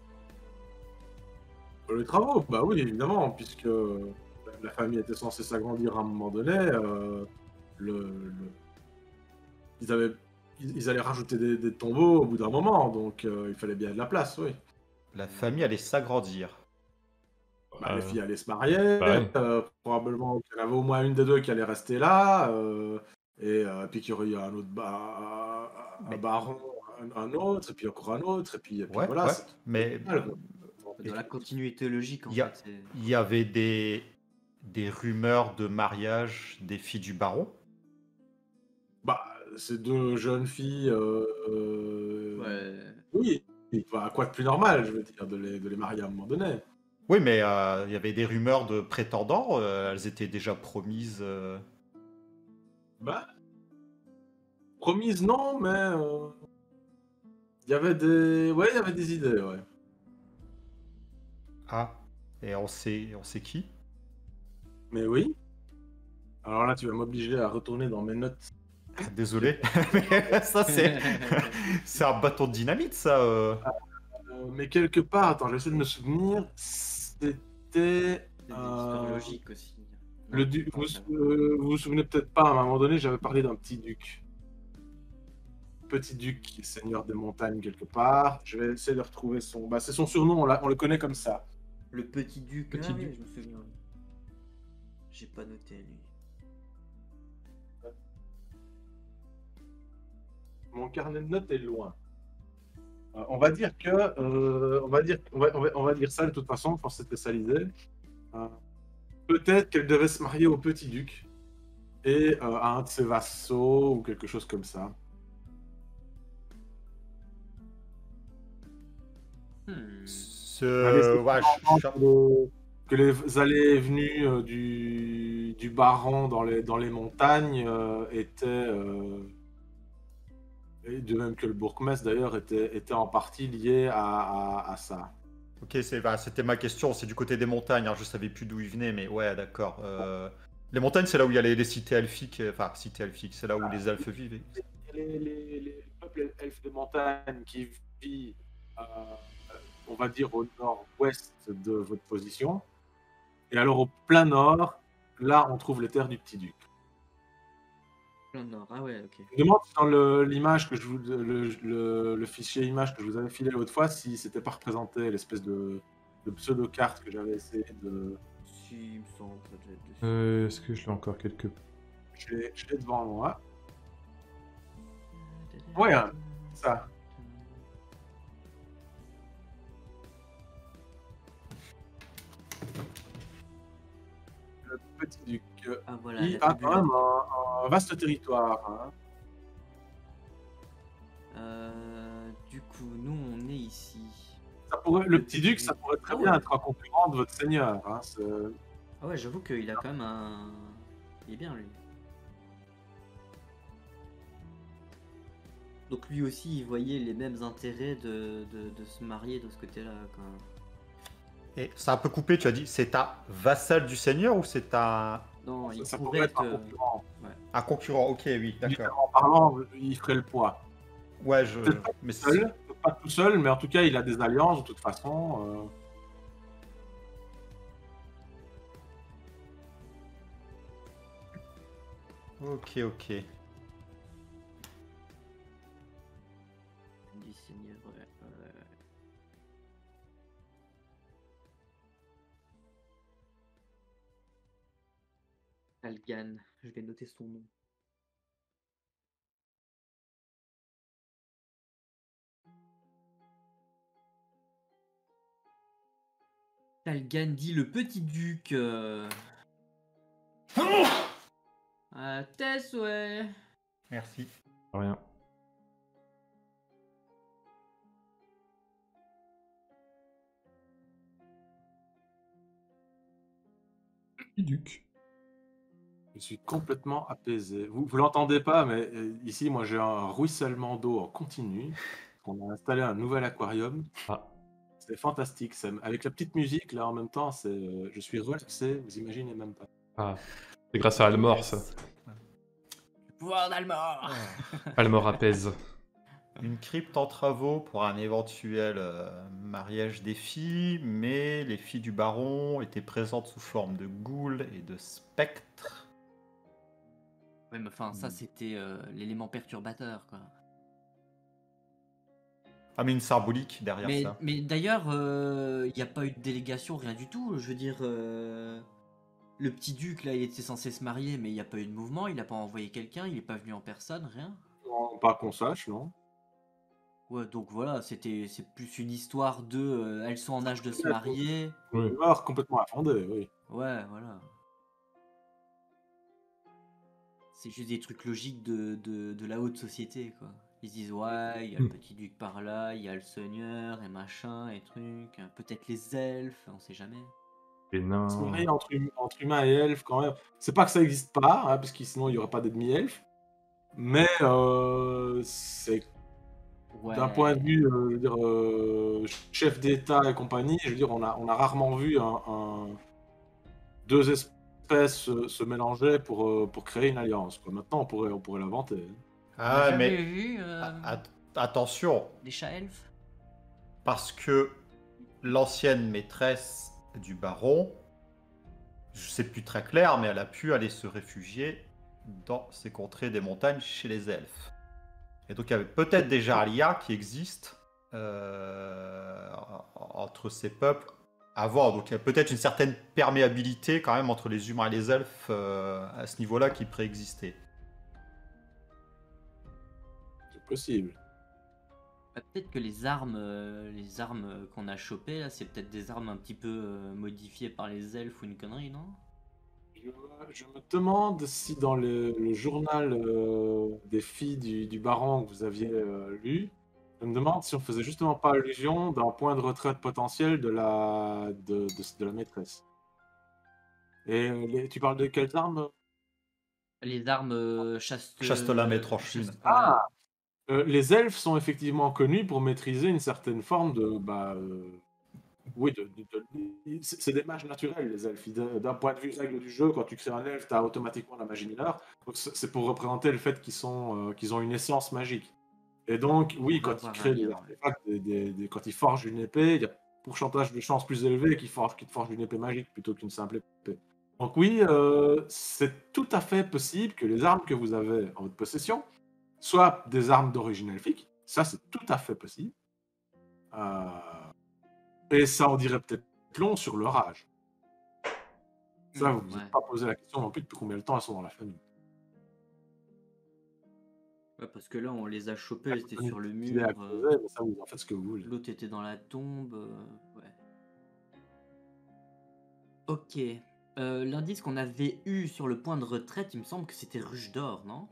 B: Euh, Les travaux, bah oui, évidemment, puisque la la famille était censée s'agrandir à un moment donné. euh, le, le- ils, avaient, ils, ils allaient rajouter des, des tombeaux au bout d'un moment, donc euh, il fallait bien de la place, oui.
A: La famille allait s'agrandir.
B: Bah,
C: Euh,
B: les filles allaient se marier,
C: bah oui.
B: euh, probablement qu'il y en avait au moins une des deux qui allait rester là, euh, et euh, puis qu'il y aurait eu un autre ba- un
A: Mais-
B: baron, un, un autre, et puis encore un autre, et puis, et puis
A: Ouais,
B: voilà.
A: ouais,
B: c'est-
A: mais
B: normal, quoi.
D: Dans la continuité logique, en
A: il y, a-
D: fait. c'est-
A: il y avait des, des rumeurs de mariage des filles du baron.
B: Bah, ces deux jeunes filles, euh, euh,
D: Ouais.
B: oui, bah, quoi de plus normal, je veux dire, de les, de les marier à un moment donné.
A: Oui, mais euh, il y avait des rumeurs de prétendants. Euh, elles étaient déjà promises. euh.
B: Bah, promise non, mais euh, il y avait des, ouais, il y avait des idées, ouais.
A: Ah, et on sait, on sait qui?
B: Mais oui. Alors là, tu vas m'obliger à retourner dans mes notes.
A: Ah, désolé, mais ça c'est c'est un bâton de dynamite, ça. euh.
B: Euh, mais quelque part, attends, j'essaie de me souvenir, c'était
D: C'est des
B: euh,
D: histoires logiques aussi.
B: le
D: Non,
B: duc.
D: pas
B: Vous,
D: ça.
B: euh, vous vous souvenez peut-être pas, à un moment donné, j'avais parlé d'un petit duc. Petit duc qui est seigneur des montagnes quelque part. Je vais essayer de retrouver son. Bah, c'est son surnom, on, l'a- on le connaît comme ça.
D: Le petit duc.
C: Petit
D: ah,
C: duc.
D: ouais, je me souviens. J'ai pas noté lui.
B: Mon carnet de notes est loin. Euh, on va dire que, euh, on va dire, on va, on va- on va dire ça de toute façon. Je pense que c'était ça l'idée. Euh, peut-être qu'elle devait se marier au petit duc et euh, à un de ses vassaux ou quelque chose comme ça.
D: Hmm.
A: Ce... ouais, je- je-
B: Que les allées et venues euh, du, du baron dans les, dans les montagnes euh, étaient, euh, et de même que le bourgmestre d'ailleurs, était, était en partie lié à, à, à ça.
A: Ok, c'est, bah, c'était ma question. C'est du côté des montagnes. Hein, je savais plus d'où ils venaient, mais ouais, d'accord. Euh, Les montagnes, c'est là où il y a les, les cités elfiques. euh, Enfin, cités elfiques, c'est là où les elfes vivaient.
B: Les, les, les peuples elfes des montagnes qui vivent, euh, on va dire, au nord-ouest de votre position. Et alors au plein nord, là, on trouve les terres du petit-duc.
D: Plein nord. Ah ouais, ok.
B: Je me demande si dans le- l'image que je vous, le, le- le fichier image que je vous avais filé l'autre fois, si c'était pas représenté l'espèce de, de pseudo-carte que j'avais essayé de.
D: Si, il me semble, ça devait être dessus.
C: Euh, Est-ce que je l'ai encore quelque part?
B: Je l'ai je l'ai devant moi. Ouais, hein, ça. Le petit-duc. euh,
D: Ah voilà.
B: Il
D: la
B: a quand
D: tabula.
B: même un, un vaste territoire. Hein.
D: Euh, du coup, nous, on est ici.
B: Ça pourrait, le petit-duc, ça pourrait très
D: Ah
B: bien
D: ouais.
B: être un concurrent de votre seigneur. Hein. c'est-
D: Ah ouais, j'avoue qu'il a quand même un. Il est bien lui. Donc lui aussi, il voyait les mêmes intérêts de, de, de se marier de ce côté-là. Quand même.
A: Et ça a un peu coupé, tu as dit, c'est un vassal du seigneur ou c'est un,
D: Non, il
B: ça
D: pourrait
B: pourrait être
D: être.
B: un
D: euh,
B: concurrent.
A: un concurrent? Ok, oui, d'accord.
B: Littéralement parlant, il ferait le poids.
A: Ouais, je.
B: Peut-être pas
A: Mais
B: tout seul, peut-être pas tout seul, mais en tout cas, il a des alliances de toute façon.
A: euh. Ok, ok.
D: Talgan, je vais noter son nom. Talgan dit le petit duc. Euh... Ah, Tess, ouais.
A: Merci.
C: Rien. Duc.
B: Je suis complètement apaisé. Vous vous l'entendez pas, mais euh, ici, moi, j'ai un ruissellement d'eau en continu. On a installé un nouvel aquarium.
C: Ah.
B: C'est fantastique. Ça me- avec la petite musique, là, en même temps, c'est, euh, je suis relaxé. Vous imaginez même pas.
C: Ah. C'est grâce à Almor, ça.
D: Le pouvoir d'Almor.
C: Almor apaise.
A: Une crypte en travaux pour un éventuel euh, mariage des filles, mais les filles du baron étaient présentes sous forme de ghouls et de spectres.
D: Ouais, mais enfin, ça,
A: Hmm.
D: c'était euh, l'élément perturbateur, quoi.
A: Ah, mais une symbolique derrière
D: Mais,
A: ça.
D: mais d'ailleurs, il n'y a pas eu de délégation, rien du tout. Je veux dire, euh, le petit duc, là, il était censé se marier, mais il n'y a pas eu de mouvement, il n'a pas envoyé quelqu'un, il n'est pas venu en personne, rien.
B: Non, pas qu'on sache, non.
D: Ouais, donc voilà, c'était, c'est plus une histoire de, euh, elles sont en âge de se marier.
C: Oui.
B: Rumeur complètement affondée, oui.
D: Ouais, voilà. C'est juste des trucs logiques de, de, de la haute société, quoi. Ils se disent, ouais, il y a le
C: Mm.
D: petit duc par là, il y a le seigneur, et machin, et trucs. Peut-être les elfes, on sait jamais.
C: Les
B: Se
C: nains.
B: marier entre, hum- entre humains et elfes, quand même. C'est pas que ça n'existe pas, hein, parce que sinon il n'y aurait pas d'ennemis-elfes. Mais euh, c'est
D: Ouais.
B: d'un point de vue, euh, je veux dire, euh, chef d'État et compagnie, je veux dire, on a, on a rarement vu un, un- deux espèces se, se mélanger pour, euh, pour créer une alliance, quoi. Maintenant, on pourrait, on pourrait l'inventer.
D: On a
A: Ah,
D: jamais
A: mais
D: vu euh,
A: a- at- attention,
D: des chats elfes.
A: parce que l'ancienne maîtresse du baron, je sais plus très clair, mais elle a pu aller se réfugier dans ces contrées des montagnes chez les elfes. Et donc il y avait peut-être déjà un lien qui existe euh, entre ces peuples avant. Donc il y a peut-être une certaine perméabilité quand même entre les humains et les elfes euh, à ce niveau-là qui préexistait.
B: C'est possible.
D: Bah, peut-être que les armes, euh, les armes euh, qu'on a chopées là, c'est peut-être des armes un petit peu euh, modifiées par les elfes ou une connerie, non?
B: Je, je me demande si dans le, le journal euh, des filles du, du baron que vous aviez euh, lu, je me demande si on faisait justement pas allusion d'un point de retraite potentiel de la, de, de- de la maîtresse. Et euh, les- tu parles de quelles armes?
D: Les armes euh, chaste...
A: Chaste-lame et tranche-lune.
D: chaste-
B: Ah, Euh, les elfes sont effectivement connus pour maîtriser une certaine forme de... Bah, euh, oui, de, de- de- c'est c'est des mages naturels, les elfes. D'un d'un point de vue règle du jeu, quand tu crées un elfe, tu as automatiquement la magie mineure. Donc c'est c'est pour représenter le fait qu'ils sont, euh, qu'ils ont une essence magique. Et donc, oui,
D: On va
B: quand ils
D: avoir
B: créent
D: un
B: des
D: lien, ouais.
B: artefacts, des- des- des- quand ils forgent une épée, il y a pourcentage de chances plus élevé qu'ils forgent, qu'ils te forgent une épée magique plutôt qu'une simple épée. Donc oui, euh, c'est tout à fait possible que les armes que vous avez en votre possession soient des armes d'origine elfique. Ça, c'est tout à fait possible. Euh, Et ça en dirait peut-être long sur leur âge. Ça,
D: Mmh,
B: vous vous
D: ouais.
B: êtes pas posé la question non plus depuis combien de temps elles sont dans la famille.
D: Ouais, parce que là, on les a chopées, elles étaient sur le
B: Il est à
D: mur.
B: creuser,
D: euh,
B: mais ça, vous en faites ce que vous voulez.
D: L'autre était dans la tombe. euh, Ouais. Ok. Euh, L'indice qu'on avait eu sur le point de retraite, il me semble que c'était Ruche d'Or, non?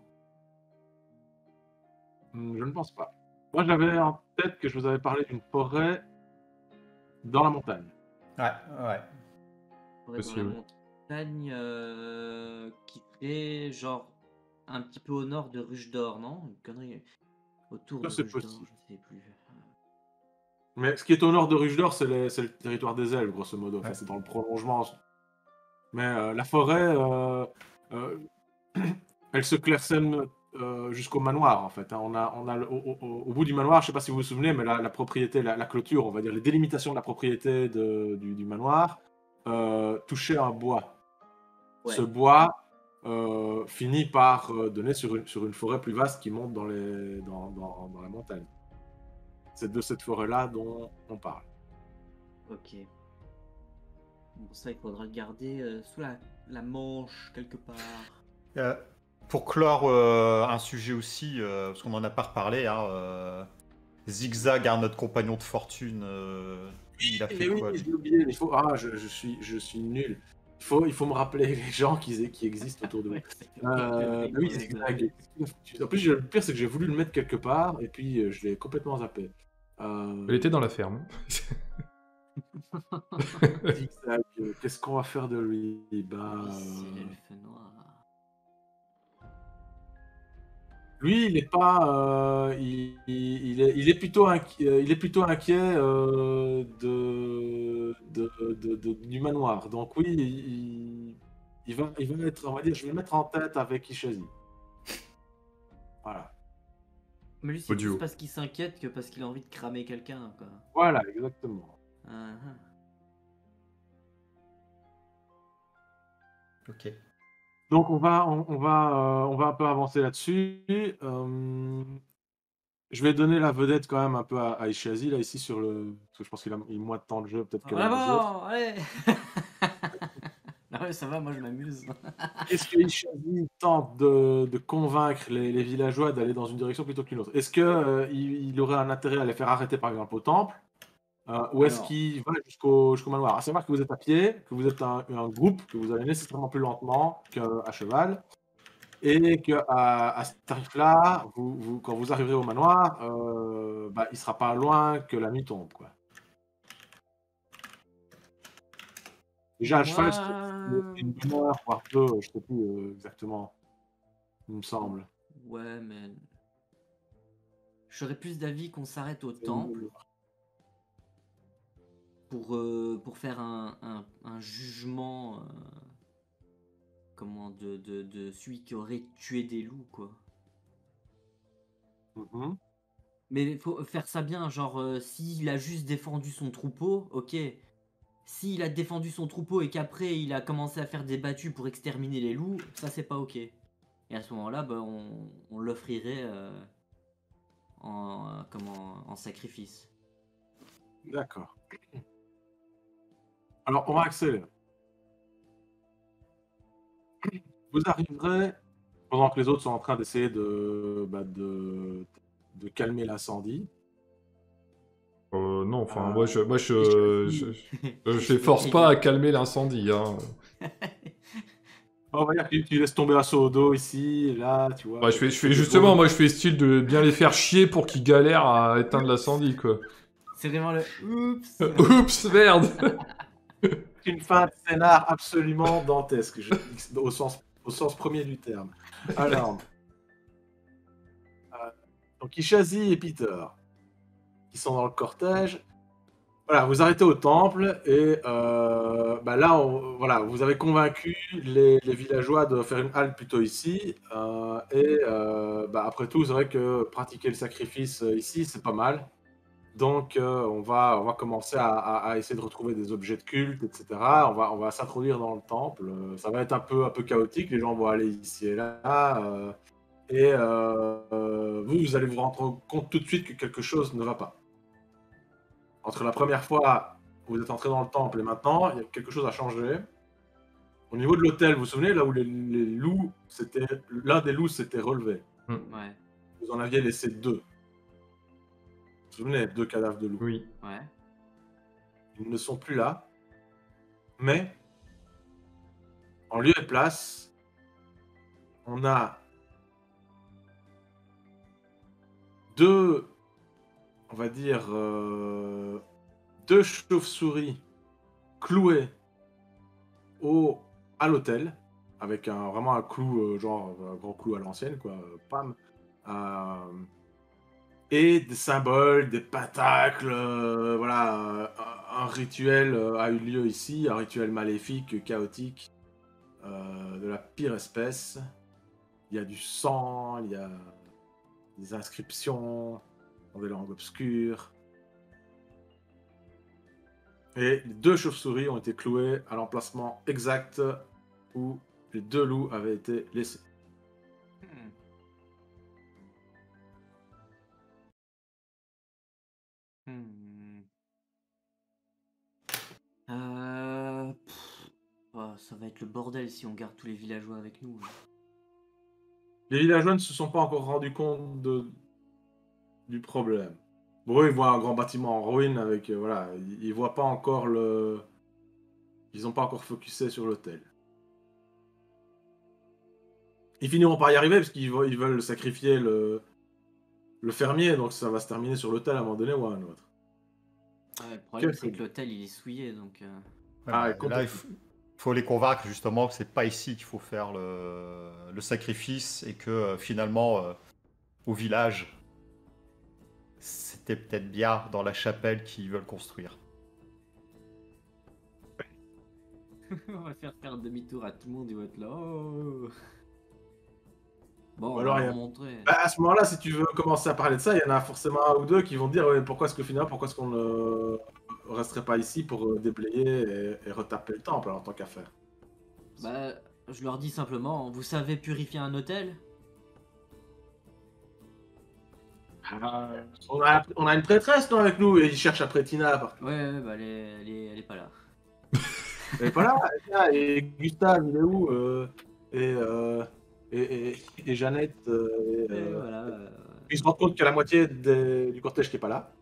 B: Hmm, Je ne pense pas. Moi, j'avais en tête que je vous avais parlé d'une forêt dans la montagne.
A: Ouais, ouais.
D: Forêt dans la
C: Possible.
D: montagne euh, qui serait genre un petit peu au nord de Ruche d'Or, non? Une connerie. Autour
B: Ça,
D: de
B: c'est
D: Ruche d'Or,
B: possible.
D: je sais plus.
B: Mais ce qui est au nord de Ruche-d'Or, c'est le, c'est le territoire des elfes, grosso modo. Enfin,
A: Ouais.
B: c'est dans le prolongement. Mais euh, la forêt, euh, euh, elle se clairsème euh, jusqu'au manoir, en fait. hein. On a, on a le- au, au- au bout du manoir, je ne sais pas si vous vous souvenez, mais la, la propriété, la, la clôture, on va dire les délimitations de la propriété de- du, du manoir, euh, touchaient un bois.
D: Ouais.
B: Ce bois euh, finit par euh, donner sur une, sur une forêt plus vaste qui monte dans, les, dans, dans- dans la montagne. C'est de cette forêt-là dont on parle.
D: Ok. Bon, ça, il faudra le garder euh, sous la la Manche quelque part.
A: Euh, pour clore euh, un sujet aussi, euh, parce qu'on en a pas reparlé, hein, euh, Zigzag, hein, notre compagnon de fortune, euh, il a fait
B: Mais oui,
A: quoi
B: je
A: lui?
B: l'ai oublié. Il faut... Ah, je, je suis, je suis nul. Il faut, il faut me rappeler les gens qui, qui existent autour de vous.
D: Ouais, c'est
B: Euh,
D: le
B: bah oui,
D: mec,
B: Zigzag. En plus, je- le pire, c'est que j'ai voulu le mettre quelque part et puis euh, je l'ai complètement zappé. Euh,
C: Elle était dans la ferme.
B: Zigzag, euh, qu'est-ce qu'on va faire de lui? Bah,
D: Ici,
B: euh,
D: l'elfe noir.
B: lui, il est pas, euh, il, il- il est, il est plutôt inquiet, euh, il est plutôt inquiet euh, de, de, de- de- du manoir. Donc oui, il, il va, il va être, on va dire, je vais le mettre en tête avec Ishazi. Voilà,
D: Mais lui, c'est plus
C: Audio.
D: parce qu'il s'inquiète que parce qu'il a envie de cramer quelqu'un, quoi.
B: voilà, exactement.
D: Ah, ah.
A: Ok.
B: Donc on va, on, on va, euh, on va un peu avancer là-dessus. Euh, je vais donner la vedette quand même un peu à, à Ishazi là ici sur le, parce que je pense qu'il a, il a moins de temps de jeu peut-être que
D: En
B: les autres.
D: avant, allez. Non, mais ça va, moi je m'amuse.
B: Est-ce que Ishazi tente de, de convaincre les, les villageois d'aller dans une direction plutôt qu'une autre? Est-ce que euh, il, il aurait un intérêt à les faire arrêter par exemple au temple? Euh, ou est-ce
D: Alors.
B: qu'il va jusqu'au jusqu'au manoir? À savoir que vous êtes à pied, que vous êtes un, un groupe, que vous allez nécessairement plus lentement qu'à cheval, et que à, à ce tarif-là, vous, vous- quand vous arriverez au manoir, euh, bah, il sera pas loin que la nuit tombe, quoi. Déjà, à cheval, c'est
D: Moi.
B: une bonne heure, voire deux, je sais plus euh, exactement, il me semble.
D: Ouais, mais. J'aurais plus d'avis qu'on s'arrête au
B: C'est une bonne
D: temple
B: heure.
D: pour, euh, pour faire un, un, un jugement. euh, comment de, de, de celui qui aurait tué des loups, quoi.
B: Mhm.
D: Mais il faut faire ça bien, genre, euh, s'il a juste défendu son troupeau, ok. S'il a défendu son troupeau et qu'après il a commencé à faire des battues pour exterminer les loups, ça c'est pas ok. Et à ce moment-là, bah, on, on l'offrirait euh, en, euh, comment, en sacrifice.
B: D'accord. Alors, on va accélérer. Vous arriverez, pendant que les autres sont en train d'essayer de, bah, de, de calmer l'incendie.
C: Euh, non, enfin,
B: Euh,
C: moi, je, moi, je, je, je, je force pas à calmer l'incendie. Hein.
B: On va dire que tu, tu laisses tomber un seau d'eau ici, et là, tu vois.
C: Bah, je fais, je
B: quelques
C: fais
B: gouttes
C: justement,
B: d'eau.
C: moi, je fais style de bien les faire chier pour qu'ils galèrent à éteindre l'incendie, quoi.
D: C'est vraiment le oups.
C: Oups, merde.
B: Une fin de scénar absolument dantesque, je- au, sens, au sens premier du terme. Alors, euh, donc Ishazi et Peter, qui sont dans le cortège. Voilà, vous arrêtez au temple et euh, bah là, on- voilà, vous avez convaincu les, les villageois de faire une halte plutôt ici. euh, et euh, bah, après tout, c'est vrai que pratiquer le sacrifice euh, ici, c'est pas mal. Donc, euh, on va, on va commencer à, à- à essayer de retrouver des objets de culte, et cetera. On va, on va s'introduire dans le temple. Euh, Ça va être un peu, un peu chaotique. Les gens vont aller ici et là. euh, et euh, euh, vous, vous allez vous rendre compte tout de suite que quelque chose ne va pas. Entre la première fois où vous êtes entré dans le temple et maintenant, il y a quelque chose a changé. Au niveau de l'hôtel, vous vous souvenez, là où les, les loups, c'était l'un des loups s'était relevé.
D: Ouais,
B: Vous en aviez laissé deux. Vous vous souvenez, deux cadavres de loups.
C: Oui.
D: ouais.
B: Ils ne sont plus là. Mais, en lieu et place, on a deux, on va dire, euh, deux chauves-souris clouées au, à l'hôtel, avec un, vraiment un clou, euh, genre un grand clou à l'ancienne, quoi, euh, pam. Euh, et des symboles, des pentacles, euh, voilà, euh, un, un rituel euh, a eu lieu ici, un rituel maléfique, chaotique, euh, de la pire espèce. Il y a du sang, il y a des inscriptions dans des langues obscures. Et les deux chauves-souris ont été clouées à l'emplacement exact où les deux loups avaient été laissés.
D: Hmm. Hmm. Euh, pff, Oh, ça va être le bordel si on garde tous les villageois avec nous.
B: Les villageois ne se sont pas encore rendus compte de... du problème. Bon, eux, ils voient un grand bâtiment en ruine avec... euh, voilà, ils, ils voient pas encore le... Ils ont pas encore focusé sur l'hôtel. Ils finiront par y arriver parce qu'ils vo- ils veulent sacrifier le... le fermier, donc ça va se terminer sur l'hôtel à un moment donné ou à un autre.
D: Ouais, le problème,
B: Quel
D: c'est que
B: truc.
D: l'hôtel, il est souillé, donc... euh,
A: Ouais,
B: Ah,
A: bah,
B: et
A: là,
B: complètement.
A: il faut, faut les convaincre justement que c'est pas ici qu'il faut faire le, le sacrifice et que euh, finalement, euh, au village, c'était peut-être bien dans la chapelle qu'ils veulent construire.
D: on va faire faire demi-tour à tout le monde, ils vont être là. Oh. Bon, on
B: Alors,
D: va
B: il y
D: leur
B: a-
D: montrer.
B: Bah, à ce moment-là, si tu veux commencer à parler de ça, il y en a forcément un ou deux qui vont dire ouais, pourquoi est-ce que finalement, pourquoi est-ce qu'on ne resterait pas ici pour euh, déblayer et, et retaper le temple en tant qu'affaire.
D: Bah, je leur dis simplement, vous savez purifier un hôtel?
B: Euh, on, a, on a une prêtresse non, avec nous et ils cherchent après Tina partout.
D: Ouais, ouais, bah elle est, elle est, elle est pas là.
B: Elle est pas là, elle est là, et Gustave, il est où euh, et, euh, et, et, et Jeannette, euh, et,
D: Et
B: euh,
D: voilà. euh,
B: ils se rendent compte qu'il y a la moitié des- du cortège qui est pas là.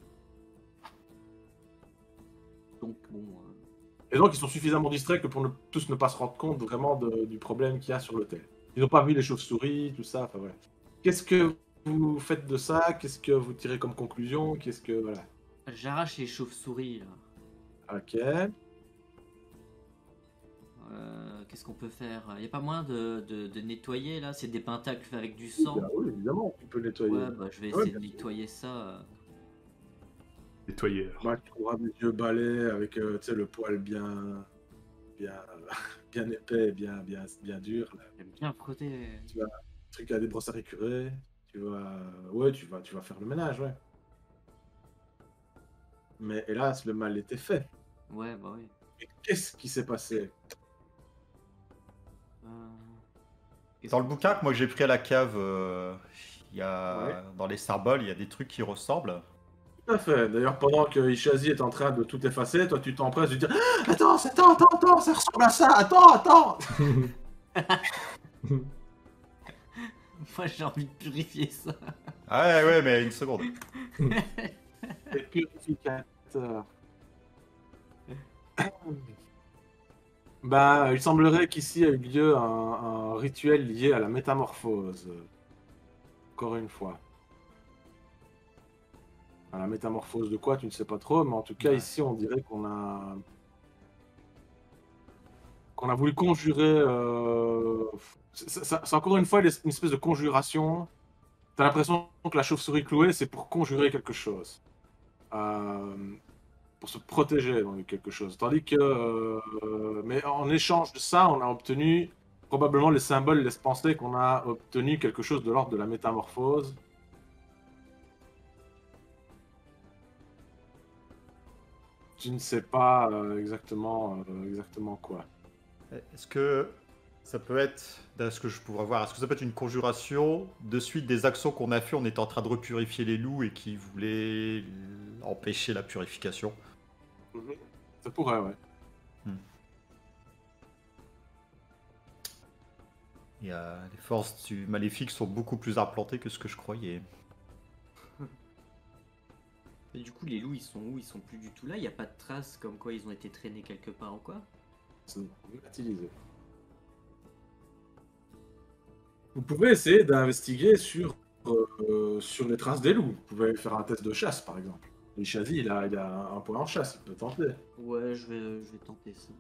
D: donc bon. euh,
B: Et donc, ils sont suffisamment distraits que pour ne, tous ne pas se rendre compte vraiment de- du problème qu'il y a sur l'hôtel. Ils n'ont pas vu les chauves-souris, tout ça, enfin voilà. Qu'est-ce que vous faites de ça? Qu'est-ce que vous tirez comme conclusion? Qu'est-ce que... Voilà.
D: J'arrache les chauves-souris là.
B: Ok.
D: Euh, Qu'est-ce qu'on peut faire? Y a pas moyen de, de, de nettoyer là? C'est des pentacles faits avec du sang.
B: Bah oui, évidemment, tu peux nettoyer.
D: Ouais, bah je vais
B: Ouais,
D: essayer de
B: bien sûr.
D: nettoyer ça. euh.
C: Nettoyeur.
B: Bah, tu trouveras des vieux balais avec euh, tu sais, le poil bien... bien... bien épais, bien, bien, bien dur. Là.
D: J'aime bien frotter.
B: Tu vas... truc à des brosses à récurer. Tu vas... Ouais, tu vas, tu vas faire le ménage, ouais. Mais hélas, le mal était fait.
D: Ouais, bah oui.
B: Mais qu'est-ce qui s'est passé?
D: Euh, qu'est-ce
A: Dans le
D: qu'on
A: bouquin
D: peut
A: que moi j'ai pris à la cave, euh, il y a,
B: Ouais.
A: dans les Starballs, il y a des trucs qui ressemblent.
B: Tout à fait. D'ailleurs, pendant que Ishazi est en train de tout effacer, toi tu t'empresses de dire ah, attends, attends, attends, attends, ça ressemble à ça, attends, attends.
D: Moi j'ai envie de purifier ça.
A: Ah ouais, ouais, mais une seconde.
B: Les purificateurs. Bah, il semblerait qu'ici a eu lieu un, un rituel lié à la métamorphose. Encore une fois. À la métamorphose de quoi, tu ne sais pas trop, mais en tout cas,
A: Ouais.
B: ici, on dirait qu'on a... qu'on a voulu conjurer... euh, C'est c'est- c'est encore une fois une espèce de conjuration. T'as l'impression que la chauve-souris clouée, c'est pour conjurer quelque chose. Euh, Pour se protéger donc, de quelque chose. Tandis que... euh, Mais en échange de ça, on a obtenu... Probablement, les symboles laissent penser qu'on a obtenu quelque chose de l'ordre de la métamorphose. Tu ne sais pas euh, exactement, euh, exactement quoi.
A: Est-ce que ça peut être, de ce que je pourrais voir, est-ce que ça peut être une conjuration de suite des actions qu'on a fait? On était en train de repurifier les loups et qui voulaient empêcher la purification.
B: Ça pourrait, ouais.
A: Et, euh, les forces du maléfique sont beaucoup plus implantées que ce que je croyais.
D: Et du coup, les loups ils sont où? Ils sont plus du tout là? Y a pas de traces comme quoi ils ont été traînés quelque part ou quoi?
B: C'est utilisé. Vous pouvez essayer d'investiguer sur, euh, sur les traces des loups. Vous pouvez faire un test de chasse, par exemple. Et Chazi, il a, il a un point en chasse, il peut tenter.
D: Ouais, je vais, je vais tenter ça.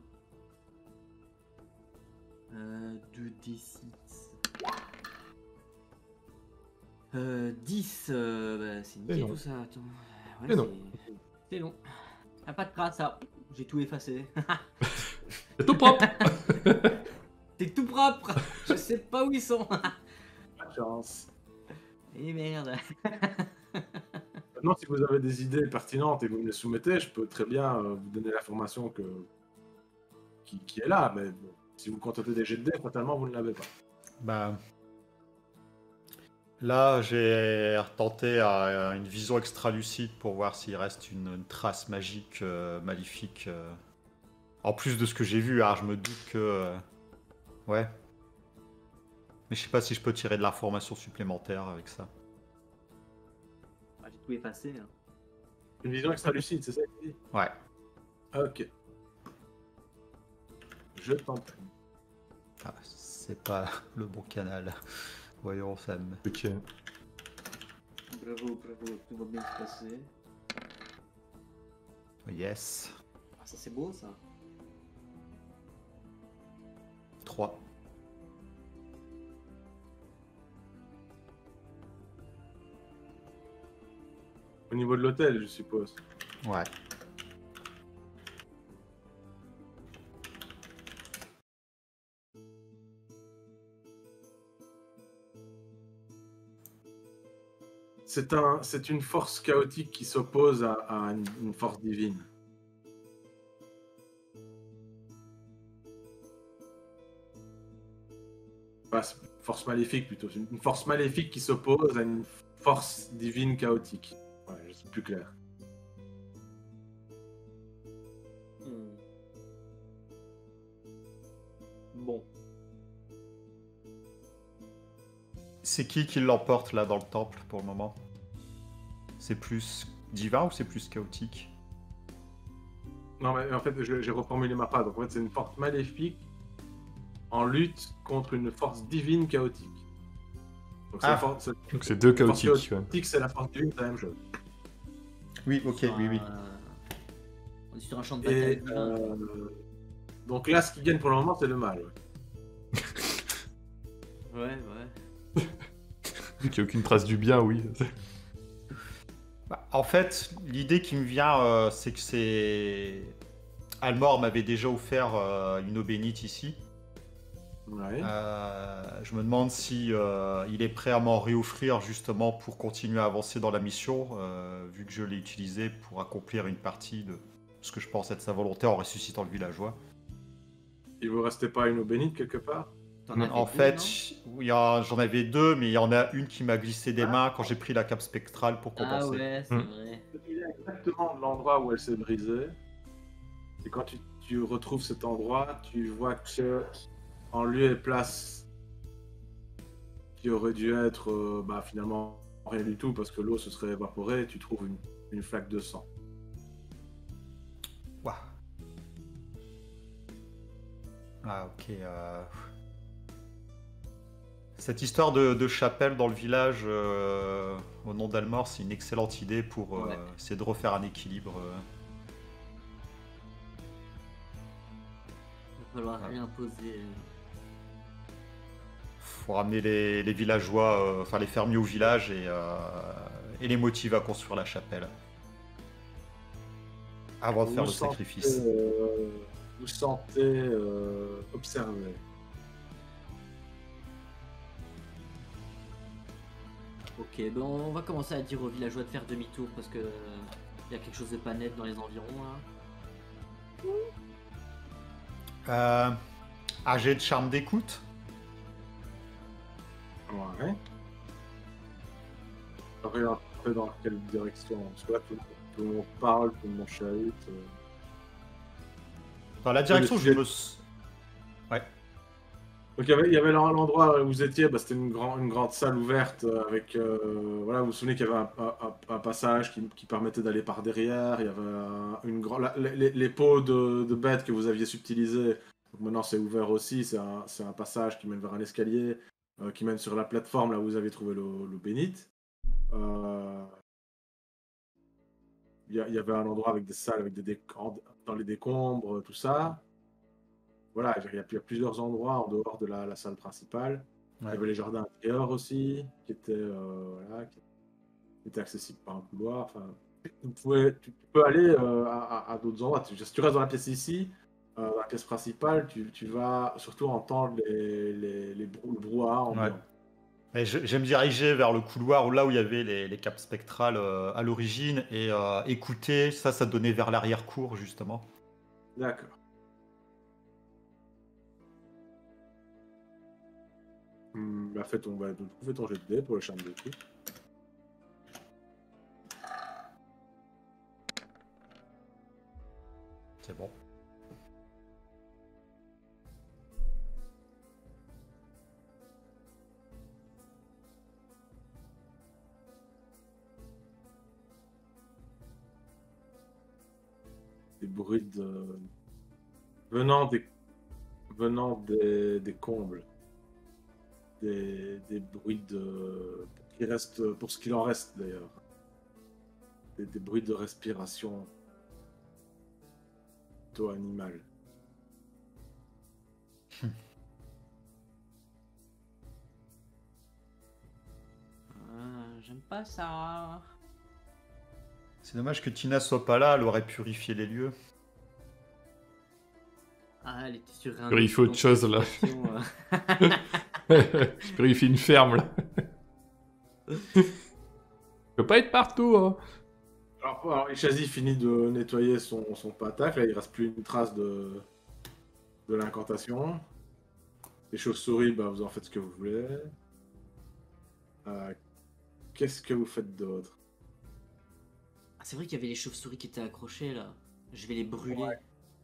D: Euh, deux D six. Euh, dix. Euh, bah, c'est
C: C'est
D: nickel
C: long.
D: tout ça. Attends. Ouais,
C: C'est long.
D: c'est- C'est long. Y'a pas de traces, ça. J'ai tout effacé.
C: C'est tout propre.
D: C'est tout propre. Je sais pas où ils sont.
B: Pas de chance.
D: Et merde.
B: Maintenant, si vous avez des idées pertinentes et que vous me les soumettez, je peux très bien euh, vous donner l'information que... qui, qui est là. Mais bon, si vous contentez des jets de dés, fatalement, vous ne l'avez pas.
A: Bah, là, j'ai tenté à une vision extra lucide pour voir s'il reste une, une trace magique, euh, maléfique, euh, En plus de ce que j'ai vu, hein, je me doute que... euh, Ouais. Mais je sais pas si je peux tirer de l'information supplémentaire avec ça.
D: Ah, j'ai tout effacé. Hein.
B: Une vision extra-lucide, c'est ça que tu dis?
A: Ouais.
B: Ok. Je t'en prie.
A: Ah, c'est pas le bon canal. Voyons, Sam.
C: Ok.
D: Bravo, bravo, tout va bien se passer.
A: Yes.
D: Ah, ça c'est beau ça.
A: trois.
B: Au niveau de l'hôtel, je suppose.
A: Ouais.
B: C'est un, c'est une force chaotique qui s'oppose à, à une, une force divine. Enfin, c'est une force maléfique plutôt. C'est une force maléfique qui s'oppose à une force divine chaotique. Ouais, c'est plus clair.
D: Hmm. Bon.
A: C'est qui qui l'emporte là dans le temple pour le moment? C'est plus divin ou c'est plus chaotique?
B: Non, mais en fait, je- j'ai reformulé ma phrase. Donc, en fait, c'est une force maléfique en lutte contre une force divine chaotique. Donc, c'est
A: Ah.
B: la force, c'est-
C: Donc c'est deux
B: la force
C: chaotiques. ouais.
B: chaotique, c'est la force divine, c'est la même chose.
A: Oui, ok,
D: Sur
A: oui,
D: un-
A: oui.
D: On est sur un champ de bataille.
B: Et
D: divin.
B: euh, donc là, ce qui gagne pour le moment, c'est le mal. ouais.
D: Ouais, ouais.
C: Vu qu'il n'y a aucune trace du bien, oui.
A: Bah, en fait, l'idée qui me vient, euh, c'est que c'est... Almor m'avait déjà offert euh, une eau bénite ici.
B: Ouais.
A: Euh, je me demande si euh, il est prêt à m'en réoffrir justement pour continuer à avancer dans la mission, euh, vu que je l'ai utilisé pour accomplir une partie de ce que je pense être sa volonté en ressuscitant le villageois.
B: Il vous restait pas une eau bénite quelque part?
D: T'en avais
A: En
D: deux,
A: fait,
D: non
A: oui, il y a- j'en avais deux, mais il y en a une qui m'a glissé des mains quand j'ai pris la cape spectrale pour
D: Ah
A: compenser.
D: ouais, c'est
C: Hmm.
D: vrai.
B: Il est exactement de l'endroit où elle s'est brisée. Et quand tu, tu retrouves cet endroit, tu vois que en lieu et place qui aurait dû être euh, bah, finalement rien du tout parce que l'eau se serait évaporée, tu trouves une, une flaque de sang.
A: Ouah. Ah ok. euh, Cette histoire de, de chapelle dans le village euh, au nom d'Almor, c'est une excellente idée pour euh,
D: Ouais.
A: essayer de refaire un équilibre. euh.
D: Il va falloir
A: Ouais.
D: réimposer.
A: Faut ramener les, les villageois, euh, enfin les fermiers au village et, euh, et les motiver à construire la chapelle. Avant de
B: Vous
A: faire
B: vous
A: le
B: sentez,
A: sacrifice.
B: euh, vous sentez euh, observé.
D: Ok, ben on va commencer à dire aux villageois de faire demi-tour parce que il y a quelque chose de pas net dans les environs là.
A: Euh, un jet de charme d'écoute.
B: Ouais. Regarde un peu dans quelle direction. Parce que là, tout, tout le monde parle, tout le monde chahute. euh.
A: Dans la direction où
B: mais
A: je
B: tu-
A: me... s- Ouais.
B: Donc il y avait, il y avait l'en- l'endroit où vous étiez, bah, c'était une, grand- une grande salle ouverte euh, avec, euh, voilà, vous vous souvenez qu'il y avait un, un- un- un passage qui, qui permettait d'aller par derrière, il y avait un- une grande, la- les, les- les pots de, de bêtes que vous aviez subtilisés, donc maintenant c'est ouvert aussi, c'est un, c'est un passage qui mène vers un escalier, euh, qui mène sur la plateforme là où vous avez trouvé l'eau l'eau bénite. Euh, Il y, a- il y avait un endroit avec des salles, avec des décombres, dans les décombres, tout ça. Voilà, il y a, il y a plusieurs endroits en dehors de la, la salle principale. Il y
A: Ouais.
B: avait les jardins intérieurs aussi, qui étaient, euh, voilà, qui étaient accessibles par un couloir. Enfin, vous pouvez, tu peux aller euh, à, à- à d'autres endroits. Tu- Si tu restes dans la pièce ici, euh, dans la pièce principale, tu, tu vas surtout entendre les, les, les brou- le brouhaha ambiant.
A: Ouais. Et je, je vais me diriger vers le couloir où là où il y avait les, les capes spectrales euh, à l'origine et euh, écouter, ça, ça donnait vers l'arrière-cour justement.
B: D'accord. Hum, bah, fais ton, bah, donc, fais ton jet de dés pour le charme de tout.
A: C'est bon.
B: bruits de... venant des, venant des, des combles. Des, des bruits de... Qui restent, pour ce qu'il en reste d'ailleurs. Des, des bruits de respiration. Plutôt animal.
D: Euh, J'aime pas ça.
A: C'est dommage que Tina soit pas là, elle aurait purifié les lieux.
D: Ah, elle était sur un.
C: Il faut autre chose là.
D: euh.
C: Je purifie une ferme là. Je peux pas être partout, hein.
B: Alors, alors Ishazi finit de nettoyer son, son patac, là il reste plus une trace de, de l'incantation. Les chauves-souris, bah, vous en faites ce que vous voulez. Euh, Qu'est-ce que vous faites d'autre?
D: Ah, c'est vrai qu'il y avait les chauves-souris qui étaient accrochées là. Je vais les brûler.
B: Ouais.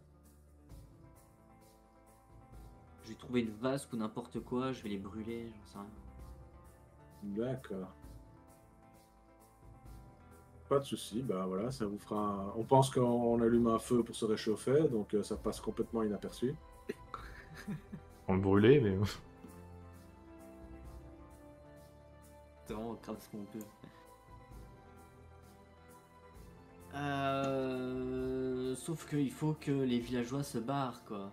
D: Je vais trouver une vasque ou n'importe quoi, je vais les brûler, j'en sais rien.
B: D'accord. Pas de souci, bah voilà, ça vous fera. un- On pense qu'on allume un feu pour se réchauffer, donc euh, ça passe complètement inaperçu.
C: On le brûlait, mais.
D: C'est vraiment grave ce qu'on peut. Euh... Sauf qu'il faut que les villageois se barrent quoi.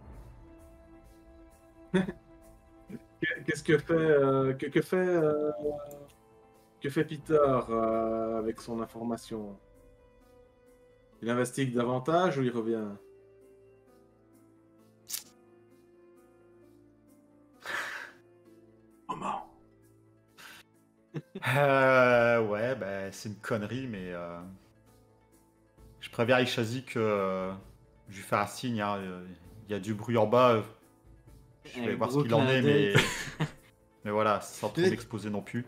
B: Qu'est-ce que fait, euh, que, que fait, euh, que fait Peter euh, avec son information? Il investigue davantage ou il revient?
C: Maman.
A: Euh, ouais, bah, c'est une connerie, mais euh, je préviens Ishazi que euh, je lui fais un signe. hein, euh, Il y a du bruit en bas. euh, Je vais
D: Un
A: voir ce
D: gros
A: qu'il en
D: clin
A: est,
D: d'œil.
A: mais mais voilà, sans trop m'exposer non plus.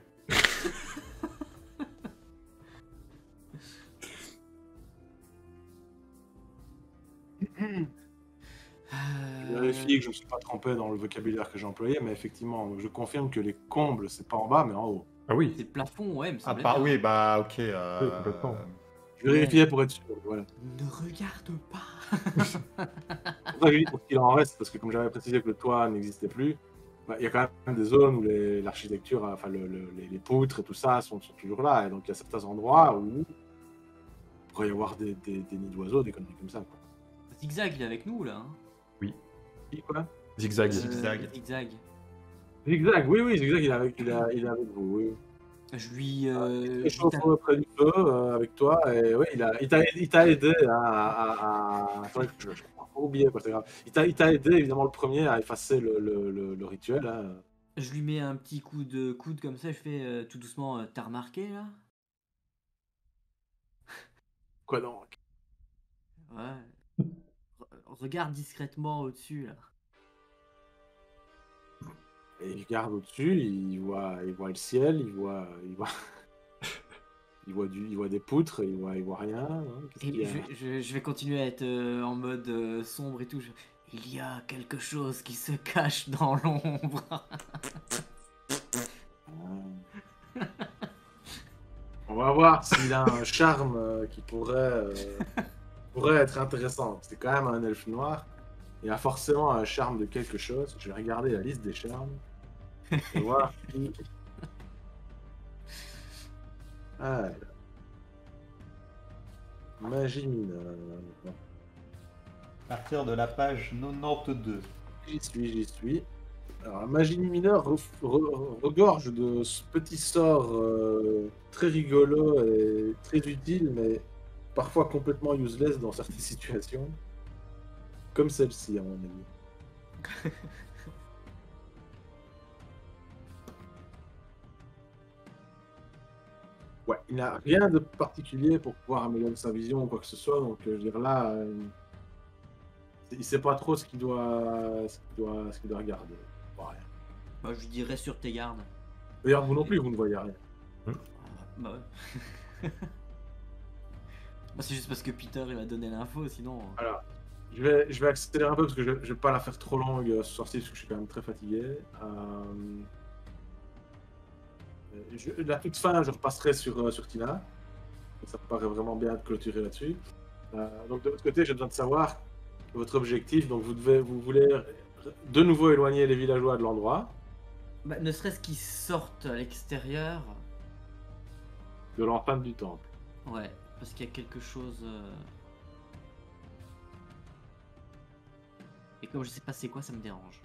B: Je vérifie que je ne me suis pas trompé dans le vocabulaire que j'ai employé, mais effectivement, je confirme que les combles, c'est pas en bas, mais en haut.
C: Ah oui.
D: C'est le plafond, ouais, me
A: Ah
D: semblait
A: bah
D: bien.
A: oui, bah ok. euh,
C: Oui, complètement.
B: Je vérifiais pour être sûr, voilà.
D: Ne regarde pas.
B: C'est pour ça que je dis pour qu'il en reste, parce que comme j'avais précisé que le toit n'existait plus, bah, il y a quand même des zones où les- l'architecture, enfin le- le- les, les poutres et tout ça sont, sont toujours là, et donc il y a certains endroits où il pourrait y avoir des, des- des nids d'oiseaux, des conneries comme ça. Quoi.
D: Zigzag, il est avec nous là. hein.
B: Qui, quoi?
C: Zigzag.
D: Euh,
A: Zigzag.
D: Zigzag.
B: Zigzag, oui, oui, Zigzag, il est avec, il est, il est avec vous, oui.
D: Je lui.
B: Il
D: Euh,
B: est
D: je lui tape-
B: chaud près du feu euh, avec toi, et oui, il a- il t'a il t'a aidé à. à, à, à... Attendez, je, je crois pas oublier, quoi, c'est grave. Il t'a il t'a aidé, évidemment, le premier à effacer le, le, le, le rituel. Hein.
D: je lui mets un petit coup de coude comme ça, je fais euh, tout doucement. euh, T'as remarqué là?
B: Quoi donc?
D: Ouais. Re- regarde discrètement au-dessus là.
B: Et il regarde au-dessus, il voit, il voit le ciel, il voit, il voit, il voit, du, il voit des poutres, il voit, il voit rien. hein. Qu'est-ce
D: Et
B: qu'il y a
D: je, je- je vais continuer à être euh, en mode euh, sombre et tout. je- Il y a quelque chose qui se cache dans l'ombre.
B: Ah. On va voir s'il a un charme euh, qui pourrait, euh, pourrait être intéressant. C'est quand même un elfe noir. Il a forcément un charme de quelque chose. Je vais regarder la liste des charmes. Et voir si... Ah, magie mineure.
A: À partir de la page quatre-vingt-douze.
B: J'y suis, j'y suis. Alors, la magie mineure re- re- regorge de ce petit sort euh, très rigolo et très utile, mais parfois complètement useless dans certaines situations. Comme celle-ci, à mon avis. Ouais, il n'a rien de particulier pour pouvoir améliorer sa vision ou quoi que ce soit, donc euh, je veux dire là, euh, il sait pas trop ce qu'il doit, ce qu'il doit, ce qu'il doit regarder. Bon, rien.
D: Bah, je lui dirais sur tes gardes.
B: D'ailleurs, vous non plus, vous ne voyez rien.
D: Bah ouais. Bah, c'est juste parce que Peter il m'a donné l'info, sinon. euh,
B: Alors, je vais, je vais accélérer un peu parce que je ne vais pas la faire trop longue euh, ce soir-ci parce que je suis quand même très fatigué. Euh, je- la toute fin, je repasserai sur, euh, sur Tina. Ça me paraît vraiment bien de clôturer là-dessus. Euh, donc de l'autre côté, j'ai besoin de savoir votre objectif. Donc vous devez, vous voulez de nouveau éloigner les villageois de l'endroit,
D: Bah, ne serait-ce qu'ils sortent à l'extérieur.
B: de l'enceinte du temple.
D: Ouais, parce qu'il y a quelque chose. euh, Et comme je sais pas c'est quoi, ça me dérange.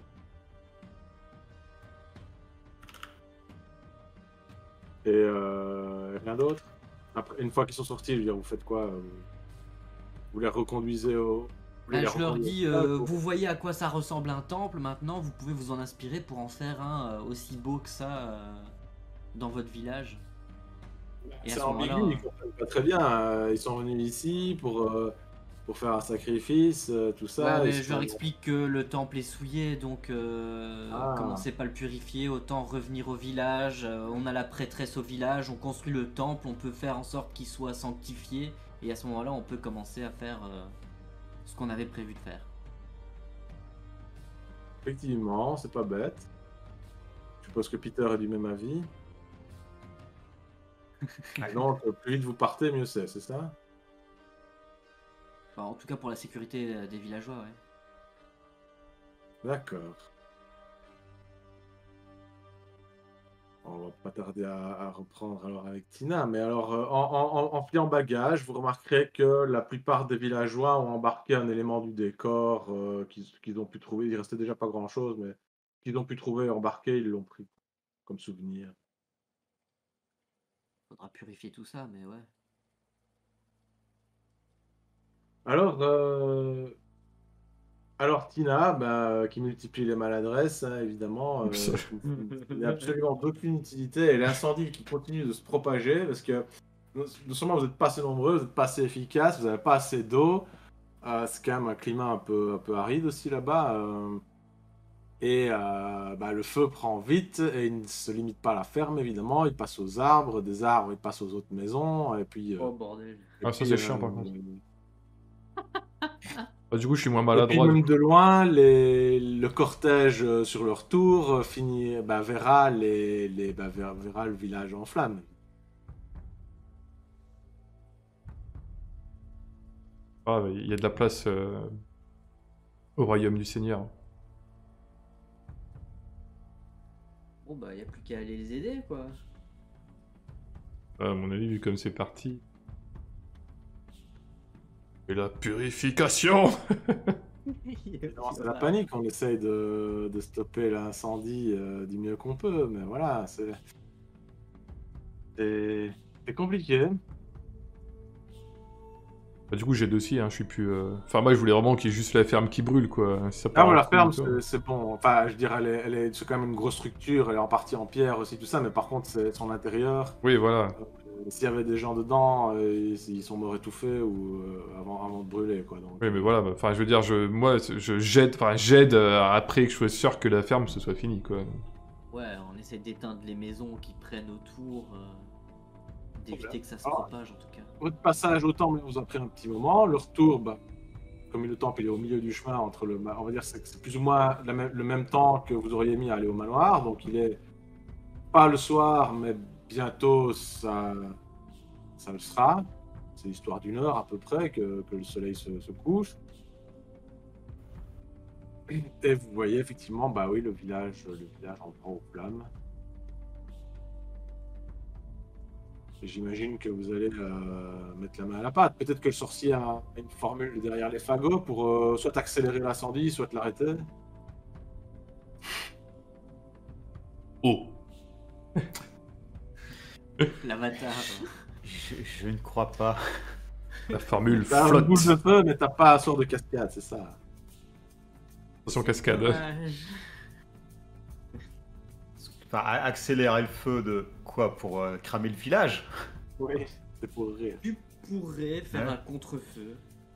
B: Et euh, rien d'autre. Après, une fois qu'ils sont sortis, je veux dire, vous faites quoi euh, Vous les reconduisez au. vous
D: Bah,
B: les
D: je leur
B: reconduisez
D: dis,
B: au
D: euh,
B: temple,
D: vous voyez à quoi ça ressemble un temple, maintenant vous pouvez vous en inspirer pour en faire un euh, aussi beau que ça euh, dans votre village. Et à
B: C'est
D: ce moment-là,
B: ambigu,
D: euh,
B: ils comprennent pas très bien. euh, Ils sont venus ici pour, euh, pour faire un sacrifice, euh, tout ça.
D: ouais, mais
B: ils
D: je
B: sont-
D: leur explique que le temple est souillé, donc euh,
B: Ah.
D: commencez pas à le purifier, autant revenir au village. euh, on a la prêtresse au village, on construit le temple, on peut faire en sorte qu'il soit sanctifié, et à ce moment-là, on peut commencer à faire euh, ce qu'on avait prévu de faire.
B: Effectivement, c'est pas bête. Je suppose que Peter est du même avis. Donc, euh, plus vite vous partez, mieux c'est, c'est ça
D: Enfin, en tout cas pour la sécurité euh, des villageois, ouais.
B: D'accord. On va pas tarder à, à reprendre alors avec Tina, mais alors euh, en, en, en- en pliant bagage, vous remarquerez que la plupart des villageois ont embarqué un élément du décor euh, qu'ils qu'ils ont pu trouver. Il restait déjà pas grand-chose, mais qu'ils ont pu trouver embarqué, ils l'ont pris comme souvenir.
D: Faudra purifier tout ça, mais ouais.
B: Alors, euh, alors Tina, bah, qui multiplie les maladresses, hein, évidemment, euh, qui qui n'a absolument aucune utilité, et l'incendie qui continue de se propager, parce que non non seulement vous n'êtes pas assez nombreux, vous n'êtes pas assez efficace, vous n'avez pas assez d'eau, euh, c'est quand même un climat un peu, un peu aride aussi là-bas, euh, et euh, bah, le feu prend vite, et il ne se limite pas à la ferme, évidemment, il passe aux arbres, des arbres, il passe aux autres maisons, et puis... euh,
D: Oh bordel.
B: et
C: Ah, ça,
B: puis,
C: c'est chiant, par
B: euh,
C: contre. Bah, du coup, je suis moins
B: Et puis
C: maladroit. du
B: même
C: coup.
B: de loin, les- le cortège euh, sur leur tour euh, finit, bah, verra, les, les, bah, ver- verra le village en flammes.
C: Ah, bah, il y a de la place euh, au royaume du Seigneur.
D: Bon bah y a plus qu'à aller les aider quoi.
C: À mon avis, vu comme c'est parti. Et la purification.
B: Évidemment, c'est la panique, on essaye de, de stopper l'incendie euh, du mieux qu'on peut, mais voilà, c'est c'est c'est compliqué.
C: Bah, du coup, j'ai aussi, hein, je suis plus... euh, Enfin, moi, je voulais vraiment qu'il y ait juste la ferme qui brûle, quoi. Si ça
B: Ah,
C: part
B: bon,
C: en
B: la
C: couille,
B: ferme,
C: quoi.
B: c'est c'est bon. Enfin, je dirais, elle est, elle est- c'est quand même une grosse structure, elle est en partie en pierre aussi, tout ça, mais par contre, c'est son intérieur.
C: Oui, voilà.
B: Euh, S'il y avait des gens dedans, euh, ils, ils sont morts étouffés ou euh, avant, avant de brûler, quoi. Donc,
C: Oui, mais voilà. bah, Enfin, je veux dire, je, moi, je j'aide, enfin, j'aide euh, après que je sois sûr que la ferme, ce soit fini, quoi.
D: Ouais, on essaie d'éteindre les maisons qui prennent autour, euh, d'éviter que ça se
B: Ah.
D: propage en tout cas.
B: Votre passage au temple vous a pris un petit moment. Le retour, bah, comme le temple il est au milieu du chemin entre le, on va dire c'est c'est plus ou moins la même- le même temps que vous auriez mis à aller au manoir. Donc il est pas le soir, mais bientôt ça, ça le sera. C'est l'histoire d'une heure à peu près que, que le soleil se, se couche. Et vous voyez effectivement, bah oui, le village, le village en proie aux flammes. Et j'imagine que vous allez euh, mettre la main à la pâte. Peut-être que le sorcier a une formule derrière les fagots pour euh, soit accélérer l'incendie, soit l'arrêter.
C: Oh.
D: L'avatar.
A: Je, je ne crois pas.
C: La formule
B: T'as une
C: flotte.
B: boule de feu, mais t'as pas un sort de cascade, c'est ça.
C: Attention, cascade.
D: Dommage.
A: Enfin, a- accélérer le feu de quoi? Pour euh, cramer le village?
B: Oui, c'est pour rire.
D: Tu pourrais faire
A: Ouais.
D: un contre-feu.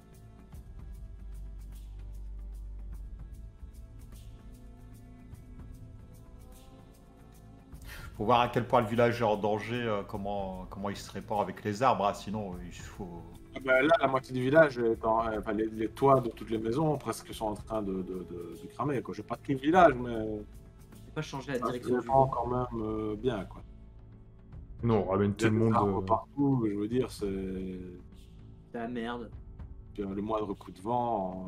A: Pour voir à quel point le village est en danger, euh, comment, comment il se répand avec les arbres. Ah, sinon, il faut.
B: Ah bah là, la moitié du village, est en- euh, enfin, les, les toits de toutes les maisons presque sont en train de, de, de- de cramer. Quoi. Je vais pas tout le village, mais
D: Faut pas changer la
B: ça se
D: direction du
B: répand
D: vent.
B: quand même euh, bien. Quoi.
C: Non, on ramène
B: Il y
C: tout
B: a
C: le
B: des
C: monde.
B: arbres
C: euh,
B: partout, je veux dire, c'est...
D: C'est la merde.
B: Puis, euh, le moindre coup de vent.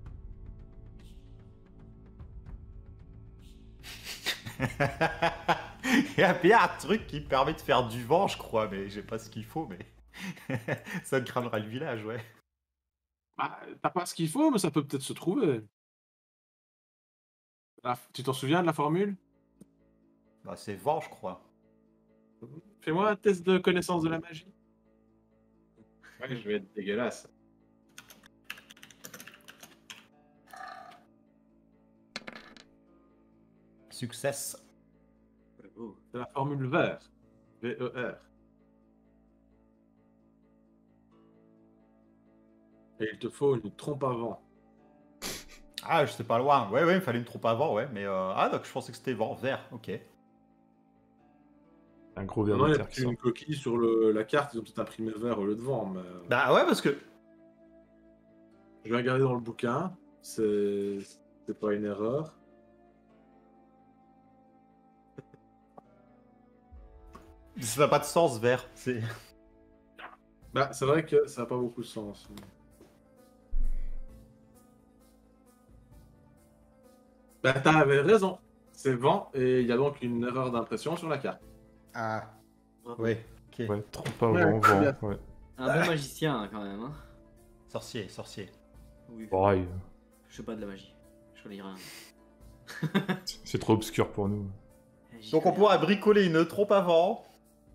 A: Il y a bien un truc qui permet de faire du vent, je crois, mais j'ai pas ce qu'il faut, mais ça me cramera le village, ouais.
B: Bah, t'as pas ce qu'il faut, mais ça peut peut-être se trouver. La- Tu t'en souviens de la formule?
A: Bah, c'est vent, je crois.
B: Fais-moi un test de connaissance de la magie. Ouais, je vais être dégueulasse.
A: Success.
D: Oh.
B: C'est la formule vert. V E R. Et il te faut une trompe à vent.
A: Ah, je sais pas loin. Ouais, ouais, il me fallait une trompe avant, ouais. Mais euh... ah, donc je pensais que c'était vent vert. Ok.
C: Un gros verre
B: Non,
C: de
B: il y a
C: terre qui
B: plus
C: sort.
B: une coquille sur le- la carte, ils ont peut-être imprimé vert au lieu de vent, mais...
A: Bah ouais, parce que
B: Je vais regarder dans le bouquin, c'est c'est pas une erreur.
A: ça n'a pas de sens vert. C'est.
B: Bah, c'est vrai que ça n'a pas beaucoup de sens. Bah, t'avais raison. C'est vent, et il y a donc une erreur d'impression sur la carte.
A: Ah.
D: Bravo.
A: Ouais. Ok.
C: Ouais, trop pas
B: Ouais,
C: vent,
B: très
C: vent. Ouais.
D: Un bon magicien hein, quand même. Hein.
A: Sorcier, sorcier.
D: Oui.
C: Pareil,
D: Je fais pas de la magie. Je connais rien.
C: c'est trop obscur pour nous.
D: J'y
A: Donc on
D: connais
A: pourra
D: rien.
A: bricoler une trompe à vent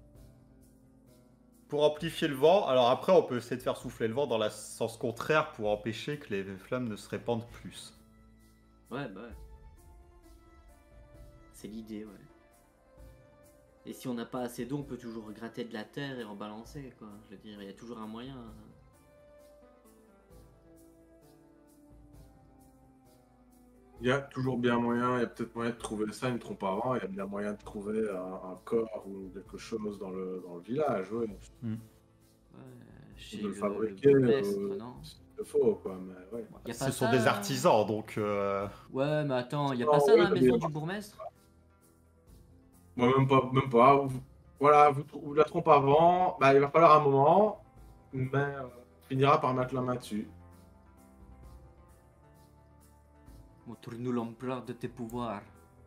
A: pour amplifier le vent. Alors après, on peut essayer de faire souffler le vent dans le sens contraire pour empêcher que les flammes ne se répandent plus.
D: Ouais, bah ouais. C'est l'idée, ouais. Et si on n'a pas assez d'eau, on peut toujours gratter de la terre et en balancer, quoi. Je veux dire, il y a toujours un moyen. hein.
B: Il y a toujours bien moyen, il y a peut-être moyen de trouver ça, une trompe à vent, il y a bien moyen de trouver un, un corps ou quelque chose dans le, dans le village, oui.
D: Ouais, chez
B: de le
D: le,
B: fabriquer,
D: le bourgmestre,
B: euh,
D: non
B: Il faut, quoi, mais ouais.
D: Y a
A: Ce
D: pas
A: sont
D: ça,
A: des
D: euh,
A: artisans, donc... euh,
D: Ouais, mais attends, y a
B: Non,
D: pas ça
B: ouais,
D: dans la
B: mais-
D: maison du bourgmestre?
B: Moi, même pas, même pas. Vous- Voilà, vous, trou- la trompe à vent, bah, il va falloir un moment, mais euh, on finira par mettre la main dessus.
D: Montre-nous l'ampleur de tes pouvoirs.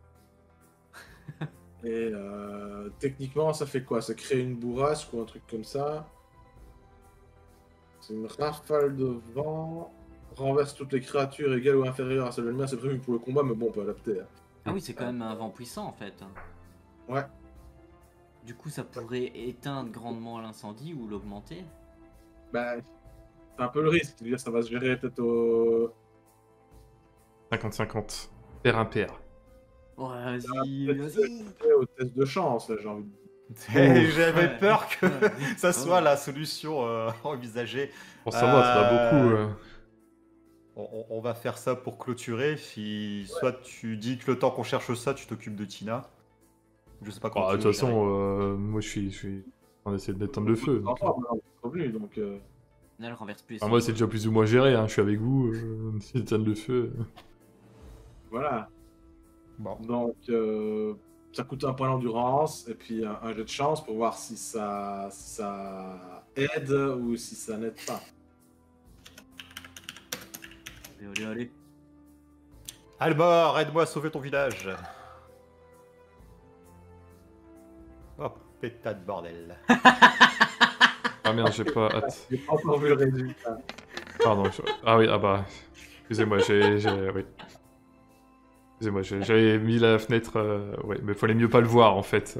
B: Et euh, techniquement, ça fait quoi? Ça crée une bourrasque ou un truc comme ça? C'est une rafale de vent, renverse toutes les créatures égales ou inférieures à celle de l'ennemi. C'est prévu pour le combat, mais bon, on peut adapter. hein.
D: Ah oui, c'est quand même un vent puissant en fait.
B: Ouais.
D: Du coup, ça pourrait éteindre grandement l'incendie ou l'augmenter.
B: Bah, c'est un peu le risque. Je veux dire, ça va se gérer peut-être au.
C: cinquante cinquante. Pair impair.
D: Oh, vas-y, vas-y.
B: au test de chance, là, j'ai envie de
A: Et J'avais
D: Ouais.
A: peur que
D: Ouais.
A: ça soit
D: Ouais.
A: la solution euh, envisagée.
C: Pour savoir, ça va
A: Euh,
C: beaucoup. euh.
A: On, on- on va faire ça pour clôturer. Si soit tu dis que le temps qu'on cherche ça, tu t'occupes de Tina. Je sais pas comment.
C: Ah, de
A: tu
C: toute
A: veux gérer.
C: façon, euh, moi je suis, je suis. On essaie d'éteindre le feu. donc, euh.
B: ensemble, on est revenu, donc. euh,
D: Là, elle renverse plus les
C: Enfin, moi,
D: cendres.
C: c'est déjà plus ou moins géré. Hein. Je suis avec vous. Euh, on essaie d'éteindre le feu.
B: Voilà.
A: Bon.
B: Donc, euh, ça coûte un point d'endurance et puis un, un jet de chance pour voir si ça, si ça aide ou si ça n'aide pas.
D: Allez, allez, allez.
A: Albor, aide-moi à sauver ton village. Oh, pétard de bordel.
C: Ah merde, j'ai pas hâte.
B: J'ai pas encore vu le résultat.
C: Pardon. je- Ah oui, ah bah. Excusez-moi, j'ai. j'ai- Oui. Excusez-moi, j'ai- j'avais mis la fenêtre. euh, Ouais, mais fallait mieux pas le voir en fait.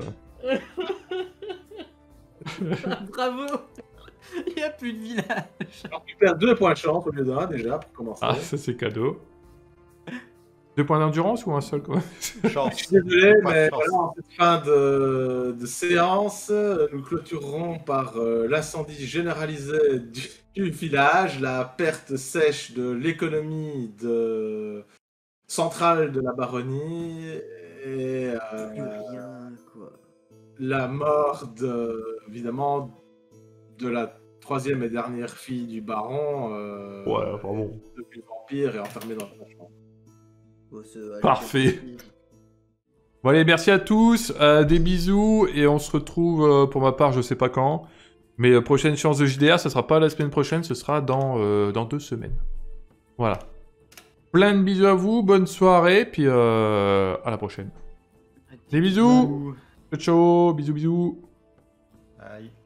D: Bravo. Il n'y a plus de village.
B: Alors, tu perds deux points de chance au lieu d'un déjà pour commencer.
C: Ah, ça c'est cadeau. Deux points d'endurance ou un seul quoi?
A: Chance.
B: Je suis désolé,
A: Pas de
B: mais
A: chance.
B: voilà, en cette fin de, de séance, nous clôturerons par euh, l'incendie généralisé du, du village, la perte sèche de l'économie de... centrale de la baronnie et euh,
D: Plus rien, quoi.
B: la mort de, évidemment de la troisième et dernière fille du baron, euh,
C: Ouais, vraiment.
B: depuis le vampire et enfermée dans la chambre.
D: Oh, c'est- allez,
C: Parfait.
D: c'est-
C: Bon allez, merci à tous, euh, des bisous, et on se retrouve euh, pour ma part, je sais pas quand. Mais euh, prochaine séance de J D R, ce sera pas la semaine prochaine, ce sera dans, euh, dans deux semaines. Voilà. Plein de bisous à vous, bonne soirée, puis euh, à la prochaine. Des bisous. Ciao, ciao, bisous, bisous.
A: Aïe.